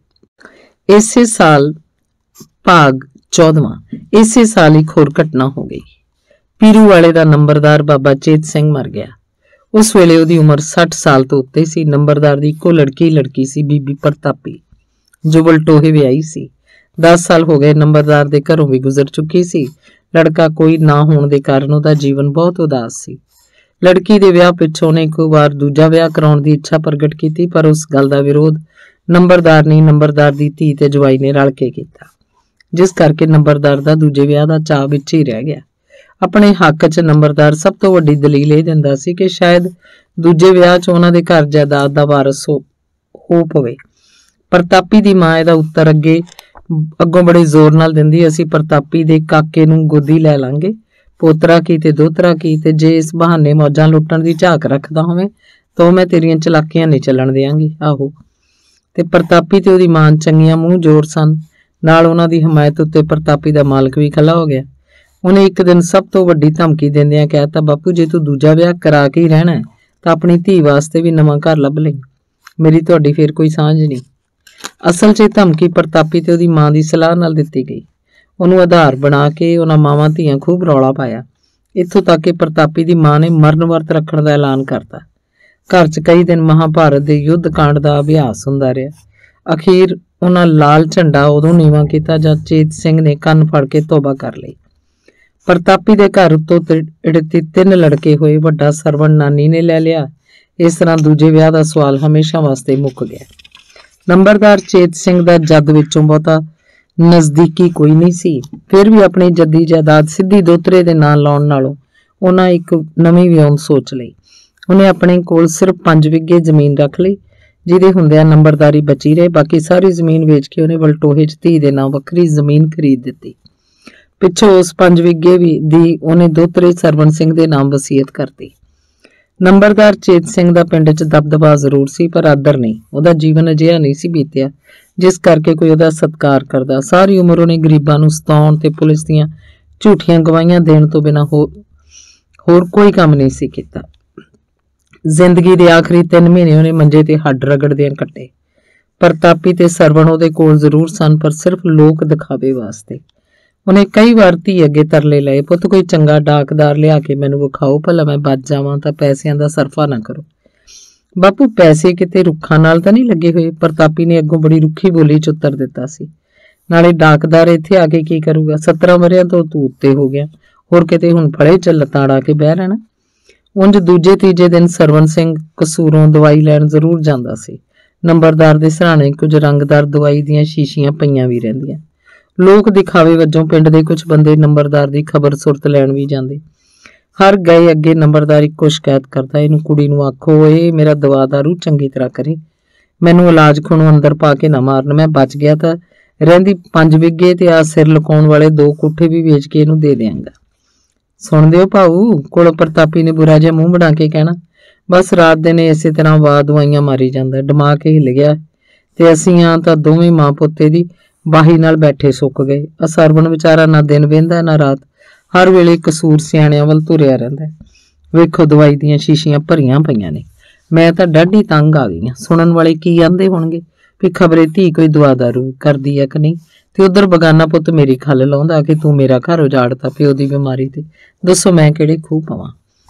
ਇਸੇ ਸਾਲ ਭਾਗ ਚੌਦਵਾਂ ਇਸੇ ਸਾਲ ਇੱਕ ਹੋਰ ਘਟਨਾ ਹੋ ਗਈ। ਪੀਰੂ ਵਾਲੇ ਦਾ ਨੰਬਰਦਾਰ ਬਾਬਾ ਚੇਤ ਸਿੰਘ ਮਰ ਗਿਆ। ਉਸ ਵੇਲੇ ਉਹਦੀ ਉਮਰ ਸੱਠ ਸਾਲ ਤੋਂ ਉੱਤੇ ਸੀ। ਨੰਬਰਦਾਰ ਦੀ ਇੱਕੋ ਲੜਕੀ ਲੜਕੀ ਸੀ, ਬੀਬੀ ਪ੍ਰਤਾਪੀ, ਜੋ ਬਲਟੋਹੇ ਵਿਆਹੀ ਸੀ। ਦਸ ਸਾਲ ਹੋ ਗਏ ਨੰਬਰਦਾਰ ਦੇ ਘਰੋਂ ਵੀ ਗੁਜ਼ਰ ਚੁੱਕੀ ਸੀ। ਲੜਕਾ ਕੋਈ ਨਾ ਹੋਣ ਦੇ ਕਾਰਨ ਉਹਦਾ ਜੀਵਨ ਬਹੁਤ ਉਦਾਸ ਸੀ। ਲੜਕੀ ਦੇ ਵਿਆਹ ਪਿੱਛੋਂ ਉਹਨੇ ਇੱਕ ਵਾਰ ਦੂਜਾ ਵਿਆਹ ਕਰਾਉਣ ਦੀ ਇੱਛਾ ਪ੍ਰਗਟ ਕੀਤੀ, ਪਰ ਉਸ ਗੱਲ ਦਾ ਵਿਰੋਧ ਨੰਬਰਦਾਰ ਨੇ ਨੰਬਰਦਾਰ ਦੀ ਧੀ ਤੇ ਜਵਾਈ ਨੇ ਰਲ ਕੇ ਕੀਤਾ, ਜਿਸ ਕਰਕੇ ਨੰਬਰਦਾਰ ਦਾ ਦੂਜੇ ਵਿਆਹ ਦਾ ਚਾਅ ਵਿੱਚ ਹੀ ਰਹਿ ਗਿਆ। ਆਪਣੇ ਹੱਕ 'ਚ ਨੰਬਰਦਾਰ ਸਭ ਤੋਂ ਵੱਡੀ ਦਲੀਲ ਇਹ ਦਿੰਦਾ ਸੀ ਕਿ ਸ਼ਾਇਦ ਦੂਜੇ ਵਿਆਹ 'ਚ ਉਹਨਾਂ ਦੇ ਘਰ ਜਾਇਦਾਦ ਦਾ ਵਾਰਸ ਹੋ ਪਵੇ। ਪ੍ਰਤਾਪੀ ਦੀ ਮਾਂ ਇਹਦਾ ਉੱਤਰ ਅੱਗੇ ਅੱਗੋਂ ਬੜੇ ਜ਼ੋਰ ਨਾਲ ਦਿੰਦੀ, ਅਸੀਂ ਪ੍ਰਤਾਪੀ ਦੇ ਕਾਕੇ ਨੂੰ ਗੋਦੀ ਲੈ ਲਾਂਗੇ, ਪੋਤਰਾ ਕੀ ਤੇ ਦੋਤਰਾ ਕੀ, ਤੇ ਜੇ ਇਸ ਬਹਾਨੇ ਮੌਜਾਂ ਲੁੱਟਣ ਦੀ ਝਾਕ ਰੱਖਦਾ ਹੋਵੇ ਤਾਂ ਮੈਂ ਤੇਰੀਆਂ ਚਲਾਕੀਆਂ ਨਹੀਂ ਚੱਲਣ ਦਿਆਂਗੀ। ਆਹੋ। ਤੇ ਪ੍ਰਤਾਪੀ ਤੇ ਉਹਦੀ ਮਾਂ ਚੰਗੀਆਂ ਮੂੰਹ ਜ਼ੋਰ ਸਨ। ਨਾਲ ਉਹਨਾਂ ਦੀ ਹਮਾਇਤ ਉੱਤੇ ਪ੍ਰਤਾਪੀ ਦਾ ਮਾਲਕ ਵੀ ਖਲਾ ਹੋ ਗਿਆ। ਉਹਨੇ ਇੱਕ ਦਿਨ ਸਭ ਤੋਂ ਵੱਡੀ ਧਮਕੀ ਦਿੰਦਿਆਂ ਕਹਿਤਾ, ਬਾਪੂ ਜੇ ਤੂੰ ਦੂਜਾ ਵਿਆਹ ਕਰਾ ਕੇ ਹੀ ਰਹਿਣਾ ਤਾਂ ਆਪਣੀ ਧੀ ਵਾਸਤੇ ਵੀ ਨਵਾਂ ਘਰ ਲੱਭ ਲਈ, ਮੇਰੀ ਤੁਹਾਡੀ ਫੇਰ ਕੋਈ ਸਾਂਝ ਨਹੀਂ। ਅਸਲ 'ਚ ਇਹ ਧਮਕੀ ਪ੍ਰਤਾਪੀ ਤੇ ਉਹਦੀ ਮਾਂ ਦੀ ਸਲਾਹ ਨਾਲ ਦਿੱਤੀ ਗਈ। ਉਹਨੂੰ ਆਧਾਰ ਬਣਾ ਕੇ ਉਹਨਾਂ ਮਾਵਾਂ ਧੀਆਂ ਖੂਬ ਰੌਲਾ ਪਾਇਆ, ਇੱਥੋਂ ਤੱਕ ਕਿ ਪ੍ਰਤਾਪੀ ਦੀ ਮਾਂ ਨੇ ਮਰਨ ਵਰਤ ਰੱਖਣ ਦਾ ਐਲਾਨ ਕਰਤਾ। ਘਰ 'ਚ ਕਈ ਦਿਨ ਮਹਾਭਾਰਤ ਦੇ ਯੁੱਧ ਕਾਂਡ ਦਾ ਅਭਿਆਸ ਹੁੰਦਾ ਰਿਹਾ। ਅਖੀਰ ਉਹਨਾਂ ਲਾਲ ਝੰਡਾ ਉਦੋਂ ਨੀਵਾਂ ਕੀਤਾ ਜਦ ਚੇਤ ਸਿੰਘ ਨੇ ਕੰਨ ਫੜ ਕੇ ਤੋਬਾ ਕਰ ਲਈ। ਪ੍ਰਤਾਪੀ ਦੇ ਘਰ ਉੱਤੋਂ ਤਿੰਨ ਲੜਕੇ ਹੋਏ। ਵੱਡਾ ਸਰਵਣ ਨਾਨੀ ਨੇ ਲੈ ਲਿਆ। ਇਸ ਤਰ੍ਹਾਂ ਦੂਜੇ ਵਿਆਹ ਦਾ ਸਵਾਲ ਹਮੇਸ਼ਾ ਵਾਸਤੇ ਮੁੱਕ ਗਿਆ। ਨੰਬਰਦਾਰ ਚੇਤ ਸਿੰਘ ਦਾ ਜੱਦ ਵਿੱਚੋਂ ਬਹੁਤਾ ਨਜ਼ਦੀਕੀ ਕੋਈ ਨਹੀਂ ਸੀ, ਫਿਰ ਵੀ ਆਪਣੀ ਜੱਦੀ ਜਾਇਦਾਦ ਸਿੱਧੀ ਦੋਤਰੇ ਦੇ ਨਾਂ ਲਾਉਣ ਨਾਲੋਂ ਉਹਨਾਂ ਇੱਕ ਨਵੀਂ ਵਿਉਂਤ ਸੋਚ ਲਈ। ਉਹਨੇ ਆਪਣੇ ਕੋਲ ਸਿਰਫ ਪੰਜ ਵਿਗੇ ਜ਼ਮੀਨ ਰੱਖ ਲਈ, ਜਿਹਦੇ ਹੁੰਦਿਆਂ ਨੰਬਰਦਾਰੀ ਬਚੀ ਰਹੇ। ਬਾਕੀ ਸਾਰੀ ਜ਼ਮੀਨ ਵੇਚ ਕੇ ਉਹਨੇ ਵਲਟੋਹੇ 'ਚ ਧੀ ਦੇ ਨਾਂ ਵੱਖਰੀ ਜ਼ਮੀਨ ਖਰੀਦ ਦਿੱਤੀ। ਪਿੱਛੋਂ ਉਸ ਪੰਜ ਵਿਗੇ ਵੀ ਦੀ ਉਹਨੇ ਦੋਤਰੇ ਸਰਵਣ ਸਿੰਘ ਦੇ ਨਾਮ ਵਸੀਅਤ ਕਰਤੀ। ਨੰਬਰਦਾਰ ਚੇਤ ਸਿੰਘ ਦਾ ਪਿੰਡ 'ਚ ਦਬਦਬਾ ਜ਼ਰੂਰ ਸੀ, ਪਰ ਆਦਰ ਨਹੀਂ। ਉਹਦਾ ਜੀਵਨ ਅਜਿਹਾ ਨਹੀਂ ਸੀ ਬੀਤਿਆ ਜਿਸ ਕਰਕੇ ਕੋਈ ਉਹਦਾ ਸਤਿਕਾਰ ਕਰਦਾ। ਸਾਰੀ ਉਮਰ ਉਹਨੇ ਗਰੀਬਾਂ ਨੂੰ ਸਤਾਉਣ ਤੇ ਪੁਲਿਸ ਦੀਆਂ ਝੂਠੀਆਂ ਗਵਾਹੀਆਂ ਦੇਣ ਤੋਂ ਬਿਨਾਂ ਹੋ ਹੋਰ ਕੋਈ ਕੰਮ ਨਹੀਂ ਸੀ ਕੀਤਾ। ਜ਼ਿੰਦਗੀ ਦੇ ਆਖਰੀ ਤਿੰਨ ਮਹੀਨੇ ਉਹਨੇ ਮੰਜੇ ਤੇ ਹੱਡ ਰਗੜਦਿਆਂ ਕੱਟੇ। ਪ੍ਰਤਾਪੀ ਤੇ ਸਰਵਣ ਉਹਦੇ ਕੋਲ ਜ਼ਰੂਰ ਸਨ, ਪਰ ਸਿਰਫ ਲੋਕ ਦਿਖਾਵੇ ਵਾਸਤੇ। ਉਹਨੇ ਕਈ ਵਾਰ ਧੀ ਅੱਗੇ ਤਰਲੇ ਲਏ, ਪੁੱਤ ਕੋਈ ਚੰਗਾ ਡਾਕਦਾਰ ਲਿਆ ਕੇ ਮੈਨੂੰ ਵਿਖਾਓ, ਭਲਾ ਮੈਂ ਬਚ ਜਾਵਾਂ ਤਾਂ ਪੈਸਿਆਂ ਦਾ ਸਰਫਾ ਨਾ ਕਰੋ। ਬਾਪੂ ਪੈਸੇ ਕਿਤੇ ਰੁੱਖਾਂ ਨਾਲ ਤਾਂ ਨਹੀਂ ਲੱਗੇ ਹੋਏ? ਪ੍ਰਤਾਪੀ ਨੇ ਅੱਗੋਂ ਬੜੀ ਰੁੱਖੀ ਬੋਲੀ 'ਚ ਉੱਤਰ ਦਿੱਤਾ ਸੀ। ਨਾਲੇ ਡਾਕਦਾਰ ਇੱਥੇ ਆ ਕੇ ਕੀ ਕਰੂਗਾ? ਸੱਤਰਾਂ ਵਰਿਆਂ ਤੋਂ ਤੂੰ ਉੱਤੇ ਹੋ ਗਿਆ, ਹੋਰ ਕਿਤੇ ਹੁਣ ਫੜੇ 'ਚ ਲੱਤਾਂ ਅੜਾ ਕੇ ਬਹਿ ਰਹਿਣਾ। ਉਂਝ ਦੂਜੇ ਤੀਜੇ ਦਿਨ ਸਰਵਣ ਸਿੰਘ ਕਸੂਰੋਂ ਦਵਾਈ ਲੈਣ ਜ਼ਰੂਰ ਜਾਂਦਾ ਸੀ। ਨੰਬਰਦਾਰ ਦੇ ਸਿਰਹਾਣੇ ਕੁਝ ਰੰਗਦਾਰ ਦਵਾਈ ਦੀਆਂ ਸ਼ੀਸ਼ੀਆਂ ਪਈਆਂ ਵੀ ਰਹਿੰਦੀਆਂ। ਲੋਕ ਦਿਖਾਵੇ ਵਜੋਂ ਪਿੰਡ ਦੇ ਕੁਝ ਬੰਦੇ ਨੰਬਰਦਾਰ ਦੀ ਖਬਰ ਸੁਰਤ ਲੈਣ ਵੀ ਜਾਂਦੇ। ਹਰ ਗਏ ਅੱਗੇ ਨੰਬਰਦਾਰ ਇੱਕੋ ਸ਼ਿਕਾਇਤ ਕਰਦਾ, ਇਹਨੂੰ ਕੁੜੀ ਨੂੰ ਆਖੋ ਇਹ ਮੇਰਾ ਦਵਾ ਦਾਰੂ ਚੰਗੀ ਤਰ੍ਹਾਂ ਕਰੇ, ਮੈਨੂੰ ਇਲਾਜ ਖੁਣੋਂ ਅੰਦਰ ਪਾ ਕੇ ਨਾ ਮਾਰਨ। ਮੈਂ ਬਚ ਗਿਆ ਤਾਂ ਰਹਿੰਦੀ ਪੰਜ ਵਿਗੇ ਤੇ ਆ ਸਿਰ ਲੁਕਾਉਣ ਵਾਲੇ ਦੋ ਕੋਠੇ ਵੀ ਵੇਚ ਕੇ ਇਹਨੂੰ ਦੇ ਦਿਆਂਗਾ। ਸੁਣਦੇ ਹੋ ਭਾਊ? ਕੋਲ ਪ੍ਰਤਾਪੀ ਨੇ ਬੁਰਾ ਜਿਹਾ ਮੂੰਹ ਬਣਾ ਕੇ ਕਹਿਣਾ। ਬਸ ਰਾਤ ਦੇ ਨੇ ਇਸੇ ਤਰ੍ਹਾਂ ਵਾਹ ਦਵਾਈਆਂ ਮਾਰੀ ਜਾਂਦਾ, ਦਿਮਾਗ ਹਿੱਲ ਗਿਆ ਤੇ ਅਸੀਂ ਆ ਤਾਂ ਦੋਵੇਂ ਮਾਂ ਪੁੱਤੇ ਦੀ ਬਾਹੀ ਨਾਲ ਬੈਠੇ ਸੁੱਕ ਗਏ। ਆ ਸਰਵਣ ਵਿਚਾਰਾ ਨਾ ਦਿਨ ਵਹਿੰਦਾ ਨਾ ਰਾਤ, ਹਰ ਵੇਲੇ ਕਸੂਰ ਸਿਆਣਿਆਂ ਵੱਲ ਤੁਰਿਆ ਰਹਿੰਦਾ। ਵੇਖੋ ਦਵਾਈ ਦੀਆਂ ਸ਼ੀਸ਼ੀਆਂ ਭਰੀਆਂ ਪਈਆਂ ਨੇ। ਮੈਂ ਤਾਂ ਡਾਢੀ ਤੰਗ ਆ ਗਈ ਹਾਂ। ਸੁਣਨ ਵਾਲੇ ਕੀ ਆਂਦੇ ਹੋਣਗੇ ਵੀ ਖਬਰੇ ਧੀ ਕੋਈ ਦਵਾ ਦਾਰੂ ਕਰਦੀ ਆ ਕਿ ਨਹੀਂ, ਤੇ ਉਧਰ ਬਗਾਨਾ ਪੁੱਤ ਮੇਰੀ ਖੱਲ ਲਾਉਂਦਾ ਕਿ ਤੂੰ ਮੇਰਾ ਘਰ ਉਜਾੜਤਾ ਪਿਓ ਦੀ ਬਿਮਾਰੀ ਤੇ। ਦੱਸੋ ਮੈਂ ਕਿਹੜੇ ਖੂਹ ਪਵਾਂ?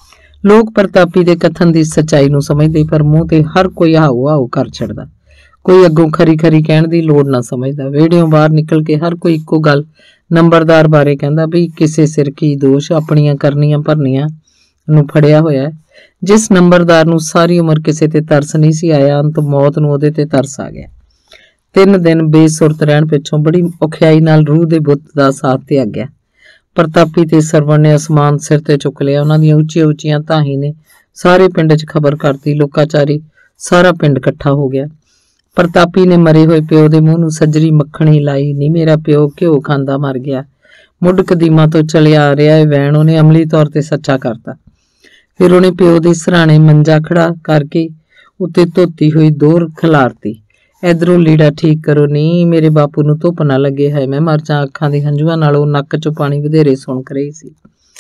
ਲੋਕ ਪ੍ਰਤਾਪੀ ਦੇ ਕਥਨ ਦੀ ਸੱਚਾਈ ਨੂੰ ਸਮਝਦੇ, ਪਰ ਮੂੰਹ ਤੇ ਹਰ ਕੋਈ ਹਾਉ ਹਾਉ ਕਰ ਛੱਡਦਾ। ਕੋਈ ਅੱਗੋਂ ਖਰੀ ਖਰੀ ਕਹਿਣ ਦੀ ਲੋੜ ਨਾ ਸਮਝਦਾ। ਵਿਹੜਿਓਂ ਬਾਹਰ ਨਿਕਲ ਕੇ ਹਰ ਕੋਈ ਇੱਕੋ ਗੱਲ ਨੰਬਰਦਾਰ ਬਾਰੇ ਕਹਿੰਦਾ ਵੀ ਕਿਸੇ ਸਿਰ ਕੀ ਦੋਸ਼, ਆਪਣੀਆਂ ਕਰਨੀਆਂ ਭਰਨੀਆਂ ਨੂੰ ਫੜਿਆ ਹੋਇਆ। ਜਿਸ ਨੰਬਰਦਾਰ ਨੂੰ ਸਾਰੀ ਉਮਰ ਕਿਸੇ ਤੇ ਤਰਸ ਨਹੀਂ ਸੀ ਆਇਆ, ਅੰਤ ਮੌਤ ਨੂੰ ਉਹਦੇ ਤੇ ਤਰਸ ਆ ਗਿਆ। ਤਿੰਨ ਦਿਨ ਬੇਸੁਰਤ ਰਹਿਣ ਪਿੱਛੋਂ ਬੜੀ ਔਖਿਆਈ ਨਾਲ ਰੂਹ ਦੇ ਬੁੱਤ ਦਾ ਸਾਥ ਤਿਆਗ ਗਿਆ। ਪ੍ਰਤਾਪੀ ਤੇ ਸਰਵਣ ਨੇ ਅਸਮਾਨ ਸਿਰ ਤੇ ਚੁੱਕ ਲਿਆ। ਉਹਨਾਂ ਦੀਆਂ ਉੱਚੀਆਂ ਉੱਚੀਆਂ ਧਾਹੀ ਨੇ ਸਾਰੇ ਪਿੰਡ 'ਚ ਖਬਰ ਕਰਤੀ। ਲੋਕਾਚਾਰੀ ਸਾਰਾ ਪਿੰਡ ਇਕੱਠਾ ਹੋ ਗਿਆ। ਪ੍ਰਤਾਪੀ ਨੇ ਮਰੇ ਹੋਏ ਪਿਓ ਦੇ ਮੂੰਹ ਨੂੰ ਸੱਜਰੀ ਮੱਖਣੀ ਲਾਈ। ਨਹੀਂ ਮੇਰਾ ਪਿਓ ਘਿਓ ਖਾਂਦਾ ਮਰ ਗਿਆ, ਮੁੱਢ ਕਦੀਮਾਂ ਤੋਂ ਚਲਿਆ ਆ ਰਿਹਾ ਇਹ ਵੈਣ ਉਹਨੇ ਅਮਲੀ ਤੌਰ ਤੇ ਸੱਚਾ ਕਰਤਾ। ਫਿਰ ਉਹਨੇ ਪਿਓ ਦੇ ਸਿਰਹਾਣੇ ਮੰਜਾ ਖੜਾ ਕਰਕੇ ਉੱਤੇ ਧੋਤੀ ਹੋਈ ਦੋਹਰ ਖਿਲਾਰਤੀ। ਇਧਰੋਂ ਲੀੜਾ ਠੀਕ ਕਰੋ, ਨਹੀਂ ਮੇਰੇ ਬਾਪੂ ਨੂੰ ਧੁੱਪ ਨਾ ਲੱਗੇ ਹੈ, ਮੈਂ ਮਰ ਜਾ। ਅੱਖਾਂ ਦੇ ਹੰਝੂਆਂ ਨਾਲੋਂ ਨੱਕ 'ਚੋਂ ਪਾਣੀ ਵਧੇਰੇ ਸੁਣਕ ਰਹੀ ਸੀ।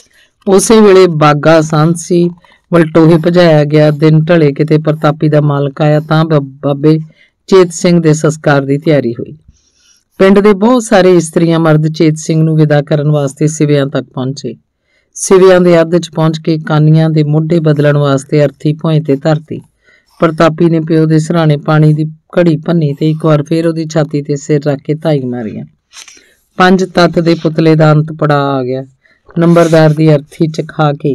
ਉਸੇ ਵੇਲੇ ਬਾਗਾ ਸੰਤ ਸੀ ਵਲਟੋਹੇ ਭਜਾਇਆ ਗਿਆ। ਦਿਨ ਢਲੇ ਕਿਤੇ ਪ੍ਰਤਾਪੀ ਦਾ ਮਾਲਕ ਆਇਆ ਤਾਂ ਬਾਬੇ ਚੇਤ ਸਿੰਘ ਦੇ ਸੰਸਕਾਰ ਦੀ ਤਿਆਰੀ ਹੋਈ। ਪਿੰਡ ਦੇ ਬਹੁਤ ਸਾਰੇ ਇਸਤਰੀਆਂ ਮਰਦ ਚੇਤ ਸਿੰਘ ਨੂੰ ਵਿਦਾ ਕਰਨ ਵਾਸਤੇ ਸਿਵਿਆਂ ਤੱਕ ਪਹੁੰਚੇ। ਸਿਵਿਆਂ ਦੇ ਅੱਧ 'ਚ ਪਹੁੰਚ ਕੇ ਕਾਨੀਆਂ ਦੇ ਮੋਢੇ ਬਦਲਣ ਵਾਸਤੇ ਅਰਥੀ ਭੋਏ ਤੇ ਧਰਤੀ। ਪ੍ਰਤਾਪੀ ਨੇ ਪਿਓ ਦੇ ਸਿਰਹਾਣੇ ਪਾਣੀ ਦੀ ਘੜੀ ਭੰਨੀ ਤੇ ਇੱਕ ਵਾਰ ਫੇਰ ਉਹਦੀ ਛਾਤੀ ਤੇ ਸਿਰ ਰੱਖ ਕੇ ਧਾਈ ਮਾਰੀਆਂ। ਪੰਜ ਤੱਤ ਦੇ ਪੁਤਲੇ ਦਾ ਅੰਤ ਪੜਾ ਆ ਗਿਆ। ਨੰਬਰਦਾਰ ਦੀ ਅਰਥੀ ਚ ਖਾ ਕੇ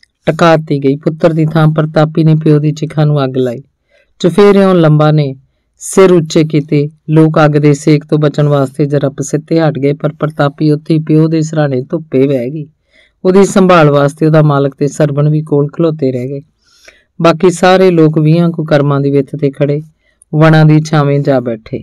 ਟਕਾਤੀ ਗਈ। ਪੁੱਤਰ ਦੀ ਥਾਂ ਪ੍ਰਤਾਪੀ ਨੇ ਪਿਓ ਦੀ ਚਿਖਾ ਨੂੰ ਅੱਗ ਲਾਈ। ਚੁਫੇਰਿਓਂ ਲੰਬਾ ਨੇ ਸਿਰ ਉੱਚੇ ਕੀਤੇ। ਲੋਕ ਅੱਗ ਦੇ ਸੇਕ ਤੋਂ ਬਚਣ ਵਾਸਤੇ ਜਰਾ ਪਸਿੱਤੇ ਹਟ ਗਏ, ਪਰ ਪ੍ਰਤਾਪੀ ਉੱਥੇ ਪਿਓ ਦੇ ਸਿਰਹਾਣੇ ਧੁੱਪੇ ਬਹਿ ਗਈ। ਉਹਦੀ ਸੰਭਾਲ ਵਾਸਤੇ ਉਹਦਾ ਮਾਲਕ ਤੇ ਸਰਵਣ ਵੀ ਕੋਲ ਖਲੋਤੇ ਰਹਿ ਗਏ। ਬਾਕੀ ਸਾਰੇ ਲੋਕ ਵੀਹਾਂ ਕੁ ਕਰਮਾਂ ਦੀ ਵਿੱਥ ਤੇ ਖੜੇ ਵਣਾਂ ਦੀ ਛਾਵੇਂ ਜਾ ਬੈਠੇ।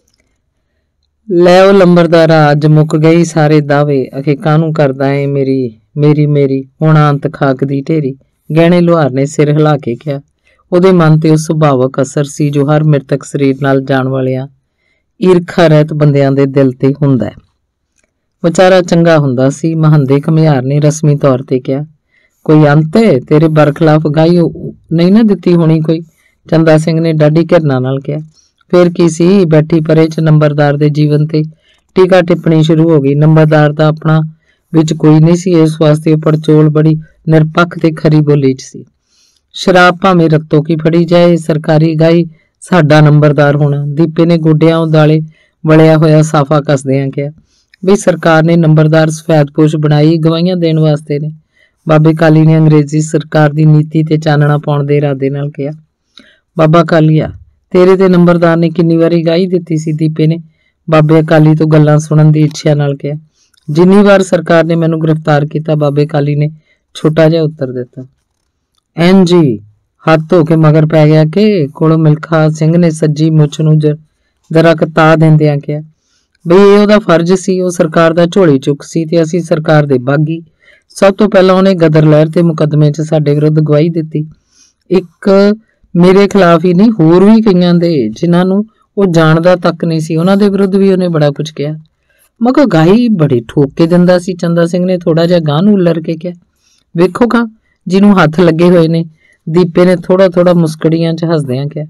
ਲੈ ਉਹ ਲੰਬਰਦਾਰਾ, ਅੱਜ ਮੁੱਕ ਗਈ ਸਾਰੇ ਦਾਅਵੇ। ਅਖੇ ਕਾਹਨੂੰ ਕਰਦਾ ਏ ਮੇਰੀ ਮੇਰੀ ਮੇਰੀ ਹੁਣ ਅੰਤ ਖਾਕ ਦੀ ਢੇਰੀ। ਗਹਿਣੇ ਲੁਹਾਰ ਨੇ ਸਿਰ ਹਿਲਾ ਕੇ ਕਿਹਾ। ਉਹਦੇ ਮਨ ਤੇ ਉਹ ਸੁਭਾਵਕ ਅਸਰ ਸੀ ਜੋ ਹਰ ਮ੍ਰਿਤਕ ਸਰੀਰ ਨਾਲ ਜਾਣ ਵਾਲਿਆਂ ਈਰਖਾ ਰਹਿਤ ਬੰਦਿਆਂ ਦੇ ਦਿਲ ਤੇ ਹੁੰਦਾ ਹੈ। ਵਿਚਾਰਾ ਚੰਗਾ ਹੁੰਦਾ ਸੀ। ਮਹੰਦੇ ਘੁਮਿਆਰ ਨੇ ਰਸਮੀ ਤੌਰ ਤੇ ਕਿਹਾ, ਕੋਈ ਅੰਤ ਹੈ? ਤੇਰੇ ਬਰਖਲਾਫ ਗਾਈ ਨਹੀਂ ਨਾ ਦਿੱਤੀ ਹੋਣੀ ਕੋਈ? ਚੰਦਾ ਸਿੰਘ ਨੇ ਡਾਢੀ ਘਿਰਨਾ ਨਾਲ ਕਿਹਾ। ਫਿਰ ਕੀ ਸੀ? ਬੈਠੀ ਪਰੇ 'ਚ ਨੰਬਰਦਾਰ ਦੇ ਜੀਵਨ ਤੇ ਟੀਕਾ ਟਿੱਪਣੀ ਸ਼ੁਰੂ ਹੋ ਗਈ। ਨੰਬਰਦਾਰ ਦਾ ਆਪਣਾ ਵਿੱਚ ਕੋਈ ਨਹੀਂ ਸੀ, ਇਸ ਵਾਸਤੇ ਪੜਚੋਲ ਬੜੀ ਨਿਰਪੱਖ ਤੇ ਖਰੀ ਬੋਲੀ 'ਚ ਸੀ। ਸ਼ਰਾਬ ਭਾਵੇਂ ਰੱਤੋਂ ਕੀ ਫੜੀ ਜਾਏ, ਸਰਕਾਰੀ ਗਾਈ ਸਾਡਾ ਨੰਬਰਦਾਰ ਹੋਣਾ। ਦੀਪੇ ਨੇ ਗੋਡਿਆਂ ਉਦਾਲੇ ਵਲਿਆ ਹੋਇਆ ਸਾਫਾ ਕੱਸਦਿਆਂ ਕਿਹਾ ਵੀ ਸਰਕਾਰ ਨੇ ਨੰਬਰਦਾਰ ਸਫੈਦਪੋਸ਼ ਬਣਾਈ ਗਵਾਹੀਆਂ ਦੇਣ ਵਾਸਤੇ ਨੇ। ਬਾਬੇ ਕਾਲੀ ਨੇ ਅੰਗਰੇਜ਼ੀ ਸਰਕਾਰ ਦੀ ਨੀਤੀ ਤੇ ਚਾਨਣਾ ਪਾਉਣ ਦੇ ਇਰਾਦੇ ਨਾਲ ਕਿਹਾ। ਬਾਬਾ ਕਾਲੀਆ, ਤੇਰੇ ਤੇ ਨੰਬਰਦਾਰ ਨੇ ਕਿੰਨੀ ਵਾਰੀ ਗਾਈ ਦਿੱਤੀ ਸੀ? ਦੀਪੇ ਨੇ ਬਾਬੇ ਅਕਾਲੀ ਤੋਂ ਗੱਲਾਂ ਸੁਣਨ ਦੀ ਇੱਛਾ ਨਾਲ ਕਿਹਾ। ਜਿੰਨੀ ਵਾਰ ਸਰਕਾਰ ਨੇ ਮੈਨੂੰ ਗ੍ਰਿਫਤਾਰ ਕੀਤਾ, ਬਾਬੇ ਕਾਲੀ ਨੇ ਛੋਟਾ ਜਿਹਾ ਉੱਤਰ ਦਿੱਤਾ। ਐਨ ਜੀ ਹੱਥ ਧੋ ਕੇ ਮਗਰ ਪੈ ਗਿਆ ਕਿ ਕੋਲੋਂ ਮਿਲਖਾ ਸਿੰਘ ਨੇ ਸੱਜੀ ਮੁੱਛ ਨੂੰ ਜਰਾ ਕਤਾ ਦਿੰਦਿਆਂ ਕਿਹਾ, ਬਈ ਇਹ ਉਹਦਾ ਫਰਜ਼ ਸੀ। ਉਹ ਸਰਕਾਰ ਦਾ ਝੋਲੀ ਚੁੱਕ ਸੀ ਤੇ ਅਸੀਂ ਸਰਕਾਰ ਦੇ ਬਾਗੀ। ਸਭ ਤੋਂ ਪਹਿਲਾਂ ਉਹਨੇ ਗਦਰ ਲਹਿਰ ਤੇ ਮੁਕੱਦਮੇ 'ਚ ਸਾਡੇ ਵਿਰੁੱਧ ਗਵਾਹੀ ਦਿੱਤੀ। ਇੱਕ ਮੇਰੇ ਖਿਲਾਫ ਹੀ ਨਹੀਂ, ਹੋਰ ਵੀ ਕਈਆਂ ਦੇ ਜਿਨ੍ਹਾਂ ਨੂੰ ਉਹ ਜਾਣਦਾ ਤੱਕ ਨਹੀਂ ਸੀ, ਉਹਨਾਂ ਦੇ ਵਿਰੁੱਧ ਵੀ ਉਹਨੇ ਬੜਾ ਕੁਝ ਕਿਹਾ। ਮਗਰ ਗਾਈ ਬੜੀ ਠੋਕ ਕੇ ਦਿੰਦਾ ਸੀ। ਚੰਦਾ ਸਿੰਘ ਨੇ ਥੋੜਾ ਜਿਹਾ ਗਾਂਹ ਨੂੰ ਉਲਰ ਕੇ ਕਿਹਾ, ਵੇਖੋਗਾ ਜਿਹਨੂੰ ਹੱਥ ਲੱਗੇ ਹੋਏ ਨੇ। ਦੀਪੇ ਨੇ ਥੋੜਾ ਥੋੜਾ ਮੁਸਕੜੀਆਂ 'ਚ ਹੱਸਦਿਆਂ ਕਿਹਾ,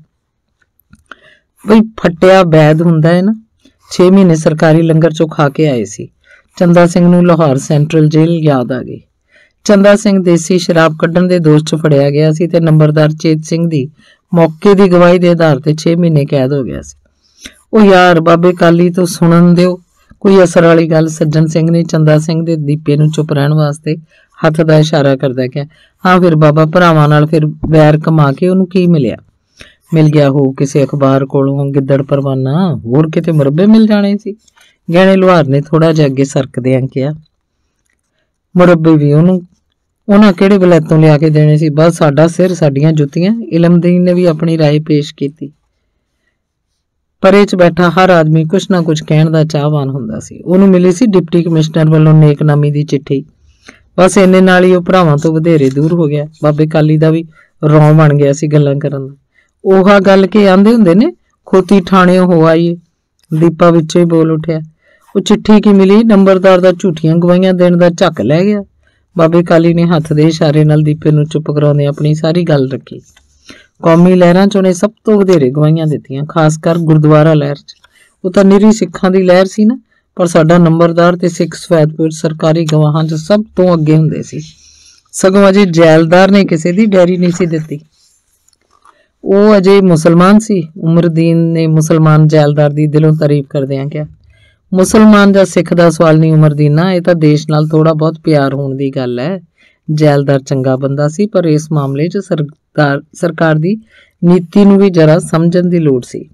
ਬਈ ਫੱਟਿਆ ਬੈਦ ਹੁੰਦਾ ਹੈ ਨਾ। ਛੇ ਮਹੀਨੇ ਸਰਕਾਰੀ ਲੰਗਰ ਚੋਂ ਖਾ ਕੇ ਆਏ ਸੀ। ਚੰਦਾ ਸਿੰਘ ਨੂੰ ਲਾਹੌਰ ਸੈਂਟਰਲ ਜੇਲ੍ਹ ਯਾਦ ਆ ਗਈ। ਚੰਦਾ ਸਿੰਘ ਦੇਸੀ ਸ਼ਰਾਬ ਕੱਢਣ ਦੇ ਦੋਸ਼ 'ਚ ਫੜਿਆ ਗਿਆ ਸੀ ਤੇ ਨੰਬਰਦਾਰ ਚੇਤ ਸਿੰਘ ਦੀ ਮੌਕੇ ਦੀ ਗਵਾਹੀ ਦੇ ਆਧਾਰ ਤੇ ਛੇ ਮਹੀਨੇ ਕੈਦ ਹੋ ਗਿਆ ਸੀ। ਉਹ ਯਾਰ ਬਾਬੇ ਕਾਲੀ ਤੋਂ ਸੁਣਨ ਦਿਓ ਕੋਈ ਅਸਰ ਵਾਲੀ ਗੱਲ। ਸੱਜਣ ਸਿੰਘ ਨੇ ਚੰਦਾ ਸਿੰਘ ਦੇ ਦੀਪੇ ਨੂੰ ਚੁੱਪ ਰਹਿਣ ਵਾਸਤੇ ਹੱਥ ਦਾ ਇਸ਼ਾਰਾ ਕਰਦਾ ਕਿਹਾ, ਹਾਂ ਫਿਰ ਬਾਬਾ, ਭਰਾਵਾਂ ਨਾਲ ਫਿਰ ਵੈਰ ਕਮਾ ਕੇ ਉਹਨੂੰ ਕੀ ਮਿਲਿਆ? ਮਿਲ ਗਿਆ ਹੋ ਕਿਸੇ ਅਖਬਾਰ ਕੋਲੋਂ ਗਿੱਦੜ ਪਰਵਾਨਾ, ਹੋਰ ਕਿਤੇ ਮੁਰੱਬੇ ਮਿਲ ਜਾਣੇ ਸੀ। ਗਹਿਣੇ ਲੁਹਾਰ ਨੇ ਥੋੜਾ ਜਿਹਾ ਅੱਗੇ ਸਰਕਦਿਆਂ ਕਿਹਾ, ਮੁਰੱਬੇ ਵੀ ਉਹਨੂੰ ਉਹਨਾਂ ਕਿਹੜੇ ਵਲੈਤੋਂ ਲਿਆ ਕੇ ਦੇਣੇ ਸੀ? ਬਸ ਸਾਡਾ ਸਿਰ, ਸਾਡੀਆਂ ਜੁੱਤੀਆਂ। ਇਲਮਦੀਨ ਨੇ ਵੀ ਆਪਣੀ ਰਾਏ ਪੇਸ਼ ਕੀਤੀ। ਪਰੇ 'ਚ ਬੈਠਾ ਹਰ ਆਦਮੀ ਕੁਛ ਨਾ ਕੁਛ ਕਹਿਣ ਦਾ ਚਾਹਵਾਨ ਹੁੰਦਾ ਸੀ। ਉਹਨੂੰ ਮਿਲੀ ਸੀ ਡਿਪਟੀ ਕਮਿਸ਼ਨਰ ਵੱਲੋਂ ਨੇਕਨਾਮੀ ਦੀ ਚਿੱਠੀ। ਬਸ ਇੰਨੇ ਨਾਲ ਹੀ ਉਹ ਭਰਾਵਾਂ ਤੋਂ ਵਧੇਰੇ ਦੂਰ ਹੋ ਗਿਆ। ਬਾਬੇ ਕਾਲੀ ਦਾ ਵੀ ਰੌਂ ਬਣ ਗਿਆ ਸੀ ਗੱਲਾਂ ਕਰਨ ਦਾ। ਉਹ ਆ ਗੱਲ ਕੇ ਆਂਦੇ ਹੁੰਦੇ ਨੇ, ਖੋਤੀ ਠਾਣੇ ਹੋ ਆਈ। ਦੀਪਾ ਵਿੱਚੋਂ ਹੀ ਬੋਲ ਉੱਠਿਆ, ਉਹ ਚਿੱਠੀ ਕੀ ਮਿਲੀ? ਨੰਬਰਦਾਰ ਦਾ ਝੂਠੀਆਂ ਗਵਾਹੀਆਂ ਦੇਣ ਦਾ ਝੱਕ ਲੈ ਗਿਆ। ਬਾਬੇ ਕਾਲੀ ਨੇ ਹੱਥ ਦੇ ਇਸ਼ਾਰੇ ਨਾਲ ਦੀਪੇ ਨੂੰ ਚੁੱਪ ਕਰਾਉਂਦੇ ਆਪਣੀ ਸਾਰੀ ਗੱਲ ਰੱਖੀ। ਕੌਮੀ ਲਹਿਰਾਂ 'ਚ ਉਹਨੇ ਸਭ ਤੋਂ ਵਧੇਰੇ ਗਵਾਹੀਆਂ ਦਿੱਤੀਆਂ, ਖਾਸ ਕਰ ਗੁਰਦੁਆਰਾ ਲਹਿਰ 'ਚ। ਉਹ ਤਾਂ ਨਿਰੀ ਸਿੱਖਾਂ ਦੀ ਲਹਿਰ ਸੀ ਨਾ, ਪਰ ਸਾਡਾ ਨੰਬਰਦਾਰ ਤੇ ਸਿੱਖ ਸਫੈਦਪੁਰ ਸਰਕਾਰੀ ਗਵਾਹਾਂ 'ਚ ਸਭ ਤੋਂ ਅੱਗੇ ਹੁੰਦੇ ਸੀ। ਸਗੋਂ ਅਜੇ ਜੈਲਦਾਰ ਨੇ ਕਿਸੇ ਦੀ ਡੈਰੀ ਨਹੀਂ ਸੀ ਦਿੱਤੀ। ਉਹ ਅਜੇ ਮੁਸਲਮਾਨ ਸੀ। ਉਮਰਦੀਨ ਨੇ ਮੁਸਲਮਾਨ ਜੈਲਦਾਰ ਦੀ ਦਿਲੋਂ ਤਾਰੀਫ ਕਰਦਿਆਂ ਕਿਹਾ, ਮੁਸਲਮਾਨ ਜਾਂ ਸਿੱਖ ਦਾ ਸਵਾਲ ਨਹੀਂ ਉਮਰਦੀਨਾ, ਇਹ ਤਾਂ ਦੇਸ਼ ਨਾਲ ਥੋੜਾ ਬਹੁਤ ਪਿਆਰ ਹੋਣ ਦੀ ਗੱਲ ਹੈ। ਜੈਲਦਾਰ ਚੰਗਾ ਬੰਦਾ ਸੀ, ਪਰ ਇਸ ਮਾਮਲੇ 'ਚ ਸਰਕਾਰ ਸਰਕਾਰ ਦੀ ਨੀਤੀ ਨੂੰ ਵੀ ਜਰਾ ਸਮਝਣ ਦੀ ਲੋੜ ਸੀ।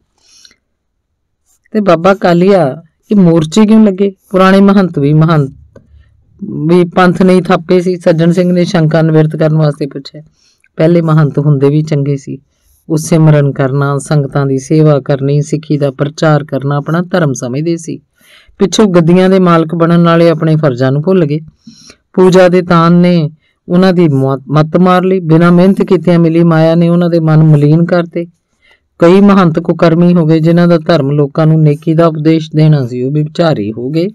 ਤੇ ਬਾਬਾ ਕਾਲੀਆ, ਇਹ ਮੋਰਚੇ ਕਿਉਂ ਲੱਗੇ? ਪੁਰਾਣੇ ਮਹੰਤ ਵੀ ਮਹੰਤ ਵੀ ਪੰਥ ਨਹੀਂ ਥਾਪੇ ਸੀ? ਸੱਜਣ ਸਿੰਘ ਨੇ ਸ਼ੰਕਾ ਨਿਵਰਤ ਕਰਨ ਵਾਸਤੇ ਪੁੱਛਿਆ। ਪਹਿਲੇ ਮਹੰਤ ਹੁੰਦੇ ਵੀ ਚੰਗੇ ਸੀ। ਉਹ ਸਿਮਰਨ ਕਰਨਾ, ਸੰਗਤਾਂ ਦੀ ਸੇਵਾ ਕਰਨੀ, ਸਿੱਖੀ ਦਾ ਪ੍ਰਚਾਰ ਕਰਨਾ ਆਪਣਾ ਧਰਮ ਸਮਝਦੇ ਸੀ। ਪਿੱਛੋਂ ਗੱਦੀਆਂ ਦੇ ਮਾਲਕ ਬਣਨ ਵਾਲੇ ਆਪਣੇ ਫਰਜ਼ਾਂ ਨੂੰ ਭੁੱਲ ਗਏ। ਪੂਜਾ ਦੇ ਤਾਨ ਨੇ ਉਹਨਾਂ ਦੀ ਮੱਤ ਮਾਰ ਲਈ। ਬਿਨਾਂ ਮਿਹਨਤ ਕੀਤਿਆਂ ਮਿਲੀ ਮਾਇਆ ਨੇ ਉਹਨਾਂ ਦੇ ਮਨ ਮਲੀਨ ਕਰਤੇ। ਕਈ ਮਹੰਤ ਕੁਕਰਮੀ ਹੋ ਗਏ ਜਿਨ੍ਹਾਂ ਦਾ ਧਰਮ ਲੋਕਾਂ ਨੂੰ ਨੇਕੀ ਦਾ ਉਪਦੇਸ਼ ਦੇਣਾ ਸੀ, ਉਹ ਵਿਚਾਰੀ ਹੋ ਗਏ।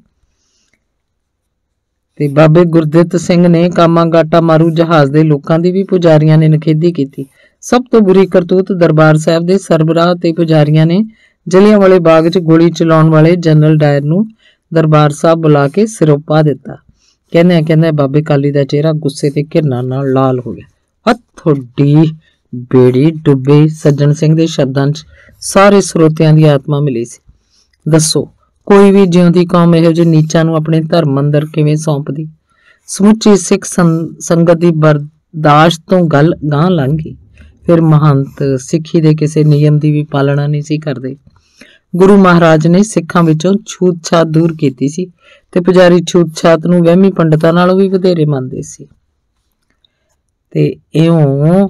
ਤੇ ਬਾਬੇ ਗੁਰਦਿੱਤ ਸਿੰਘ ਨੇ ਕਾਮਾਗਾਟਾ ਮਾਰੂ ਜਹਾਜ਼ ਦੇ ਲੋਕਾਂ ਦੀ ਵੀ ਪੁਜਾਰੀਆਂ ਨੇ ਨਿਖੇਧੀ ਕੀਤੀ। ਸਭ ਤੋਂ ਬੁਰੀ ਕਰਤੂਤ ਦਰਬਾਰ ਸਾਹਿਬ ਦੇ ਸਰਬਰਾਹ ਤੇ ਪੁਜਾਰੀਆਂ ਨੇ ਜਲਿਆਂਵਾਲੇ ਬਾਗ 'ਚ ਗੋਲੀ ਚਲਾਉਣ ਵਾਲੇ ਜਨਰਲ ਡਾਇਰ ਨੂੰ ਦਰਬਾਰ ਸਾਹਿਬ ਬੁਲਾ ਕੇ ਸਿਰੋਪਾ ਦਿੱਤਾ। ਕਹਿੰਦੇ ਕਹਿੰਦੇ ਬਾਬੇ ਕਾਲੀ ਦਾ ਚਿਹਰਾ ਗੁੱਸੇ ਤੇ ਘਿਰਨਾ ਨਾਲ ਲਾਲ ਹੋ ਗਿਆ। ਹੱਥ ਥੋੜੀ ਬੇੜੀ ਡੁੱਬੇ। ਸੱਜਣ ਸਿੰਘ ਦੇ ਸ਼ਬਦਾਂ 'ਚ ਸਾਰੇ ਸਰੋਤਿਆਂ ਦੀ ਆਤਮਾ ਮਿਲੀ ਸੀ। ਦੱਸੋ, ਕੋਈ ਵੀ ਜਿਉਂਦੀ ਕੌਮ ਇਹੋ ਜਿਹੇ ਨੀਚਾਂ ਨੂੰ ਆਪਣੇ ਧਰਮ ਅੰਦਰ ਕਿਵੇਂ ਸੌਂਪਦੀ? ਸਮੁੱਚੀ ਸਿੱਖ ਸੰਗਤ ਦੀ ਬਰਦਾਸ਼ਤ ਤੋਂ ਗੱਲ ਗਾਂਹ ਲੰਘ ਗਈ। ਫਿਰ ਮਹੰਤ ਸਿੱਖੀ ਦੇ ਕਿਸੇ ਨਿਯਮ ਦੀ ਵੀ ਪਾਲਣਾ ਨਹੀਂ ਸੀ ਕਰਦੇ। ਗੁਰੂ ਮਹਾਰਾਜ ਨੇ ਸਿੱਖਾਂ ਵਿੱਚੋਂ ਛੂਤ-ਛਾਤ ਦੂਰ ਕੀਤੀ ਸੀ ਤੇ ਪੁਜਾਰੀ ਛੂਤ-ਛਾਤ ਨੂੰ ਵਹਿਮੀ ਪੰਡਤਾਂ ਨਾਲੋਂ ਵੀ ਵਧੇਰੇ ਮੰਨਦੇ ਸੀ। ਤੇ ਇਉਂ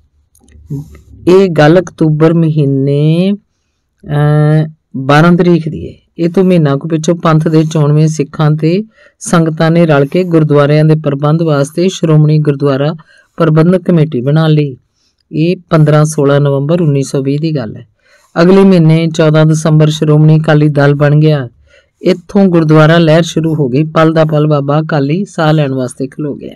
ਇਹ ਗੱਲ ਅਕਤੂਬਰ ਮਹੀਨੇ ਬਾਰਾਂ ਤਰੀਕ ਦੀ ਹੈ। ਇਹ ਤੋਂ ਮਹੀਨਾ ਕੁ ਪਿੱਛੋਂ ਪੰਥ ਦੇ ਚੋਣਵੇਂ ਸਿੱਖਾਂ ਤੇ ਸੰਗਤਾਂ ਨੇ ਰਲ ਕੇ ਗੁਰਦੁਆਰਿਆਂ ਦੇ ਪ੍ਰਬੰਧ ਵਾਸਤੇ ਸ਼੍ਰੋਮਣੀ ਗੁਰਦੁਆਰਾ ਪ੍ਰਬੰਧਕ ਕਮੇਟੀ ਬਣਾ ਲਈ। ਇਹ ਪੰਦਰਾਂ ਸੋਲਾਂ ਨਵੰਬਰ ਉੱਨੀ ਸੌ ਵੀਹ ਦੀ ਗੱਲ ਹੈ। ਅਗਲੇ ਮਹੀਨੇ ਚੌਦਾਂ ਦਸੰਬਰ ਸ਼੍ਰੋਮਣੀ ਅਕਾਲੀ ਦਲ ਬਣ ਗਿਆ। ਇੱਥੋਂ ਗੁਰਦੁਆਰਾ ਲਹਿਰ ਸ਼ੁਰੂ ਹੋ ਗਈ। ਪਲ ਦਾ ਪਲ ਬਾਬਾ ਅਕਾਲੀ ਸਾਹ ਲੈਣ ਵਾਸਤੇ ਖਲੋ ਗਿਆ।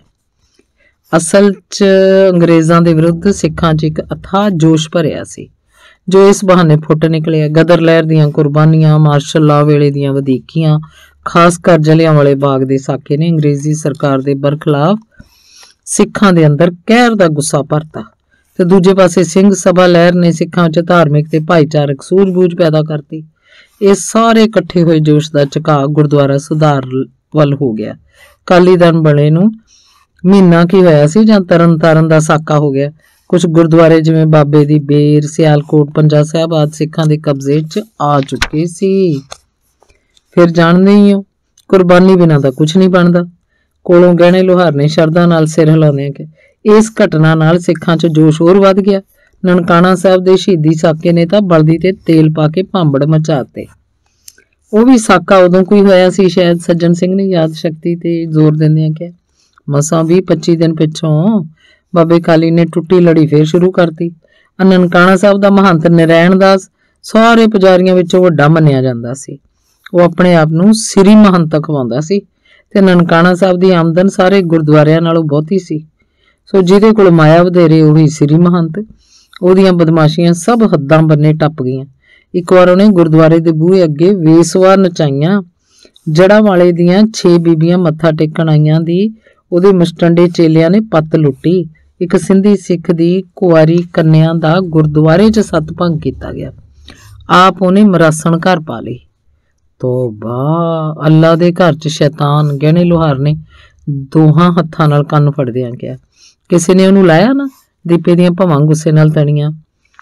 ਅਸਲ 'ਚ ਅੰਗਰੇਜ਼ਾਂ ਦੇ ਵਿਰੁੱਧ ਸਿੱਖਾਂ 'ਚ ਇੱਕ ਅਥਾਹ ਜੋਸ਼ ਭਰਿਆ ਸੀ ਜੋ ਇਸ ਬਹਾਨੇ ਫੁੱਟ ਨਿਕਲਿਆ। ਗਦਰ ਲਹਿਰ ਦੀਆਂ ਕੁਰਬਾਨੀਆਂ, ਮਾਰਸ਼ਲ ਲਾਅ ਵੇਲੇ ਦੀਆਂ ਵਧੀਕੀਆਂ, ਖਾਸ ਕਰ ਜਲਿਆਂਵਾਲੇ ਬਾਗ ਦੇ ਸਾਕੇ ਨੇ ਅੰਗਰੇਜ਼ੀ ਸਰਕਾਰ ਦੇ ਬਰਖਲਾਫ ਸਿੱਖਾਂ ਦੇ ਅੰਦਰ ਕਹਿਰ ਦਾ ਗੁੱਸਾ ਭਰਤਾ। ਤੇ ਦੂਜੇ ਪਾਸੇ ਸਿੰਘ ਸਭਾ ਲਹਿਰ ਨੇ ਸਿੱਖਾਂ 'ਚ ਧਾਰਮਿਕ ਤੇ ਭਾਈਚਾਰਕ ਸੂਝ-ਬੂਝ ਪੈਦਾ ਕਰਤੀ। ਇਹ ਸਾਰੇ ਇਕੱਠੇ ਹੋਏ ਜੋਸ਼ ਦਾ ਝੁਕਾਅ ਗੁਰਦੁਆਰਾ ਸੁਧਾਰ ਵੱਲ ਹੋ ਗਿਆ। ਅਕਾਲੀ ਦਲ ਬਣੇ ਨੂੰ ਮਹੀਨਾ ਕੀ ਹੋਇਆ ਸੀ ਜਾਂ ਤਰਨ ਤਾਰਨ ਦਾ ਸਾਕਾ ਹੋ ਗਿਆ। ਕੁਝ ਗੁਰਦੁਆਰੇ ਜਿਵੇਂ ਬਾਬੇ ਦੀ ਬੇਰ, ਸਿਆਲਕੋਟ, ਪੰਜਾ ਸਾਹਿਬ ਆਦਿ ਸਿੱਖਾਂ ਦੇ ਕਬਜ਼ੇ 'ਚ ਆ ਚੁੱਕੇ ਸੀ। ਫਿਰ ਜਾਣਦੇ ਹੀ ਹੋ, ਕੁਰਬਾਨੀ ਬਿਨਾਂ ਤਾਂ ਕੁਝ ਨਹੀਂ ਬਣਦਾ। ਕੋਲੋਂ ਗਹਿਣੇ ਲੁਹਾਰ ਨੇ ਸ਼ਰਧਾ ਨਾਲ ਸਿਰ ਹਿਲਾਉਂਦਿਆਂ ਕਿ इस घटना नाल सिखां च जोश होर वध गया। ननकाना साहब दे शहीदी साके ने तां बलदी ते तेल पा के भांबड़ मचाते। ਉਹ ਵੀ ਸਾਕਾ ਉਦੋਂ ਕੋਈ ਹੋਇਆ ਸੀ ਸ਼ਾਇਦ, ਸੱਜਣ ਸਿੰਘ ਨੇ ਯਾਦ ਸ਼ਕਤੀ ਤੇ ਜ਼ੋਰ ਦਿੰਦਿਆਂ ਕਿਹਾ। ਮਸਾਂ ਵੀਹ ਪੱਚੀ ਦਿਨ ਪਿੱਛੋਂ ਬਾਬੇ ਕਾਲੀ ਨੇ ਟੁੱਟੀ ਲੜੀ ਫੇਰ ਸ਼ੁਰੂ ਕਰਤੀ। ਨਨਕਾਣਾ ਸਾਹਿਬ ਦਾ ਮਹੰਤ ਨਰੈਣ ਦਾਸ ਸਾਰੇ ਪੁਜਾਰੀਆਂ ਵਿੱਚੋਂ ਵੱਡਾ ਮੰਨਿਆ ਜਾਂਦਾ ਸੀ। ਉਹ ਆਪਣੇ ਆਪ ਨੂੰ ਸ੍ਰੀ ਮਹੰਤ ਅਖਵਾਉਂਦਾ ਸੀ ਤੇ ਨਨਕਾਣਾ ਸਾਹਿਬ ਦੀ ਆਮਦਨ ਸਾਰੇ ਗੁਰਦੁਆਰਿਆਂ ਨਾਲੋਂ ਬਹੁਤੀ ਸੀ। ਸੋ ਜਿਹਦੇ ਕੋਲ ਮਾਇਆ ਵਧੇਰੇ ਉਹੀ ਸ੍ਰੀ ਮਹੰਤ। ਉਹਦੀਆਂ ਬਦਮਾਸ਼ੀਆਂ ਸਭ ਹੱਦਾਂ ਬੰਨੇ ਟੱਪ ਗਈਆਂ। ਇੱਕ ਵਾਰ ਉਹਨੇ ਗੁਰਦੁਆਰੇ ਦੇ ਬੂਹੇ ਅੱਗੇ ਵੇਸਵਾ ਨਚਾਈਆਂ। ਜੜ੍ਹਾਂ ਵਾਲੇ ਦੀਆਂ ਛੇ ਬੀਬੀਆਂ ਮੱਥਾ ਟੇਕਣ ਆਈਆਂ ਦੀ ਉਹਦੇ ਮਸਟੰਡੇ ਚੇਲਿਆਂ ਨੇ ਪੱਤ ਲੁੱਟੀ। ਇੱਕ ਸਿੰਧੀ ਸਿੱਖ ਦੀ ਕੁਆਰੀ ਕੰਨਿਆ ਦਾ ਗੁਰਦੁਆਰੇ 'ਚ ਸਤਿਭੰਗ ਕੀਤਾ ਗਿਆ। ਆਪ ਉਹਨੇ ਮਰਾਸਣ ਘਰ ਪਾ ਲਈ। ਤੋਬਾ, ਅੱਲਾ ਦੇ ਘਰ 'ਚ ਸ਼ੈਤਾਨ। ਗਹਿਣੇ ਲੁਹਾਰ ਨੇ ਦੋਹਾਂ ਹੱਥਾਂ ਨਾਲ ਕੰਨ ਫੜਦਿਆਂ ਕਿਹਾ। ਕਿਸੇ ਨੇ ਉਹਨੂੰ ਲਾਇਆ ਨਾ। ਦੀਪੇ ਦੀਆਂ ਭਵਾਂ ਗੁੱਸੇ ਨਾਲ ਤਣੀਆਂ।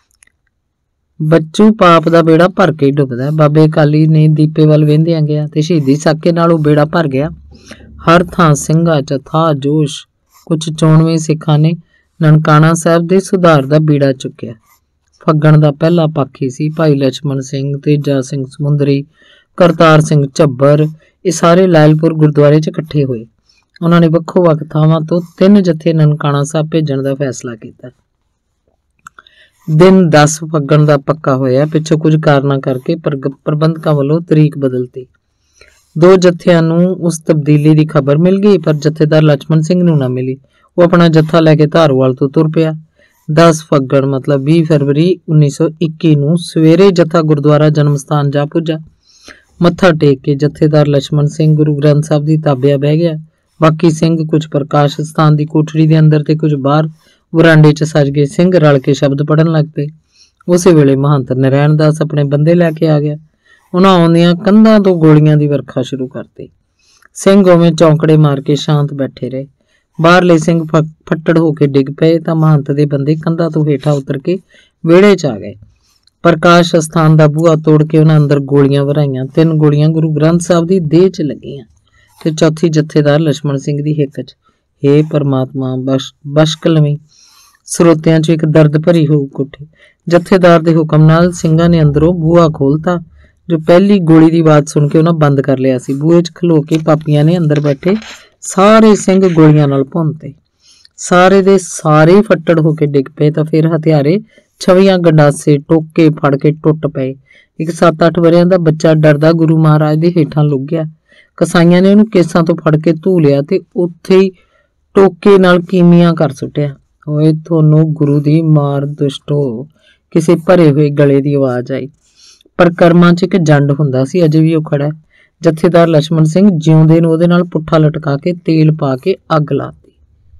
ਬੱਚੂ ਪਾਪ ਦਾ ਬੇੜਾ ਭਰ ਕੇ ਡੁੱਬਦਾ। ਬਾਬੇ ਕਾਲੀ ਨੇ ਦੀਪੇ ਵੱਲ ਵੇਂਦਿਆਂ ਗਿਆ ਤੇ ਸ਼ਹੀਦੀ ਸਾਕੇ ਨਾਲ ਉਹ ਬੇੜਾ ਭਰ ਗਿਆ। ਹਰ ਥਾਂ ਸਿੰਘਾਂ 'ਚ ਥਾ ਜੋਸ਼। ਕੁਝ ਚੋਣਵੇਂ ਸਿੱਖਾਂ ਨੇ ਨਨਕਾਣਾ ਸਾਹਿਬ ਦੇ ਸੁਧਾਰ ਦਾ ਬੀੜਾ ਚੁੱਕਿਆ। ਫੱਗਣ ਦਾ ਪਹਿਲਾ ਪਾਖੀ ਸੀ ਭਾਈ ਲਛਮਣ ਸਿੰਘ, ਤੇਜਾ ਸਿੰਘ ਸਮੁੰਦਰੀ, ਕਰਤਾਰ ਸਿੰਘ ਝੱਬਰ। ਇਹ ਸਾਰੇ ਲਾਇਲਪੁਰ ਗੁਰਦੁਆਰੇ 'ਚ ਇਕੱਠੇ ਹੋਏ। ਉਹਨਾਂ ਨੇ ਵੱਖੋ ਵੱਖ ਥਾਵਾਂ ਤੋਂ ਤਿੰਨ ਜਥੇ ਨਨਕਾਣਾ ਸਾਹਿਬ ਭੇਜਣ ਦਾ ਫੈਸਲਾ ਕੀਤਾ। ਦਿਨ ਦਸ ਫੱਗਣ ਦਾ ਪੱਕਾ ਹੋਇਆ। ਪਿੱਛੋਂ ਕੁਝ ਕਾਰਨਾਂ ਕਰਕੇ ਪ੍ਰਬੰਧਕਾਂ ਵੱਲੋਂ ਤਰੀਕ ਬਦਲਤੀ। ਦੋ ਜਥਿਆਂ ਨੂੰ ਉਸ ਤਬਦੀਲੀ ਦੀ ਖਬਰ ਮਿਲ ਗਈ, ਪਰ ਜਥੇਦਾਰ ਲਛਮਣ ਸਿੰਘ ਨੂੰ ਨਾ ਮਿਲੀ। ਉਹ ਆਪਣਾ ਜੱਥਾ ਲੈ ਕੇ ਧਾਰੋਵਾਲ ਤੋਂ ਤੁਰ ਪਿਆ। ਦਸ ਫੱਗਣ ਮਤਲਬ ਵੀਹ ਫਰਵਰੀ ਉੱਨੀ ਸੌ ਇੱਕੀ ਨੂੰ ਸਵੇਰੇ ਜਥਾ ਗੁਰਦੁਆਰਾ ਜਨਮ ਸਥਾਨ ਜਾ ਪੁੱਜਾ। ਮੱਥਾ ਟੇਕ ਕੇ ਜਥੇਦਾਰ ਲਛਮਣ ਸਿੰਘ ਗੁਰੂ ਗ੍ਰੰਥ ਸਾਹਿਬ ਦੀ ਤਾਬਿਆ ਬਹਿ ਗਿਆ। ਬਾਕੀ ਸਿੰਘ ਕੁਝ ਪ੍ਰਕਾਸ਼ ਸਥਾਨ ਦੀ ਕੋਠੜੀ ਦੇ ਅੰਦਰ ਤੇ ਕੁਝ ਬਾਹਰ ਵਰਾਂਡੇ 'ਚ ਸੱਜ ਗਏ। ਸਿੰਘ ਰਲ ਕੇ ਸ਼ਬਦ ਪੜ੍ਹਨ ਲੱਗ ਪਏ। ਉਸੇ ਵੇਲੇ ਮਹੰਤ ਨਰੈਣ ਦਾਸ ਆਪਣੇ ਬੰਦੇ ਲੈ ਕੇ ਆ ਗਿਆ। ਉਹਨਾਂ ਆਉਂਦੀਆਂ ਕੰਧਾਂ ਤੋਂ ਗੋਲੀਆਂ ਦੀ ਵਰਖਾ ਸ਼ੁਰੂ ਕਰਤੀ। ਸਿੰਘ ਉਵੇਂ ਚੌਂਕੜੇ ਮਾਰ ਕੇ ਸ਼ਾਂਤ ਬੈਠੇ ਰਹੇ। ਬਾਹਰਲੇ ਸਿੰਘ ਫੱਟੜ ਹੋ ਕੇ ਡਿੱਗ ਪਏ ਤਾਂ ਮਹੰਤ ਦੇ ਬੰਦੇ ਕੰਧਾਂ ਤੋਂ ਹੇਠਾਂ ਉਤਰ ਕੇ ਵਿਹੜੇ 'ਚ ਆ ਗਏ। ਪ੍ਰਕਾਸ਼ ਸਥਾਨ ਦਾ ਬੂਹਾ ਤੋੜ ਕੇ ਉਹਨਾਂ ਅੰਦਰ ਗੋਲੀਆਂ ਭਰਾਈਆਂ। ਤਿੰਨ ਗੋਲੀਆਂ ਗੁਰੂ ਗ੍ਰੰਥ ਸਾਹਿਬ ਦੀ ਦੇਹ 'ਚ ਲੱਗੀਆਂ ਤੇ ਚੌਥੀ ਜਥੇਦਾਰ ਲਛਮਣ ਸਿੰਘ ਦੀ ਹਿੱਕ 'ਚ। ਹੇ ਪਰਮਾਤਮਾ, ਬਸ਼ ਬਸ਼ਕ ਲਵੀਂ। ਸਰੋਤਿਆਂ 'ਚ ਇੱਕ ਦਰਦ ਭਰੀ ਹੂਕ ਉੱਠੀ। ਜਥੇਦਾਰ ਦੇ ਹੁਕਮ ਨਾਲ ਸਿੰਘਾਂ ਨੇ ਅੰਦਰੋਂ ਬੂਹਾ ਖੋਲਤਾ, ਜੋ ਪਹਿਲੀ ਗੋਲੀ ਦੀ ਆਵਾਜ਼ ਸੁਣ ਕੇ ਉਹਨਾਂ ਬੰਦ ਕਰ ਲਿਆ ਸੀ। ਬੂਹੇ 'ਚ ਖਲੋ ਕੇ ਪਾਪੀਆਂ ਨੇ ਅੰਦਰ ਬੈਠੇ ਸਾਰੇ ਸਿੰਘ ਗੋਲੀਆਂ ਨਾਲ ਭੁੰਨਤੇ। ਸਾਰੇ ਦੇ ਸਾਰੇ ਫੱਟੜ ਹੋ ਕੇ ਡਿੱਗ ਪਏ ਤਾਂ ਫਿਰ ਹਥਿਆਰੇ, ਛਵੀਆਂ, ਗੰਡਾਸੇ, ਟੋਕੇ ਫੜ ਕੇ ਟੁੱਟ ਪਏ। ਇੱਕ ਸੱਤ ਅੱਠ ਵਰਿਆਂ ਦਾ ਬੱਚਾ ਡਰਦਾ ਗੁਰੂ ਮਹਾਰਾਜ ਦੇ ਹੇਠਾਂ ਲੁੱਕ ਗਿਆ। ਕਸਾਈਆਂ ਨੇ ਉਹਨੂੰ ਕੇਸਾਂ ਤੋਂ ਫੜ ਕੇ ਧੂ ਲਿਆ ਤੇ ਉੱਥੇ ਹੀ ਟੋਕੇ ਨਾਲ ਕੀਮੀਆਂ ਕਰ ਸੁੱਟਿਆ। ਓਏ ਤੁਹਾਨੂੰ ਗੁਰੂ ਦੀ ਮਾਰ ਦੁਸ਼ਟੋ, ਕਿਸੇ ਭਰੇ ਹੋਏ ਗਲੇ ਦੀ ਆਵਾਜ਼ ਆਈ। ਪਰ ਕਰਮਾਂ 'ਚ ਇੱਕ ਜੰਡ ਹੁੰਦਾ ਸੀ, ਅਜੇ ਵੀ ਉਹ ਖੜਾ। ਜਥੇਦਾਰ ਲਛਮਣ ਸਿੰਘ ਜਿਉਂਦੇ ਨੂੰ ਉਹਦੇ ਨਾਲ ਪੁੱਠਾ ਲਟਕਾ ਕੇ ਤੇਲ ਪਾ ਕੇ ਅੱਗ ਲਾਤੀ।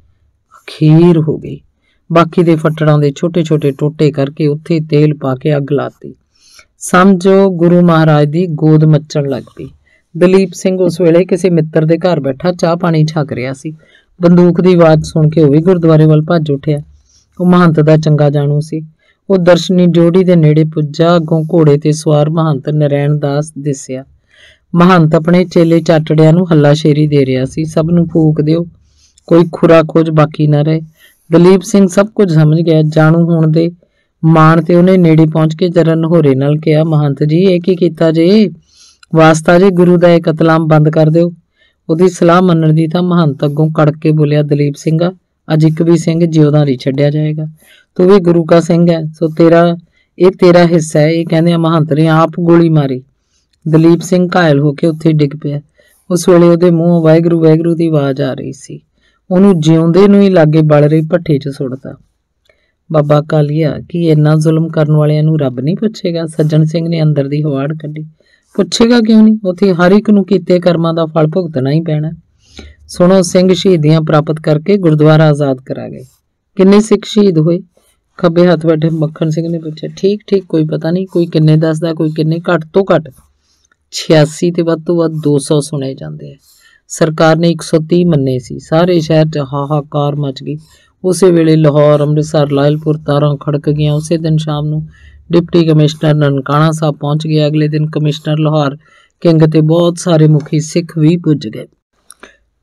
ਅਖੀਰ ਹੋ ਗਈ। ਬਾਕੀ ਦੇ ਫੱਟੜਾਂ ਦੇ ਛੋਟੇ ਛੋਟੇ ਟੋਟੇ ਕਰਕੇ ਉੱਥੇ ਤੇਲ ਪਾ ਕੇ ਅੱਗ ਲਾਤੀ। ਸਮਝੋ ਗੁਰੂ ਮਹਾਰਾਜ ਦੀ ਗੋਦ ਮੱਚਣ ਲੱਗ ਪਈ। ਦਲੀਪ ਸਿੰਘ ਉਸ ਵੇਲੇ ਕਿਸੇ ਮਿੱਤਰ ਦੇ ਘਰ ਬੈਠਾ ਚਾਹ ਪਾਣੀ ਛਕ ਰਿਹਾ ਸੀ। ਬੰਦੂਕ ਦੀ ਆਵਾਜ਼ ਸੁਣ ਕੇ ਉਹ ਵੀ ਗੁਰਦੁਆਰੇ ਵੱਲ ਭੱਜ ਉੱਠਿਆ। ਉਹ ਮਹੰਤ ਦਾ ਚੰਗਾ ਜਾਣੂ ਸੀ। ਉਹ ਦਰਸ਼ਨੀ ਡਿਓੜੀ ਦੇ ਨੇੜੇ ਪੁੱਜਾ। ਅੱਗੋਂ ਘੋੜੇ ਤੇ ਸਵਾਰ ਮਹੰਤ ਨਰੈਣ ਦਾਸ ਦਿਸਿਆ। ਮਹੰਤ ਆਪਣੇ ਚੇਲੇ ਚਾਟੜਿਆਂ ਨੂੰ ਹੱਲਾਸ਼ੇਰੀ ਦੇ ਰਿਹਾ ਸੀ। ਸਭ ਨੂੰ ਫੂਕ ਦਿਓ, ਕੋਈ ਖੁਰਾ ਖੋਜ ਬਾਕੀ ਨਾ ਰਹੇ। ਦਲੀਪ ਸਿੰਘ ਸਭ ਕੁਝ ਸਮਝ ਗਿਆ। ਜਾਣੂ ਹੋਣ ਦੇ ਮਾਣ ਤੇ ਉਹਨੇ ਨੇੜੇ ਪਹੁੰਚ ਕੇ ਜਰਾ ਨਹੋਰੇ ਨਾਲ ਕਿਹਾ, ਮਹੰਤ ਜੀ, ਇਹ ਕੀ ਕੀਤਾ ਜੇ? ਵਾਸਤਾ ਜੀ ਗੁਰੂ ਦਾ ਇਹ ਕਤਲਾਮ ਬੰਦ ਕਰ ਦਿਓ। ਉਹਦੀ ਸਲਾਹ ਮੰਨਣ ਦੀ ਤਾਂ ਮਹੰਤ ਅੱਗੋਂ ਕੜਕ ਕੇ ਬੋਲਿਆ, ਦਲੀਪ ਸਿੰਘਾ, ਅੱਜ ਇੱਕ ਵੀ ਸਿੰਘ ਜਿਉਦਾ ਨਹੀਂ ਛੱਡਿਆ ਜਾਏਗਾ। ਤੂੰ ਵੀ ਗੁਰੂ ਕਾ ਸਿੰਘ ਹੈ, ਸੋ ਤੇਰਾ ਇਹ ਤੇਰਾ ਹਿੱਸਾ ਹੈ। ਇਹ ਕਹਿੰਦੇ ਮਹੰਤ ਨੇ ਆਪ ਗੋਲੀ ਮਾਰੀ। ਦਲੀਪ ਸਿੰਘ ਘਾਇਲ ਹੋ ਕੇ ਉੱਥੇ ਡਿੱਗ ਪਿਆ। ਉਸ ਵੇਲੇ ਉਹਦੇ ਮੂੰਹੋਂ ਵਾਹਿਗੁਰੂ ਵਾਹਿਗੁਰੂ ਦੀ ਆਵਾਜ਼ ਆ ਰਹੀ ਸੀ। ਉਹਨੂੰ ਜਿਉਂਦੇ ਨੂੰ ਹੀ ਲਾਗੇ ਬਲ ਰਹੀ ਭੱਠੇ 'ਚ ਸੁੱਟਤਾ। ਬਾਬਾ ਕਾਲੀਆ, ਕੀ ਇੰਨਾ ਜ਼ੁਲਮ ਕਰਨ ਵਾਲਿਆਂ ਨੂੰ ਰੱਬ ਨਹੀਂ ਪੁੱਛੇਗਾ? ਸੱਜਣ ਸਿੰਘ ਨੇ ਅੰਦਰ ਦੀ ਹਵਾੜ ਕੱਢੀ। ਪੁੱਛੇਗਾ ਕਿਉਂ ਨਹੀਂ? ਉੱਥੇ ਹਰ ਇੱਕ ਨੂੰ ਕੀਤੇ ਕਰਮਾਂ ਦਾ ਫਲ ਭੁਗਤਣਾ ਹੀ ਪੈਣਾ। ਸੁਣੋ, ਸਿੰਘ ਸ਼ਹੀਦੀਆਂ ਪ੍ਰਾਪਤ ਕਰਕੇ ਗੁਰਦੁਆਰਾ ਆਜ਼ਾਦ ਕਰਾ ਗਏ। ਕਿੰਨੇ ਸਿੱਖ ਸ਼ਹੀਦ ਹੋਏ? ਖੱਬੇ ਹੱਥ ਬੈਠੇ ਮੱਖਣ ਸਿੰਘ ਨੇ ਪੁੱਛਿਆ। ਠੀਕ ਠੀਕ ਕੋਈ ਪਤਾ ਨਹੀਂ, ਕੋਈ ਕਿੰਨੇ ਦੱਸਦਾ, ਕੋਈ ਕਿੰਨੇ। ਘੱਟ ਤੋਂ ਘੱਟ ਛਿਆਸੀ ਤੇ ਵੱਧ ਤੋਂ ਵੱਧ ਦੋ ਸੌ ਸੁਣੇ ਜਾਂਦੇ ਆ। ਸਰਕਾਰ ਨੇ ਇੱਕ ਸੌ ਤੀਹ ਮੰਨੇ ਸੀ। ਸਾਰੇ ਸ਼ਹਿਰ 'ਚ ਹਾਹਾਕਾਰ ਮਚ ਗਈ। ਉਸੇ ਵੇਲੇ ਲਾਹੌਰ, ਅੰਮ੍ਰਿਤਸਰ, ਲਾਇਲਪੁਰ ਤਾਰਾਂ ਖੜਕ ਗਈਆਂ। ਉਸੇ ਦਿਨ ਸ਼ਾਮ ਨੂੰ ਡਿਪਟੀ ਕਮਿਸ਼ਨਰ ਨਨਕਾਣਾ ਸਾਹਿਬ ਪਹੁੰਚ ਗਿਆ। ਅਗਲੇ ਦਿਨ ਕਮਿਸ਼ਨਰ ਲਾਹੌਰ, ਕਿੰਗ ਤੇ ਬਹੁਤ ਸਾਰੇ ਮੁਖੀ ਸਿੱਖ ਵੀ ਪੁੱਜ ਗਏ।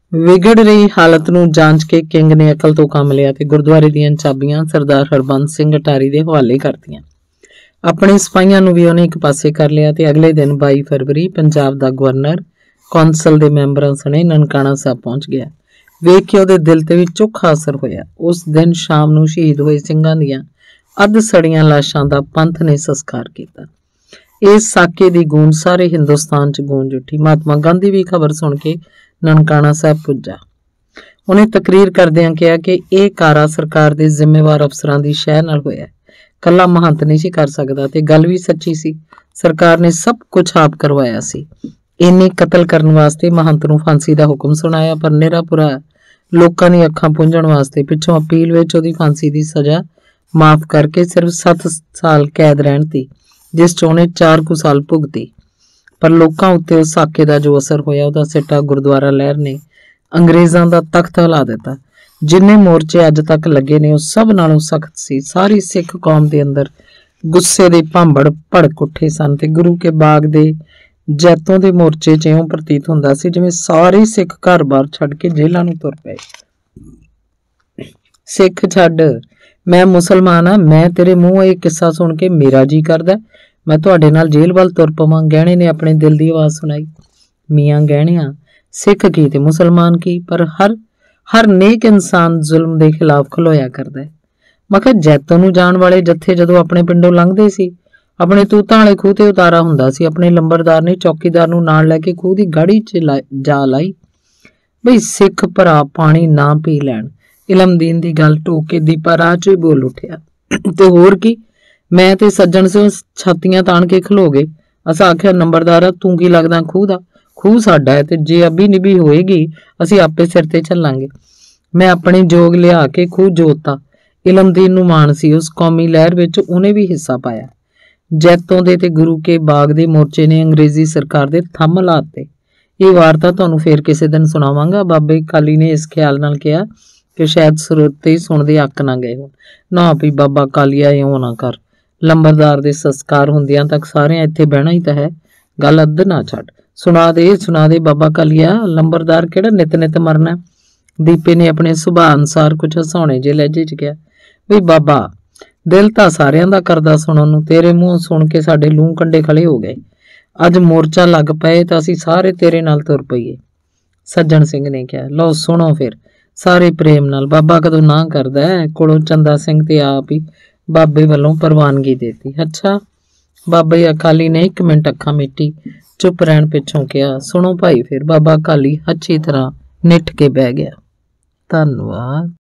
ਵਿਗੜ ਰਹੀ ਹਾਲਤ ਨੂੰ ਜਾਂਚ ਕੇ ਕਿੰਗ ਨੇ ਅਕਲ ਤੋਂ ਕੰਮ ਲਿਆ ਤੇ ਗੁਰਦੁਆਰੇ ਦੀਆਂ ਚਾਬੀਆਂ ਸਰਦਾਰ ਹਰਬੰਸ ਸਿੰਘ ਅਟਾਰੀ ਦੇ ਹਵਾਲੇ ਕਰਤੀਆਂ। ਆਪਣੇ ਸਿਪਾਹੀਆਂ ਨੂੰ ਵੀ ਉਹਨੇ ਇੱਕ ਪਾਸੇ ਕਰ ਲਿਆ ਤੇ ਅਗਲੇ ਦਿਨ ਬਾਈ ਫਰਵਰੀ ਪੰਜਾਬ ਦਾ ਗਵਰਨਰ ਕੌਂਸਲ ਦੇ ਮੈਂਬਰਾਂ ਸਣੇ ਨਨਕਾਣਾ ਸਾਹਿਬ ਪਹੁੰਚ ਗਿਆ। ਵੇਖ ਕੇ ਉਹਦੇ ਦਿਲ ਤੇ ਵੀ ਚੋਖਾ ਅਸਰ ਹੋਇਆ। ਉਸ ਦਿਨ ਸ਼ਾਮ ਨੂੰ ਸ਼ਹੀਦ ਹੋਏ ਸਿੰਘਾਂ ਦੀਆਂ ਅੱਧ ਸੜੀਆਂ ਲਾਸ਼ਾਂ ਦਾ ਪੰਥ ਨੇ ਸੰਸਕਾਰ ਕੀਤਾ। ਇਸ ਸਾਕੇ ਦੀ ਗੂੰਜ ਸਾਰੇ ਹਿੰਦੁਸਤਾਨ 'ਚ ਗੂੰਜ ਉੱਠੀ। ਮਹਾਤਮਾ ਗਾਂਧੀ ਵੀ ਖਬਰ ਸੁਣ ਕੇ ਨਨਕਾਣਾ ਸਾਹਿਬ ਪੁੱਜਾ। ਉਹਨੇ ਤਕਰੀਰ ਕਰਦਿਆਂ ਕਿਹਾ ਕਿ ਇਹ ਕਾਰਾ ਸਰਕਾਰ ਦੇ ਜ਼ਿੰਮੇਵਾਰ ਅਫਸਰਾਂ ਦੀ ਸ਼ਹਿ ਨਾਲ ਹੋਇਆ, ਕੱਲਾ ਮਹੰਤ ਨਹੀਂ ਸੀ ਕਰ ਸਕਦਾ। ਤੇ ਗੱਲ ਵੀ ਸੱਚੀ ਸੀ, ਸਰਕਾਰ ਨੇ ਸਭ ਕੁਝ ਆਪ ਕਰਵਾਇਆ ਸੀ। ਇਹਨੇ ਕਤਲ ਕਰਨ ਵਾਸਤੇ ਮਹੰਤ ਨੂੰ ਫਾਂਸੀ ਦਾ ਹੁਕਮ ਸੁਣਾਇਆ, ਪਰ ਨਿਰਾਪੁਰਾ ਲੋਕਾਂ ਦੀ ਅੱਖਾਂ ਪੁੰਝਣ ਵਾਸਤੇ ਪਿੱਛੋਂ ਅਪੀਲ ਵਿੱਚ ਉਹਦੀ ਫਾਂਸੀ ਦੀ ਸਜ਼ਾ ਮਾਫ ਕਰਕੇ ਸਿਰਫ ਸੱਤ ਸਾਲ ਕੈਦ ਰਹਿਣ ਤੀ, ਜਿਸ 'ਚ ਉਹਨੇ ਚਾਰ ਕੁ ਸਾਲ ਭੁਗਤੀ। ਪਰ ਲੋਕਾਂ ਉੱਤੇ ਉਸ ਸਾਕੇ ਦਾ ਜੋ ਅਸਰ ਹੋਇਆ, ਉਹਦਾ ਸਿੱਟਾ ਗੁਰਦੁਆਰਾ ਲਹਿਰ ਨੇ ਅੰਗਰੇਜ਼ਾਂ ਦਾ ਤਖਤ ਹਿਲਾ ਦਿੱਤਾ। ਜਿੰਨੇ ਮੋਰਚੇ ਅੱਜ ਤੱਕ ਲੱਗੇ ਨੇ ਉਹ ਸਭ ਨਾਲੋਂ ਸਖਤ ਸੀ। ਸਾਰੀ ਸਿੱਖ ਕੌਮ ਦੇ ਅੰਦਰ ਗੁੱਸੇ ਦੇ ਭਾਂਬੜ ਭੜਕ ਉੱਠੇ ਸਨ ਤੇ ਗੁਰੂ ਕੇ ਬਾਗ ਦੇ ਜੈਤੋਂ ਦੇ ਮੋਰਚੇ 'ਚ ਇਉਂ ਪ੍ਰਤੀਤ ਹੁੰਦਾ ਸੀ ਜਿਵੇਂ ਸਾਰੇ ਸਿੱਖ ਘਰ-ਬਾਰ ਛੱਡ ਕੇ ਜੇਲ੍ਹਾਂ ਨੂੰ ਤੁਰ ਪਏ। ਸਿੱਖ ਛੱਡ, ਮੈਂ ਮੁਸਲਮਾਨ ਆ। ਮੈਂ ਤੇਰੇ ਮੂੰਹ ਇਹ ਕਿੱਸਾ ਸੁਣ ਕੇ ਮੇਰਾ ਜੀ ਕਰਦਾ ਮੈਂ ਤੁਹਾਡੇ ਨਾਲ ਜੇਲ੍ਹ ਵੱਲ ਤੁਰ ਪਵਾਂ। ਗਹਿਣੇ ਨੇ ਆਪਣੇ ਦਿਲ ਦੀ ਆਵਾਜ਼ ਸੁਣਾਈ। ਮੀਆਂ ਗਹਿਣਿਆਂ, ਸਿੱਖ ਕੀ ਤੇ ਮੁਸਲਮਾਨ ਕੀ, ਪਰ ਹਰ ਹਰ ਨੇਕ ਇਨਸਾਨ ਜ਼ੁਲਮ ਦੇ ਖਿਲਾਫ ਖਲੋਇਆ ਕਰਦਾ ਹੈ। ਮੈਂ ਕਿਹਾ ਜੈਤੋਂ ਨੂੰ ਜਾਣ ਵਾਲੇ ਜੱਥੇ ਜਦੋਂ ਆਪਣੇ ਪਿੰਡੋਂ ਲੰਘਦੇ ਸੀ, ਆਪਣੇ ਤੂਤਾਂ ਵਾਲੇ ਖੂਹ ਤੇ ਉਤਾਰਾ ਹੁੰਦਾ ਸੀ। ਆਪਣੇ ਲੰਬਰਦਾਰ ਨੇ ਚੌਕੀਦਾਰ ਨੂੰ ਨਾਲ ਲੈ ਕੇ ਖੂਹ ਦੀ ਗਾੜੀ 'ਚ ਜਾ ਲਾਈ ਬਈ ਸਿੱਖ ਭਰਾ ਪਾਣੀ ਨਾ ਪੀ ਲੈਣ। ਇਲਮ ਦੀਨ ਦੀ ਗੱਲ ਟੋਕ ਕੇ ਦੀਪਾ ਰਾਹ 'ਚ ਬੋਲ ਉੱਠਿਆ, ਤੇ ਹੋਰ ਕੀ, ਮੈਂ ਤੇ ਸੱਜਣ ਸਿੰਘ ਛਾਤੀਆਂ ਤਾਣ ਕੇ ਖਲੋ ਗਏ। ਅਸਾਂ ਆਖਿਆ ਨੰਬਰਦਾਰਾ ਤੂੰ ਕੀ ਲੱਗਦਾ ਖੂਹ ਦਾ? ਖੂਹ ਸਾਡਾ ਹੈ ਤੇ ਜੇ ਅਬੀ ਨਿਬੀ ਹੋਏਗੀ ਅਸੀਂ ਆਪੇ ਸਿਰ ਤੇ ਚੱਲਾਂਗੇ। ਮੈਂ ਆਪਣੇ ਜੋਗ ਲਿਆ ਕੇ ਖੂਹ ਜੋਤਤਾ। ਇਲਮਦੀਨ ਨੂੰ ਮਾਣ ਸੀ ਉਸ ਕੌਮੀ ਲਹਿਰ ਵਿੱਚ ਉਹਨੇ ਵੀ ਹਿੱਸਾ ਪਾਇਆ। ਜੈਤੋਂ ਦੇ ਤੇ ਗੁਰੂ ਕੇ ਬਾਗ ਦੇ ਮੋਰਚੇ ਨੇ ਅੰਗਰੇਜ਼ੀ ਸਰਕਾਰ ਦੇ ਥੰਮ ਲਾਤੇ। ਇਹ ਵਾਰਤਾ ਤੁਹਾਨੂੰ ਫੇਰ ਕਿਸੇ ਦਿਨ ਸੁਣਾਵਾਂਗਾ। ਬਾਬੇ ਕਾਲੀ ਨੇ ਇਸ ਖਿਆਲ ਨਾਲ ਕਿਹਾ ਕਿ ਸ਼ਾਇਦ ਸਰੋਤੇ ਹੀ ਸੁਣਦੇ ਅੱਕ ਨਾ ਗਏ ਹੋਣ। ਨਾ ਵੀ ਬਾਬਾ ਕਾਲੀਆ ਇਉਂ ਨਾ ਕਰ, ਲੰਬਰਦਾਰ ਦੇ ਸੰਸਕਾਰ ਹੁੰਦਿਆਂ ਤੱਕ ਸਾਰਿਆਂ ਇੱਥੇ ਬਹਿਣਾ ਹੀ ਤਾਂ ਹੈ, ਗੱਲ ਅੱਧ ਨਾ ਛੱਡ। ਸੁਣਾ ਦੇ ਸੁਣਾ ਦੇ ਬਾਬਾ ਕਾਲੀਆ, ਲੰਬਰਦਾਰ ਕਿਹੜਾ ਨਿਤ ਨਿਤ ਮਰਨਾ। ਦੀਪੇ ਨੇ ਆਪਣੇ ਸੁਭਾਅ ਅਨੁਸਾਰ ਕੁਝ ਹਸਾਉਣੇ ਜੇ ਲਹਿਜੇ 'ਚ ਕਿਹਾ, ਬਈ ਬਾਬਾ ਦਿਲ ਤਾਂ ਸਾਰਿਆਂ ਦਾ ਕਰਦਾ ਸੁਣਨ ਨੂੰ, ਤੇਰੇ ਮੂੰਹ ਸੁਣ ਕੇ ਸਾਡੇ ਲੂੰ ਕੰਡੇ ਖੜੇ ਹੋ ਗਏ। ਅੱਜ ਮੋਰਚਾ ਲੱਗ ਪਏ ਤਾਂ ਅਸੀਂ ਸਾਰੇ ਤੇਰੇ ਨਾਲ ਤੁਰ ਪਈਏ। ਸੱਜਣ ਸਿੰਘ ਨੇ ਕਿਹਾ, ਲਓ ਸੁਣੋ ਫਿਰ ਸਾਰੇ ਪ੍ਰੇਮ ਨਾਲ। ਬਾਬਾ ਕਦੋਂ ਨਾ ਕਰਦਾ ਹੈ? ਕੋਲੋਂ ਚੰਦਾ ਸਿੰਘ ਤੇ ਆਪ ਹੀ ਬਾਬੇ ਵੱਲੋਂ ਪ੍ਰਵਾਨਗੀ ਦੇਤੀ। ਅੱਛਾ। ਬਾਬਾ ਅਕਾਲੀ ਨੇ ਇੱਕ ਮਿੰਟ ਅੱਖਾਂ ਮੀਟੀ, ਚੁੱਪ ਰਹਿਣ ਪਿੱਛੋਂ ਕਿਹਾ, ਸੁਣੋ ਭਾਈ ਫਿਰ। ਬਾਬਾ ਅਕਾਲੀ ਅੱਛੀ ਤਰ੍ਹਾਂ ਨਿੱਠ ਕੇ ਬਹਿ ਗਿਆ। ਧੰਨਵਾਦ।